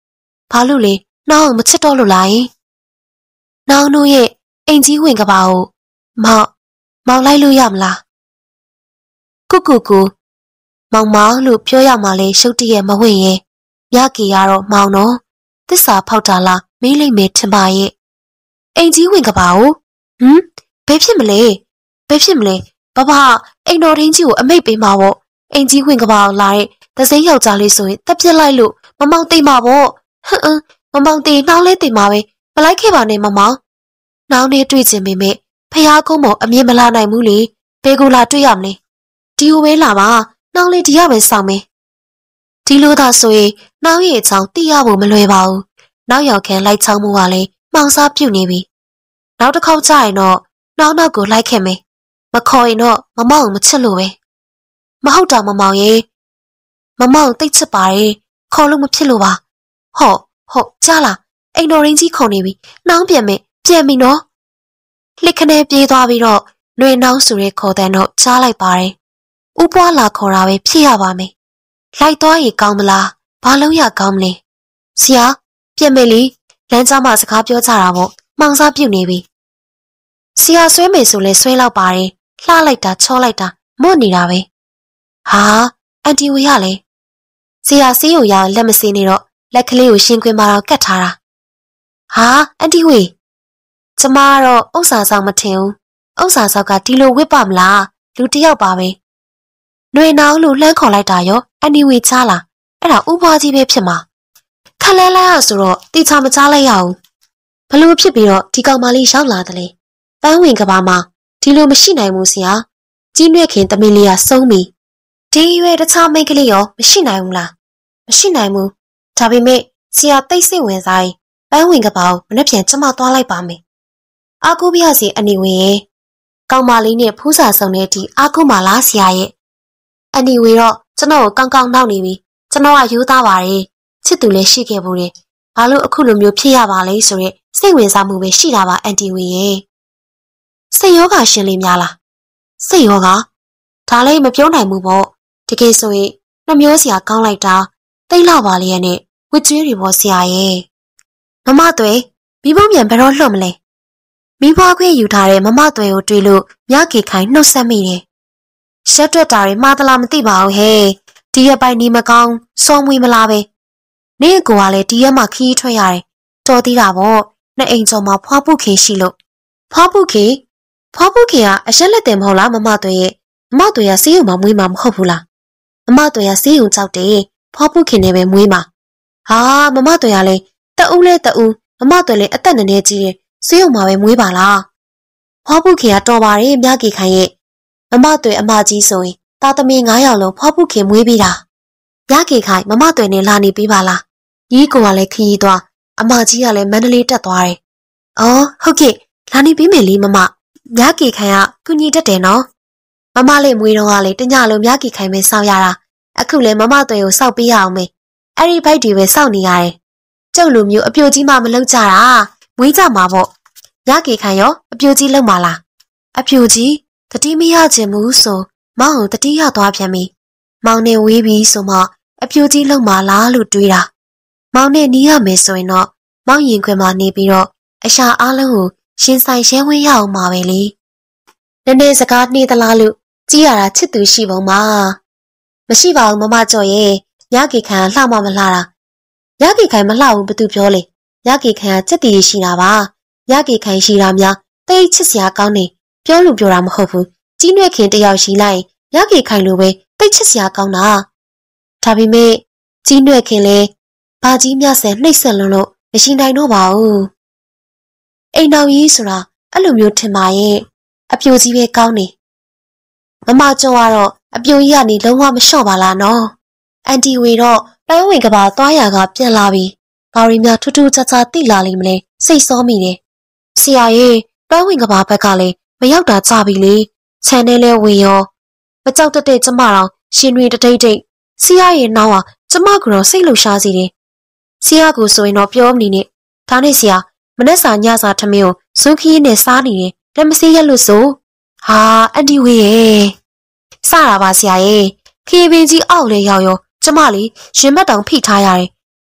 ဘာလို့လဲနောင်မချစ်တော့လို့လားနောင်တို့ရဲ့အိမ်ကြီးဝင်ကပါကိုမောင်မောင်လိုက်လို့ရမလားကုကုကူမောင်မောင်လို့ပြောရမှလဲရှုပ်တရက်မဝင်ရဲ့မြကေရတော့မောင်တော့သစ္စာဖောက်တာလားမေးလိုက်မယ်ထင်ပါရဲ့အိမ်ကြီးဝင်ကပါကိုဟမ်ဘယ်ဖြစ်မလဲဘယ်ဖြစ်မလဲဘဘအိမ်တော်ထင်းကြီးကိုအမိတ်ပေးမှာပေါ့အိမ်ကြီးဝင်ကပါကိုလာတဲ့သစိမ်းယောက်ျားလေးဆိုရင်တက်ပြစ်လိုက်လို့မမောင်သိမှာပေါ့ဟမ်မမောင်သိနှောင်းလဲသိမှာပဲမလိုက်ခဲ့ပါနဲ့မမောင်နှောင်းနဲ့တွေ့ချင်ပေမဲ့ဖះကုန်းမောင်အမြင်မလာနိုင်ဘူးလေဘယ်ကိုလာတွေ့ရမလဲဒီကိုပဲလာပါနှောင်းလေးဒီရပဲဆောင်မယ်ဒီလိုသာဆိုရင်နှောင်းရဲ့အချောင်းသိရဖို့မလွယ်ပါဘူးနောက်ရောက်ခန်းလိုက်ချောင်းမှုကလည်းမှောင်စားပြုတ်နေပြီနောက်တစ်ခေါက်ကျရင်တော့နှောင်းနောက်ကိုလိုက်ခဲ့မယ်မခေါ်ရင်တော့မမောင်မချစ်လို့ပဲမဟုတ်တာမမောင်ရဲ့မမောင်တိတ်ချစ်ပါရဲ့ခေါ်လို့မဖြစ်လို့ပါဟော့ဟုတ်ကြားလားအိမ်တော်ရင်းကြီးခုန်နေပြီနှောင်းပြန်မယ်ပြန်ပြီနော်လှစ်ခနဲပြေးသွားပြီးတော့နှွေနှောင်းဆိုရဲခေါ်တဲ့တော့ကြားလိုက်ပါတယ်ဥပွားလာခေါ်တာပဲဖြစ်ရပါမယ်လိုက်သွားရင်ကောင်းမလားဘာလို့ရကောင်းမလဲဆရာပြန်မယ်လေလမ်းကြားမှာစကားပြောကြတာပေါ့မှောင်စားပြုတ်နေပြီဆရာဆွဲမယ်ဆိုလဲဆွဲလောက်ပါတယ်လှလိုက်တာချောလိုက်တာမော့နေတာပဲဟာအန်တီဝေရလေဆရာစီးကိုရလက်မစင်းနေတော့လက်ကလေးကိုရှင်းခွင်းမှာတော့ကတ်ထားတာဟာအန်တီဝေကျမကတော့ဥစ္စာဆောင်မထင်ဘူးဥစ္စာဆောင်ကဒီလိုဝစ်ပါမလားလူတယောက်ပါပဲနှွေနောင်လို့လှမ်းခေါ်လိုက်တာရောအန်တီဝေချလာအဲ့ဒါဥပွားကြီးပဲဖြစ်မှာခက်လဲလဲရဆိုတော့တိချာမချလိုက်ရအောင်ဘလို့ဖြစ်ပြီးတော့ဒီကောင်မလေးရောက်လာတယ်လေပန်းဝင်ကဘာမှာဒီလိုမရှိနိုင်ဘူးဆရာကြီးနွဲ့ခင်တမီးလေးကစုံးပြီဒီရွယ်တခြားမိန်းကလေးရောမရှိနိုင်ဘူးလားမရှိနိုင်ဘူးဒါပေမဲ့ဆရာတိတ်စိတ်ဝင်စားရင်ပန်းဝင်ကဘာကိုမနေ့ပြန်ကျမသွားလိုက်ပါမယ်အာကူပြရစီအနေဝင်ရဲ့ကောင်မလေးနဲ့ဖူးစာဆောင်တဲ့အထိအာကူမလားဆရာရဲ့အနေဝေတော့ကျွန်တော်ကိုကောင်းကောင်းနှောက်နေပြီကျွန်တော်ကယူသားပါတယ်ချစ်သူလည်းရှိခဲ့ဘူးတယ်ဘာလို့အခုလိုမျိုးဖြစ်ရပါလဲဆိုရက်စိတ်ဝင်စားမှုပဲရှိတာပါအန်တီဝေရဲ့စိတ်ယောဂရှင်လေးများလားစိတ်ယောဂဒါလည်းမပြောနိုင်ဘူးပေါ့တကယ်ဆိုရင်နှမျိုးစရာကောင်းလိုက်တာတိတ်လောက်ပါလေရဲ့နဲ့ဝစ်ကျွေးတွေပေါ့ဆရာရဲ့မမသွေမိဘမြန်ဘယ်တော့လွတ်မလဲမိဘခွင့်ယူထားတဲ့မမသွေကိုတွေ့လို့မြကေခိုင်နှုတ်ဆက်မိတယ်ရှက်တွက်တာတွေမှားသလားမသိပါဘူးဟဲ့ဒီရက်ပိုင်းနေမကောင်းစောမွေးမလားပဲနေကိုကလည်းဒီရက်မှခီးထွက်ရတယ်တော်သေးတာပေါ့နှစ်အိမ်ကျော်မှာဖွားပုခင်ရှိလို့ဖွားပုခင်ဖွားပုခင်ကအရက်လက်တယ်မဟုတ်လားမမသွေရဲ့မမသွေကဆေးရုံမှာမွေးမှာမဟုတ်ဘူးလားမမသွေကဆေးရုံကြောက်တယ်ဖွားပုခင်နဲ့ပဲမွေးမှာဟာမမသွေကလည်းတအူးလဲတအူးမမသွေလည်းအသက်နည်းနည်းကြီးတယ်ဆေးရုံမှာပဲမွေးပါလားဖွားပုခင်ကတော်ပါတယ်မြကေခိုင်ရဲ့မမသွေအမကြီးဆိုရင်တာသမီးငါးယောက်လုံးဖွားပုခင်မွေးပြီးတာမြကေခိုင်မမသွေနဲ့လာနေပြီးပါလားညီကိုကလည်းခရီးသွားအမကြီးကလည်းမန္တလေးတက်သွားတယ်အော်ဟုတ်ကဲ့လာနေပြီးမယ်လေမမမြကေခိုင်ကကုညီတက်တယ်နော်မမလေးမွေးတော့ကလေတညလုံးမြကေခိုင်ပဲစောင့်ရတာအခုလည်းမမသွေကိုစောင့်ပေးရအောင်မေအဲ့ဒီဘိုက်တွေပဲစောင့်နေရတယ်ကျုပ်လိုမျိုးအပြိုကြီးမှမလုပ်ကြတာမွေးကြမှာပေါ့မြကေခိုင်ရောအပြိုကြီးလုပ်မှာလားအပြိုကြီးတတိမရခြင်းဘူးဆိုမောင်ကိုတတိရသွားပြန်ပြီမောင်နဲ့ဝေးပြီးဆိုမှအပြိုကြီးလုပ်မှာလားလို့တွေးတာမောင်နဲ့နီးရမယ်ဆိုရင်တော့မောင်ရင်ခွင်မှာနေပြီးတော့အရှာအားလုံးကိုရှင်ဆိုင်ရှဲဝင်းရအောင်ပါပဲလေနည်းနည်းစကားနှေးသလားလို့ကြည်ရတာချစ်သူရှိပုံမှာမရှိပါဘူးမမကျော်ရဲ့ညကေခိုင်လှမမလှတာညကေခိုင်မလှဘူးဘသူပြောလေညကေခိုင်ကစက်တီရှိတာပါညကေခိုင်ရှိတာများတိတ်ချစ်စရာကောင်းနေပြောလို့ပြောတာမဟုတ်ဘူးကြီးနွဲ့ခင်တယောက်ရှိလိုက်ညကေခိုင်လိုပဲတိတ်ချစ်စရာကောင်းတာဒါပေမဲ့ကြီးနွဲ့ခင်လေဘာကြီးမြဆန်နှိပ်စက်လုံးလို့မရှိနိုင်တော့ပါဘူးအိမ်တော်ကြီးဆိုတာအဲ့လိုမျိုးထင်ပါရဲ့အပြိုကြီးပဲကောင်းနေမမကျော်ကတော့အပြိုကြီးကနေလုံးဝမလျှော့ပါလားနော်အန်တီဝေတော့ပန်းဝင်ကဘာသွားရကပြန်လာပြီဘာရီများထူးထူးခြားခြားတိလာလိမ့်မလဲစိတ်စောမိတယ်ဆရာရဲ့ပန်းဝင်ကဘာဘက်ကလည်းမရောက်တာကြပြီလေခြံထဲလဲဝင်ရောမကြောက်တတဲ့ကျမတော်ရှင်တွေတတိတ်တိတ်ဆရာရဲ့နောက်ဟာကျမကတော့စိတ်လှရှားစီတယ်ဆရာကဆိုရင်တော့ပြောမနေနဲ့ဒါနဲ့ဆရာမနေ့စာညစာထမင်းကိုဇုခီးနဲ့စားနေတယ်လက်မစေးရက်လို့ဆိုဟာအန်တီဝေရဲ့စတာပါဆရာရဲ့ခေပင်ကြီးအောက်လဲရောက်ရောကျမလေးရင်ဘတ်တောင်ဖိထားရတယ်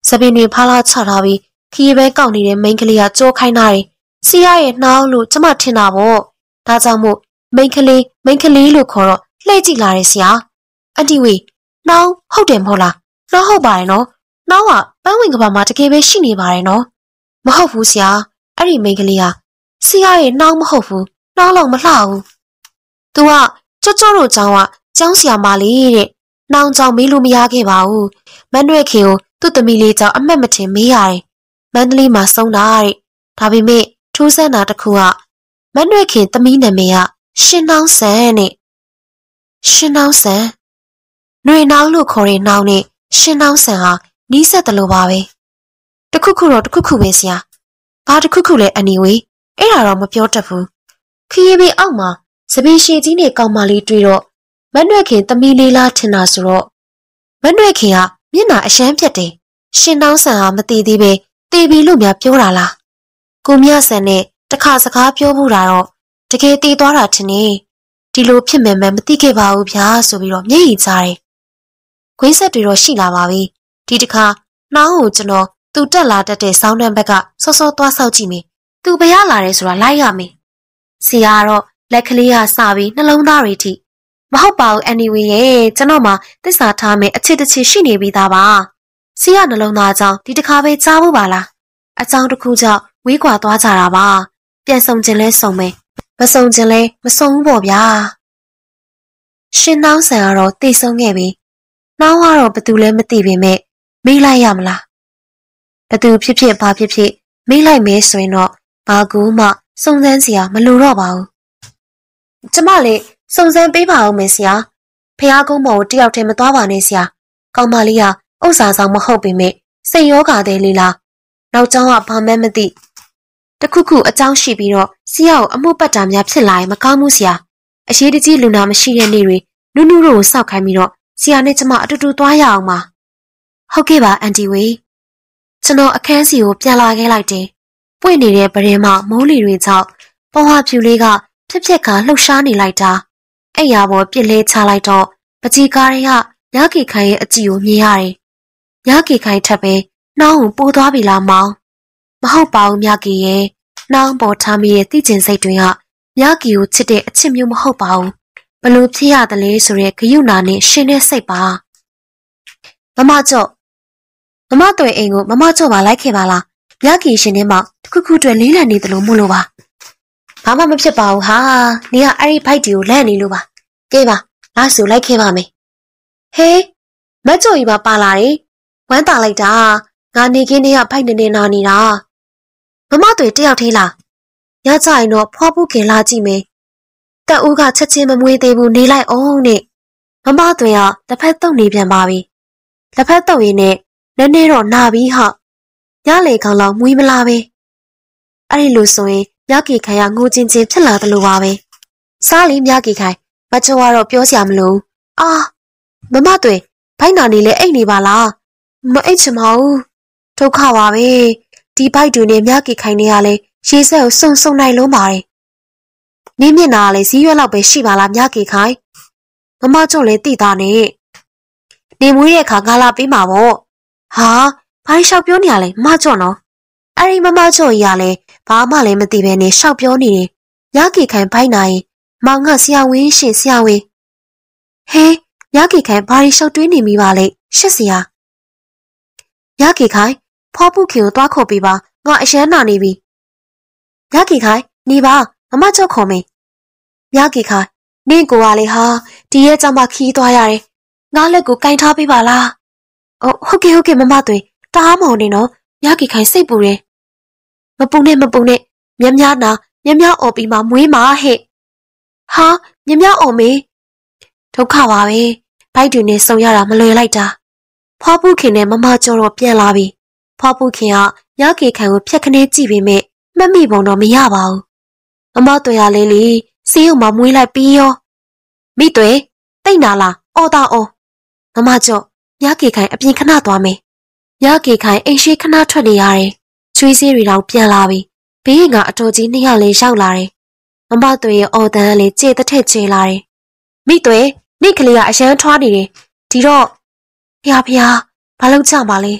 စပင်းတွေဖားလာချထားပြီးခရီးပဲကောက်နေတဲ့မိန်းကလေးကကြောခိုင်းတာတယ်။ဆီးရရဲ့နှောင်းလို့ကျမထင်တာပေါ့။ဒါကြောင့်မို့မိန်းကလေးမိန်းကလေးလို့ခေါ်တော့လှည့်ကြည့်လာတယ်ဆရာ။အန်တီဝေနှောင်းဟုတ်တယ်မဟုတ်လား။နှောင်းဟုတ်ပါတယ်နော်။နှောင်းကပန်းဝင်ကဘာမှာတကယ်ပဲရှိနေပါတယ်နော်။မဟုတ်ဘူးဆရာ။အဲ့ဒီမိန်းကလေးကဆီးရရဲ့နှောင်းမဟုတ်ဘူး။နှောင်းလုံးမလှဘူး။ तू ကကြော့ကြော့တို့ကျောင်းကကျောင်းဆရာမလေးတဲ့။နှောင်းကျောင်းမေးလို့မရခဲ့ပါဘူး။မန်းရွက်ခင်ကိုသူ့သမီးလေးကြောင့်အမှတ်မထင်မေးရတယ်။မန္တလေးမှာဆုံးတာတဲ့။ဒါပေမဲ့ထူးဆန်းတာတစ်ခုကမန်းရွက်ခင်သမီးနာမည်ကရှင်နှောင်းဆန်နဲ့ရှင်နှောင်းဆန်ຫນွေနှောင်းလို့ခေါ်တဲ့နှောင်းနဲ့ရှင်နှောင်းဆန်ဟာနီးစပ်တယ်လို့ပါပဲ။တခုခုတော့တခုခုပဲဆရာ။ဘာတခုခုလဲ anyway အဲ့ဒါတော့မပြောတတ်ဘူး။ခရီးဘေးအောက်မှာစပင်းရှည်ကြီးနဲ့ကောင်မလေးတွေ့တော့မန်းရွက်ခင်သမီးလေးလားထင်တာဆိုတော့မန်းရွက်ခင်ကမျက်နှာအရှမ်းပြတ်တယ်။ရှင်နှောင်းဆန်ဟာမတည်သေးပဲတည်ပြီလို့များပြောတာလား။ကိုမြဆန်နဲ့တခါစကားပြောမှုတာတော့တကယ်တည်သွားတာထင်နေဒီလိုဖြစ်မယ်မှမသိခဲ့ပါဘူးဗျာဆိုပြီးတော့မျက်ရည်ကျတယ်။ခွင်းဆက်တွေတော့ရှိလာပါပြီ။ဒီတခါနှောင်းကိုကျွန်တော်သူ့တက်လာတတ်တဲ့ဆောင်းတန်းဘက်ကစောစောသွားဆောက်ကြည့်မယ်။သူဘယ်ရလာတယ်ဆိုတာလိုက်ရမယ်။ဆရာကတော့လက်ကလေးကစပြီးနှလုံးသားတွေထိမဟုတ်ပါဘူး anyway ရဲ့ကျွန်တော်မှသစ္စာထားမယ်အချစ်တစ်ချစ်ရှိနေပြီးသားပါ။ဆရာနှလုံးသားအကြောင်းဒီတခါပဲကြားဖို့ပါလား။အကြောင်းတစ်ခုကြောင့်ဝေးကွာသွားကြတာပါ။ပြန်ဆုံခြင်းလဲဆုံမယ်။မဆုံခြင်းလဲမဆုံဘူးပေါ့ဗျာ။ရှင်နှောင်းဆန်ကတော့တိတ်ဆုံးခဲ့ပြီ။နှောင်းကတော့ဘသူလဲမသိပေမဲ့မေးလိုက်ရမလား။ဘသူဖြစ်ဖြစ်ဘာဖြစ်ဖြစ်မေးလိုက်မဲဆိုရင်တော့ဘာကူမှစုံစမ်းစရာမလိုတော့ပါဘူး။ကျမလေးစုံစမ်းပေးပါဦးမယ်ဆရာ။ဖះကုန်းမော်ကိုတယောက်တည်းမသွားပါနဲ့ဆရာ။ကောင်မလေးကဥစ္စာဆောင်မဟုတ်ပေမဲ့စိတ်ရောဂါသေးလေးလား။နောက်ကျောင်းကဘာမှမသိ။တခုခုအကြောင်းရှိပြီးတော့ဆရာကိုအမှုပတ်တာများဖြစ်လာရင်မကောင်းဘူးဆရာ။အရေးတကြီးလူနာမရှိတဲ့နေ့တွေနုနုတို့ကိုစောက်ခိုင်းပြီးတော့ဆရာနဲ့ကျမအတူတူသွားရအောင်ပါ။ဟုတ်ကဲ့ပါအန်တီဝေ။ကျွန်တော်အခန်းစီကိုပြန်လာခဲ့လိုက်တယ်။ပွင့်နေတဲ့ပရင်မမိုးလီတွေကြောင့်ပေါ်ဟာဖြူလေးကဖြက်ဖြက်ကလှုပ်ရှားနေလိုက်တာ။အဲ့ရပေါ်ပြစ်လဲချလိုက်တော့ပကြီးကားတွေကညကေခိုင်ရဲ့အကြည့်ကိုမြင်ရတယ်။ညကေခိုင်ထပ်ပဲနှောင်းကိုပိုးသွားပြီလားမောင်။မဟုတ်ပါဘူးမြကေရဲ့နှောင်းပေါ်ထားမိရဲ့တိကျင်စိတ်တွေကမြကေကိုချစ်တဲ့အချစ်မျိုးမဟုတ်ပါဘူး။ဘလို့ဖြစ်ရသလဲဆိုတဲ့ဂယုဏနဲ့ရှင်တဲ့စိတ်ပါ။မမကျော့မမတွေ့အိမ်ကိုမမကျော့ပါလိုက်ခဲ့ပါလား။မြကေရှင်ထဲမှာတခုခုတွေ့လေးလံနေတယ်လို့မို့လို့ပါ။ဘာမှမဖြစ်ပါဘူးဟာနေကအဲ့ဒီဖိုက်တီကိုလန့်နေလို့ပါကဲပါလားဆိုလိုက်ခဲ့ပါမယ်ဟေးမတ်ချိုကြီးပါပါလာတယ်ဝမ်းတာလိုက်တာငါနေခင်းတွေကဖိုက်နေနေနာနေတာမမတွေတယောက်သေးလားညကြရင်တော့ဖွားဖို့ခင်လာကြည့်မယ်တက်ဦးကချက်ချင်းမမွေးသေးဘူးနေလိုက်အောင်နဲ့မမတွေကတစ်ဖက်တုံနေပြန်ပါပြီတစ်ဖက်တုံရင်နဲ့နည်းနည်းတော့နာပြီးဟညလေခေါင်လောက်မွေးမလားပဲအဲ့ဒီလိုဆိုရင်မြကေခိုင်ကငိုချင်းချင်းဖြစ်လာတယ်လို့ပါပဲစားလီမြကေခိုင်မချိုကတော့ပြောစရာမလိုအာမမတွေဘိုက်နာနေလေအိတ်နေပါလားမအိတ်ချင်ပါဘူးဒုက္ခပါပဲဒီဘိုက်တွေနဲ့မြကေခိုင်နေရလဲရေစက်ကိုစုံစုံနိုင်လုံးပါတယ်နေမျက်နာကလည်းဇီးရွက်လောက်ပဲရှိပါလားမြကေခိုင်မမချိုလည်းတိတာနဲ့နေမွေးတဲ့အခါငါလာပေးမှာပေါ့ဟာဘာလျှောက်ပြောနေရလဲမချိုနော်အဲ့ဒီမမချိုကြီးကလည်းဘာမှလည်းမသိဘဲနဲ့ရှောက်ပြောနေတယ်။ညကေခိုင်ဖိုက်နိုင်မောင်ကဆရာဝင်းရှင်ဆရာဝင်းဟဲညကေခိုင်ဘာရီရှောက်တွေးနေမိပါလဲရှစ်ဆရာညကေခိုင်ဖော်ပုခင်ကိုသွားခေါ်ပေးပါငါအရန်နာနေပြီညကေခိုင်နေပါမမချော့ခေါ်မယ်ညကေခိုင်နင့်ကိုကလေဟာဒီရဲ့ကြောင့်မှခီးသွားရတယ်ငါလက်ကိုကင်ထားပေးပါလားအော်ဟုတ်ကဲ့ဟုတ်ကဲ့မမသွေးတအားမောင်နေနော်ညကေခိုင်စိတ်ပူတယ်မပူနဲ့မပူနဲ့မြမြနာမြမြအော်ပြီးမှမွေးမှာဟဲ့ဟာမြမြအော်မေးဒုက္ခပါပဲဘိုက်တွေနဲ့ဆုံရတာမလွယ်လိုက်တာဖွားပုခင်နဲ့မမကျော်တော့ပြန်လာပြီဖွားပုခင်ကညကေခံကိုဖြက်ခနဲကြည့်ပေမဲ့မှတ်မိပုံတော့မရပါဘူးမမတွေ့ရလေလေစေးုံမှာမွေးလိုက်ပြီးရောမိတွေတိတ်နာလားအော်တာအော်မမကျော်ညကေခိုင်အပြင်ခဏသွားမယ်ညကေခိုင်အိမ်ရှိခဏထွက်နေရတယ်ချွေးစေးတွေတော့ပြန်လာပြီဘေးကအတော်ကြီးနှစ်ယောက်လေးရောက်လာတယ်မမသွေရဲ့အော်တန်းလေးကြေတစ်ထက်ကျေလာတယ်မိသွေနေ့ကလေးကအရန်ထွားနေတယ်ဒီတော့ဖျားဖျားဘာလို့ကြမှာလဲ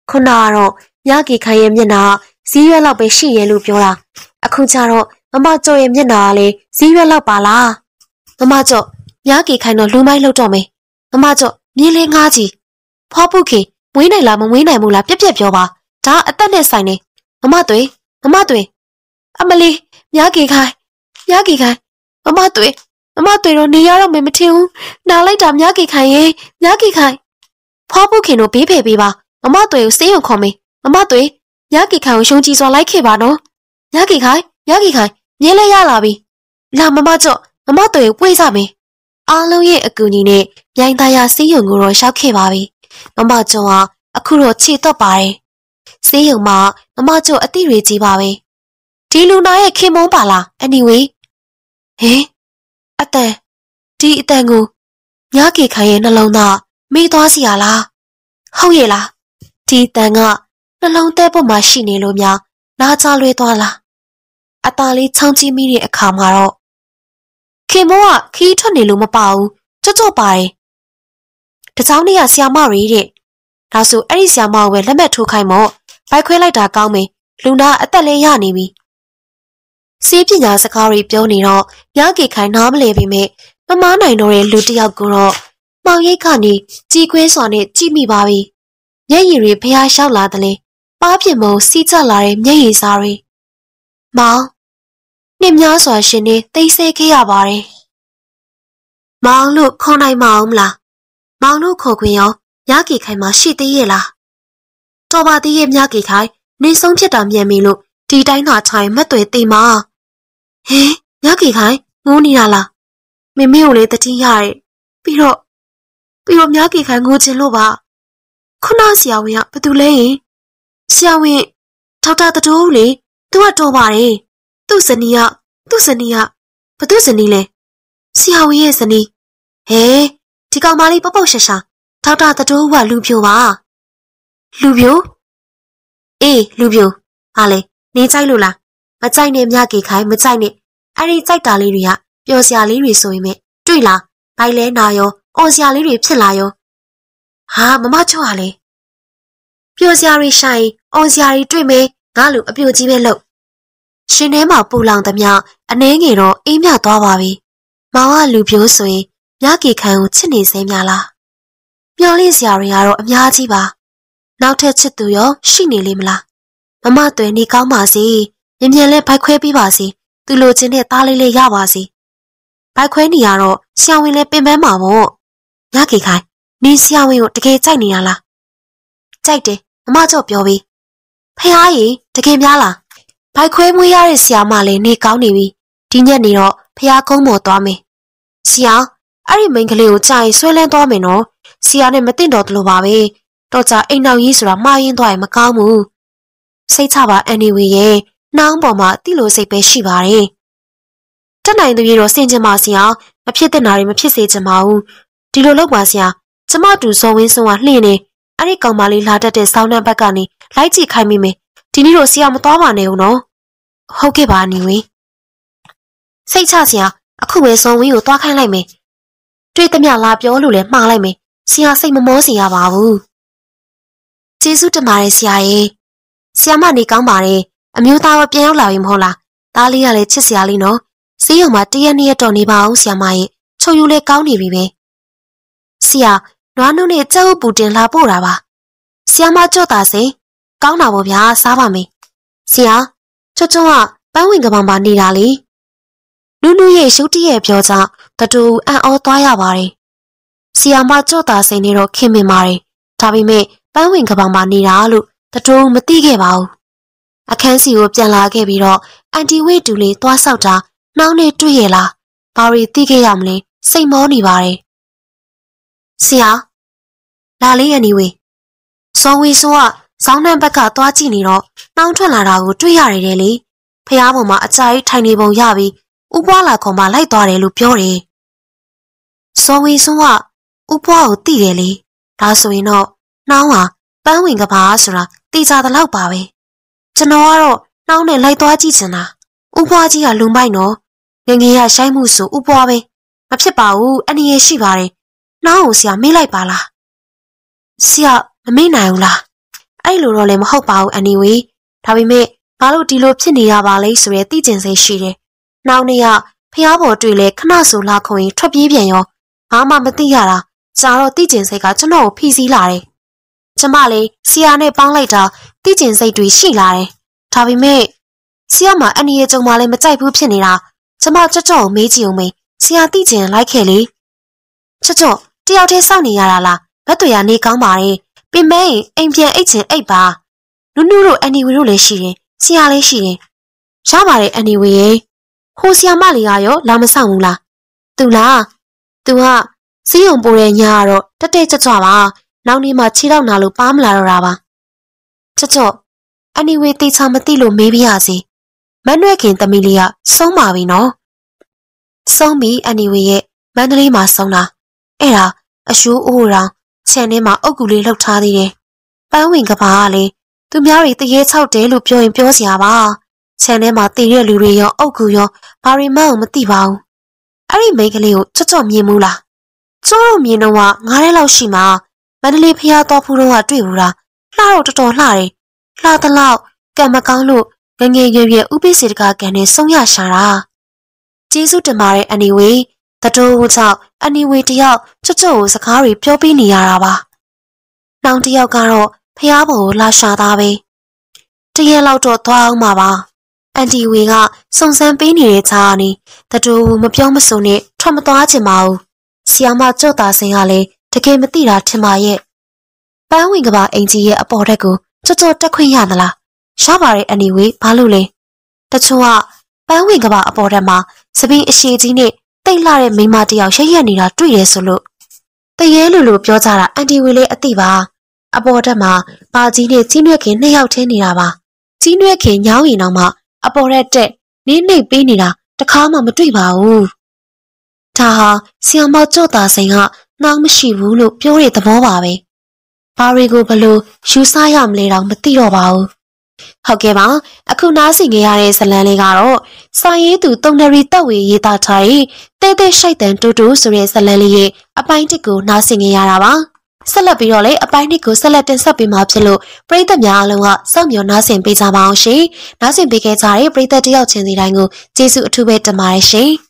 ခုနကတော့မြကီခိုင်ရဲ့မျက်နှာဇီးရွက်လောက်ပဲရှိရဲ့လို့ပြောတာအခုကျတော့မမကျော်ရဲ့မျက်နှာကလည်းဇီးရွက်လောက်ပါလားမမကျော်မြကီခိုင်တော့လူမိုက်လောက်တော့မယ်မမကျော်မြင်းလေးငါးကြီးဖွားပုတ်ခေမွေးနိုင်လားမမွေးနိုင်ဘူးလားပြက်ပြက်ပြောပါဒါအသက်နဲ့ဆိုင်နေမမသွေးမမသွေးအမလီမြကီခိုင်မြကီခိုင်မမသွေးမမသွေးတော့နေရတော့မယ်မထင်ဘူးနားလိုက်တာမြကီခိုင်ရဲ့မြကီခိုင်ဖွားပုတ်ခေတို့ဘေးဖယ်ပေးပါမမသွေးကိုစေးရုံခေါ်မေးမမသွေးမြကီခိုင်ကိုရှုံကြည်စွာလိုက်ခဲ့ပါနော်မြကီခိုင်မြကီခိုင်မြင်းလဲရလာပြီလာမမကျော့မမသွေးကိုပွေးစမေးအားလုံးရဲ့အကူအညီနဲ့မြိုင်သားရစေးရုံကိုတော့ရှောက်ခဲ့ပါပြီမမကျော်ဟာအခုတော့ခြေတော့ပါတယ်စေးရုံမှာမမကျော်အတိတွေကြီးပါပဲဒီလူနာရဲ့ခင်မုန်းပါလား anyway ဟင်အတန်ဒီအတန်ကိုမြကီခိုင်ရဲ့နှလုံးသားမေးသွားစီရလားဟုတ်ရဲ့လားဒီတန်ကနှလုံးသဲပေါ်မှာရှိနေလို့များနားချလွဲသွားလားအตาလေးချောင်းကြီးမိတဲ့အခါမှာတော့ခင်မိုးကခီးထွက်နေလို့မပါဘူးကြော့ကြော့ပါတယ်တချောင်းလေးကဆီယာမရီတဲ့ဒါဆိုအဲ့ဒီဆီယာမကိုပဲလက်မဲ့ထိုးခိုင်းမော့ဘိုက်ခွဲလိုက်တာကောင်းမယ်လူနာအသက်လေးရနေပြီစေးပညာစကားတွေပြောနေတော့မြကီခိုင်နားမလဲပေမဲ့မမားနိုင်တော့တဲ့လူတစ်ယောက်ကိုတော့မောင်ရိတ်ကနေကြည်ခွဲစွာနဲ့ကြည့်မိပါပြီမျက်ရည်တွေဖျားလျှောက်လာတယ်လေပါးပြင်းမုံစီးကျလာတဲ့မျက်ရည်စားတွေမောင်နှင်းများစွာရှင်နေသိဆဲခဲ့ရပါတယ်မောင်လို့ခေါ်နိုင်မအောင်မလားမောင်လို့ခေါ်ခွင့်ရောမြကီခိုင်မှာရှိသေးရဲ့လားတော်ပါသေးရဲ့မြကီခိုင်နေဆုံးဖြစ်တာမြန်ပြီလို့ဒီတိုင်းသာချိုင်မတ်တွေသိမှာဟဲမြကီခိုင်ငိုးနေတာလားမမေကိုလည်းတတိရရဲ့ပြီးတော့ပြီးတော့မြကီခိုင်ငိုချင်လို့ပါခုနဆရာဝန်ကဘာတူလဲရင်ဆရာဝန်ထောက်တာတိုးလေသူကတော်ပါတယ်သူ့ဇနီးကသူ့ဇနီးကဘာသူ့ဇနီးလဲဆရာဝန်ရဲ့ဇနီးဟဲဒီကောင်မလေးပေါက်ပေါက်ရှာရှာထောက်တာတိုးကလူပြိုပါလူပြိုအေးလူပြိုဟာလေနေကြိုက်လို့လားမကြိုက်နဲ့မြကီခိုင်မကြိုက်နဲ့အဲ့ဒီကြိုက်တာလေးတွေကပျော်စရာလေးတွေဆိုရင်မဲ့တွေ့လားဘိုင်လဲနာရောအော်စရာလေးတွေဖြစ်လာရောဟာမမချော့ရလေပျော်စရာတွေရှာရင်အော်စရာတွေတွေ့မယ်ငါလူအပြိုကြီးပဲလို့ရှင်ထဲမှာပူလောင်သမျှအနှဲငယ်တော့အေးမြသွားပါပြီမောင်ကလူပြိုးဆိုရင်မြကီခိုင်ကိုချစ်နေစေများလားမျော်လင့်စရာတွေကတော့အများကြီးပါနောက်ထပ်ချစ်သူရောရှိနေလေမလားမမသွေနေကောင်းပါစေမြင်မြန်လဲဘိုက်ခွဲပြီးပါစေသူလိုချင်တဲ့သားလေးလေးရပါစေဘိုက်ခွဲနေရတော့ဆရာဝန်လည်းပင်ပန်းမှာပေါ့မြကီခိုင်နေဆရာဝန်ကိုတကယ်ကြိုက်နေရလားကြိုက်တယ်မမကျော့ပြောပြီးဖះကြီးတကယ်များလားဘိုက်ခွဲမွေးရတဲ့ဆရာမလည်းနေကောင်းနေပြီဒီညက်နေတော့ဖះကုန်းပေါ်သွားမယ်ဆရာအဲ့ဒီမိန်းကလေးကိုကြာရင်ဆွဲလန်းသွားမယ်နော်ဆရာနဲ့မသိတော့တလို့ပါပဲတော့ကြာအိမ်နောက်ကြီးဆိုတာမှားရင်သွားရင်မကောင်းဘူးစိတ်ချပါ anyway ရဲ့နှောင်းပေါ်မှာတိလို့စိတ်ပဲရှိပါတယ်တက်နိုင်သူကြီးတော့စင်ကြပါဆရာမဖြစ်တဲ့နာတွေမဖြစ်စေချင်ပါဘူးဒီလိုလုပ်ပါဆရာကျမတူစောဝင်းစွန်းကလှင့်နေအဲ့ဒီကောင်မလေးလာတတ်တဲ့ဆောင်းနှံဘက်ကနေလိုက်ကြည့်ခိုင်းမိမယ်ဒီနေ့တော့ဆရာမသွားပါနဲ့ဦးနော်ဟုတ်ကဲ့ပါနေဝင်စိတ်ချဆရာအခုပဲစောဝင်းကိုသွားခိုင်းလိုက်မယ်တွေ့သမျှလာပြောလို့လည်းမှားလိုက်မယ်ဆရာစိတ်မမောစေရပါဘူးကျေးဇူးတင်ပါတယ်ဆရာရဲ့ဆရာမနေကောင်းပါတယ်အမျိုးသားကပြန်ရောက်လာပြီမဟုတ်လားသားလေးကလည်းချစ်စရာလေးနော်စေးရုံမှာတရက်နှစ်ရက်တော့နေပါအောင်ဆရာမရဲ့ချုပ်ယူလဲကောင်းနေပြီပဲဆရာနွားနုနဲ့ကြောက်ပူတင်လာပို့တာပါဆရာမကြော့တာစိကောင်းတာပေါ့ဗျာစားပါမယ်ဆရာချွတ်ချွတ်ကပန်းဝင်ကပန်းပါနေတာလေနူးနူးရဲ့ရှုပ်တရဲ့ပြောကြောင့်တတူအံ့ဩသွားရပါတယ်ဆရာမကြော့တာစိနေတော့ခင်မင်ပါတယ်ဒါပေမဲ့ပန်းဝင်ကပန်းပါနေတာလို့တတူမသိခဲ့ပါဘူးအခန်းစီကိုပြန်လာခဲ့ပြီးတော့အန်တီဝိတူလေးသွားဆောက်တာနှောင်းနဲ့တွေ့ရလားဘာရီသိခဲ့ရမလဲစိတ်မောနေပါတယ်ဆရာလာလေးရနေဝေစောဝေဆိုးကဇောင်းနှံဘက်ကသွားကြည့်နေတော့နှောင်းထွက်လာတာကိုတွေ့ရတယ်တဲ့လေဖះပေါ်မှာအကြာကြီးထိုင်နေပုံရပြီးဥပွားလာခေါ်မှလိုက်သွားတယ်လို့ပြောတယ်စောဝေဆိုးကဥပွားကိုသိတယ်လေဒါဆိုရင်တော့နှောင်းဟာပန်းဝင်ကပါဆိုတာသိကြတဲ့လောက်ပါပဲကျွန်တော်ကတော့နှောင်းနဲ့လိုက်သွားကြည့်ချင်တာဥပွားကြီးကလုံမိုက်နော်ငငယ်ရရှိုင်းမှုဆိုဥပွားပဲမဖြစ်ပါဘူးအနည်းရရှိပါတယ်နှောင်းကိုဆရာမေးလိုက်ပါလားဆရာမမေ့နိုင်ဘူးလားအဲ့လိုတော့လည်းမဟုတ်ပါဘူး anyway ဒါပေမဲ့ဘာလို့ဒီလိုဖြစ်နေရပါလဲဆိုရဲသိကျင်စိတ်ရှိတယ်နောက်နေ့ကဖျားပေါ်တွေ့လဲခဏဆိုလာခုံရင်ထွက်ပြေးပြန်ရောဘာမှမသိရတာကြာတော့သိကျင်စိတ်ကကျွန်တော်ကိုဖိစီးလာတယ်ကျမလေးဆီယာနဲ့ပေါင်းလိုက်တာသိကျင်စိတ်တွေရှိလာတယ်ဒါပေမဲ့ဆီယာမှာအန်နီရဲ့ကြုံမလည်းမကြိုက်ဘူးဖြစ်နေတာကျမကြော့ကြော့ကိုမေးကြည့်အောင်မေးဆီယာသိကျင်လိုက်ခဲ့လေချော့ချော့တယောက်တည်းစောင့်နေရတာလားဘက်တွေကနေကောင်းပါရဲ့ပင်မဲအိမ်ပြန်အိတ်ချင်အိတ်ပါနုနုတို့အန်နီဝီတို့လည်းရှိတယ်ဆီယာလည်းရှိတယ်ရပါတယ်အန်နီဝီရဲ့ဟိုဆီယာမလေးကရောလာမဆောင်ဘူးလားသူလားသူကစီးုံပိုးတဲ့ညာကတော့တက်တက်ကြွကြွပါနောက်နေ့မှခြေတော့နာလို့ပါမလာတော့တာပါချော့ချော့အန်နီဝီတေချာမသိလို့မေးပြရစီမနှွဲ့ခင်သမီးလေးကဆုံးပါပြီနော်ဆုံးပြီအန်နီဝီရဲ့မန္တလေးမှာဆုံးတာအဲ့ဒါအရှိုးအိုးတောင်ခြံထဲမှာအုတ်ကူလေးလှုပ်ထားသေးတယ်ပန်းဝင်ကဘာကလေသူများတွေတရေချောက်တယ်လို့ပြောရင်ပြောစရာပါခြံထဲမှာတည်တဲ့လူတွေရောအုတ်ကူရောဘာရီမန်းကိုမသိပါဘူးအဲ့ဒီမိန်းကလေးကိုချော့ချော့မြင်မှုလားကျိုးတို့မြင်တော့ကငားရဲလောက်ရှိမှမန္တလေးဖျားတော်ဖူးတော့ကတွေ့ဘူးလားလှတော့တော်တော်လှတယ်လှသလောက်ကံမကောင်းလို့ငငယ်ရွယ်ရွယ်ဥပိ္ပစေတကကန်နဲ့ဆုံးရရှာတာကျေးဇူးတင်ပါတယ်အန်နီဝေတတိုးချောက်အန်နီဝေတယောက်ချွတ်ချွတ်ကိုစကားတွေပြောပြနေရတာပါနောင်တယောက်ကတော့ဖျားပေါ်ကိုလာရှာသားပဲတရက်လောက်တော့သွားအောင်ပါပါအန်တီဝေကစုံစမ်းပေးနေတဲ့ချာကနေတတိုးမပြောမစုံနဲ့ထွက်မသွားချင်ပါဘူးဆီယာမကြော့တာစင်ကလည်းတကယ်မသိတာထင်ပါရဲ့ပန်းဝင်ကဘာအင်ကြီးရဲ့အပေါ်ထက်ကိုချွတ်ချွတ်တက်ခွင့်ရသလားရပါတယ်အန်နီဝေဘာလို့လဲတချို့ကပန်းဝင်ကဘာအပေါ်ထက်မှာစပင်းအရှိကြီးနဲ့တိတ်လှတဲ့မိန်းမတယောက်ရက်ရက်နေတာတွေ့ရဆိုလို့တရေလူလူပြောကြတာအန်တီဝေလေးအသိပါအပေါ်ထက်မှာပါကြီးနဲ့ကြီးနွဲ့ခင်နှစ်ယောက်ထင်းနေတာပါကြီးနွဲ့ခင်ညောင်းရင်တော့မှအပေါ်ထက်တက်နင်းနှိပ်ပေးနေတာတခါမှမတွေ့ပါဘူးဒါဟာဆီယမ်မကြော့တာစိန်ကနှောင်းမရှိဘူးလို့ပြောတဲ့သဘောပါပဲဘာတွေကိုဘလို့ယူဆရမလဲတော့မသိတော့ပါဘူးဟုတ်ကဲ့ပါအခုနားဆင်ကြရတဲ့ဇလံလေးကတော့စာရေးသူတုံနရီတက်ဝေရေးသားထားတဲ့တဲတဲရှိုက်တန်တူတူဆိုတဲ့ဇလံလေးရဲ့အပိုင်းတစ်ကိုနားဆင်ကြရတာပါဆက်လက်ပြီးတော့လေအပိုင်းတစ်ကိုဆက်လက်တင်ဆက်ပေးမှာဖြစ်လို့ပရိသတ်များအလုံးကစောင့်မျှော်နားဆင်ပေးကြပါအောင်ရှင်နားဆင်ပေးခဲ့ကြတဲ့ပရိသတ်တယောက်ချင်းစီတိုင်းကိုကျေးဇူးအထူးပဲတင်ပါတယ်ရှင်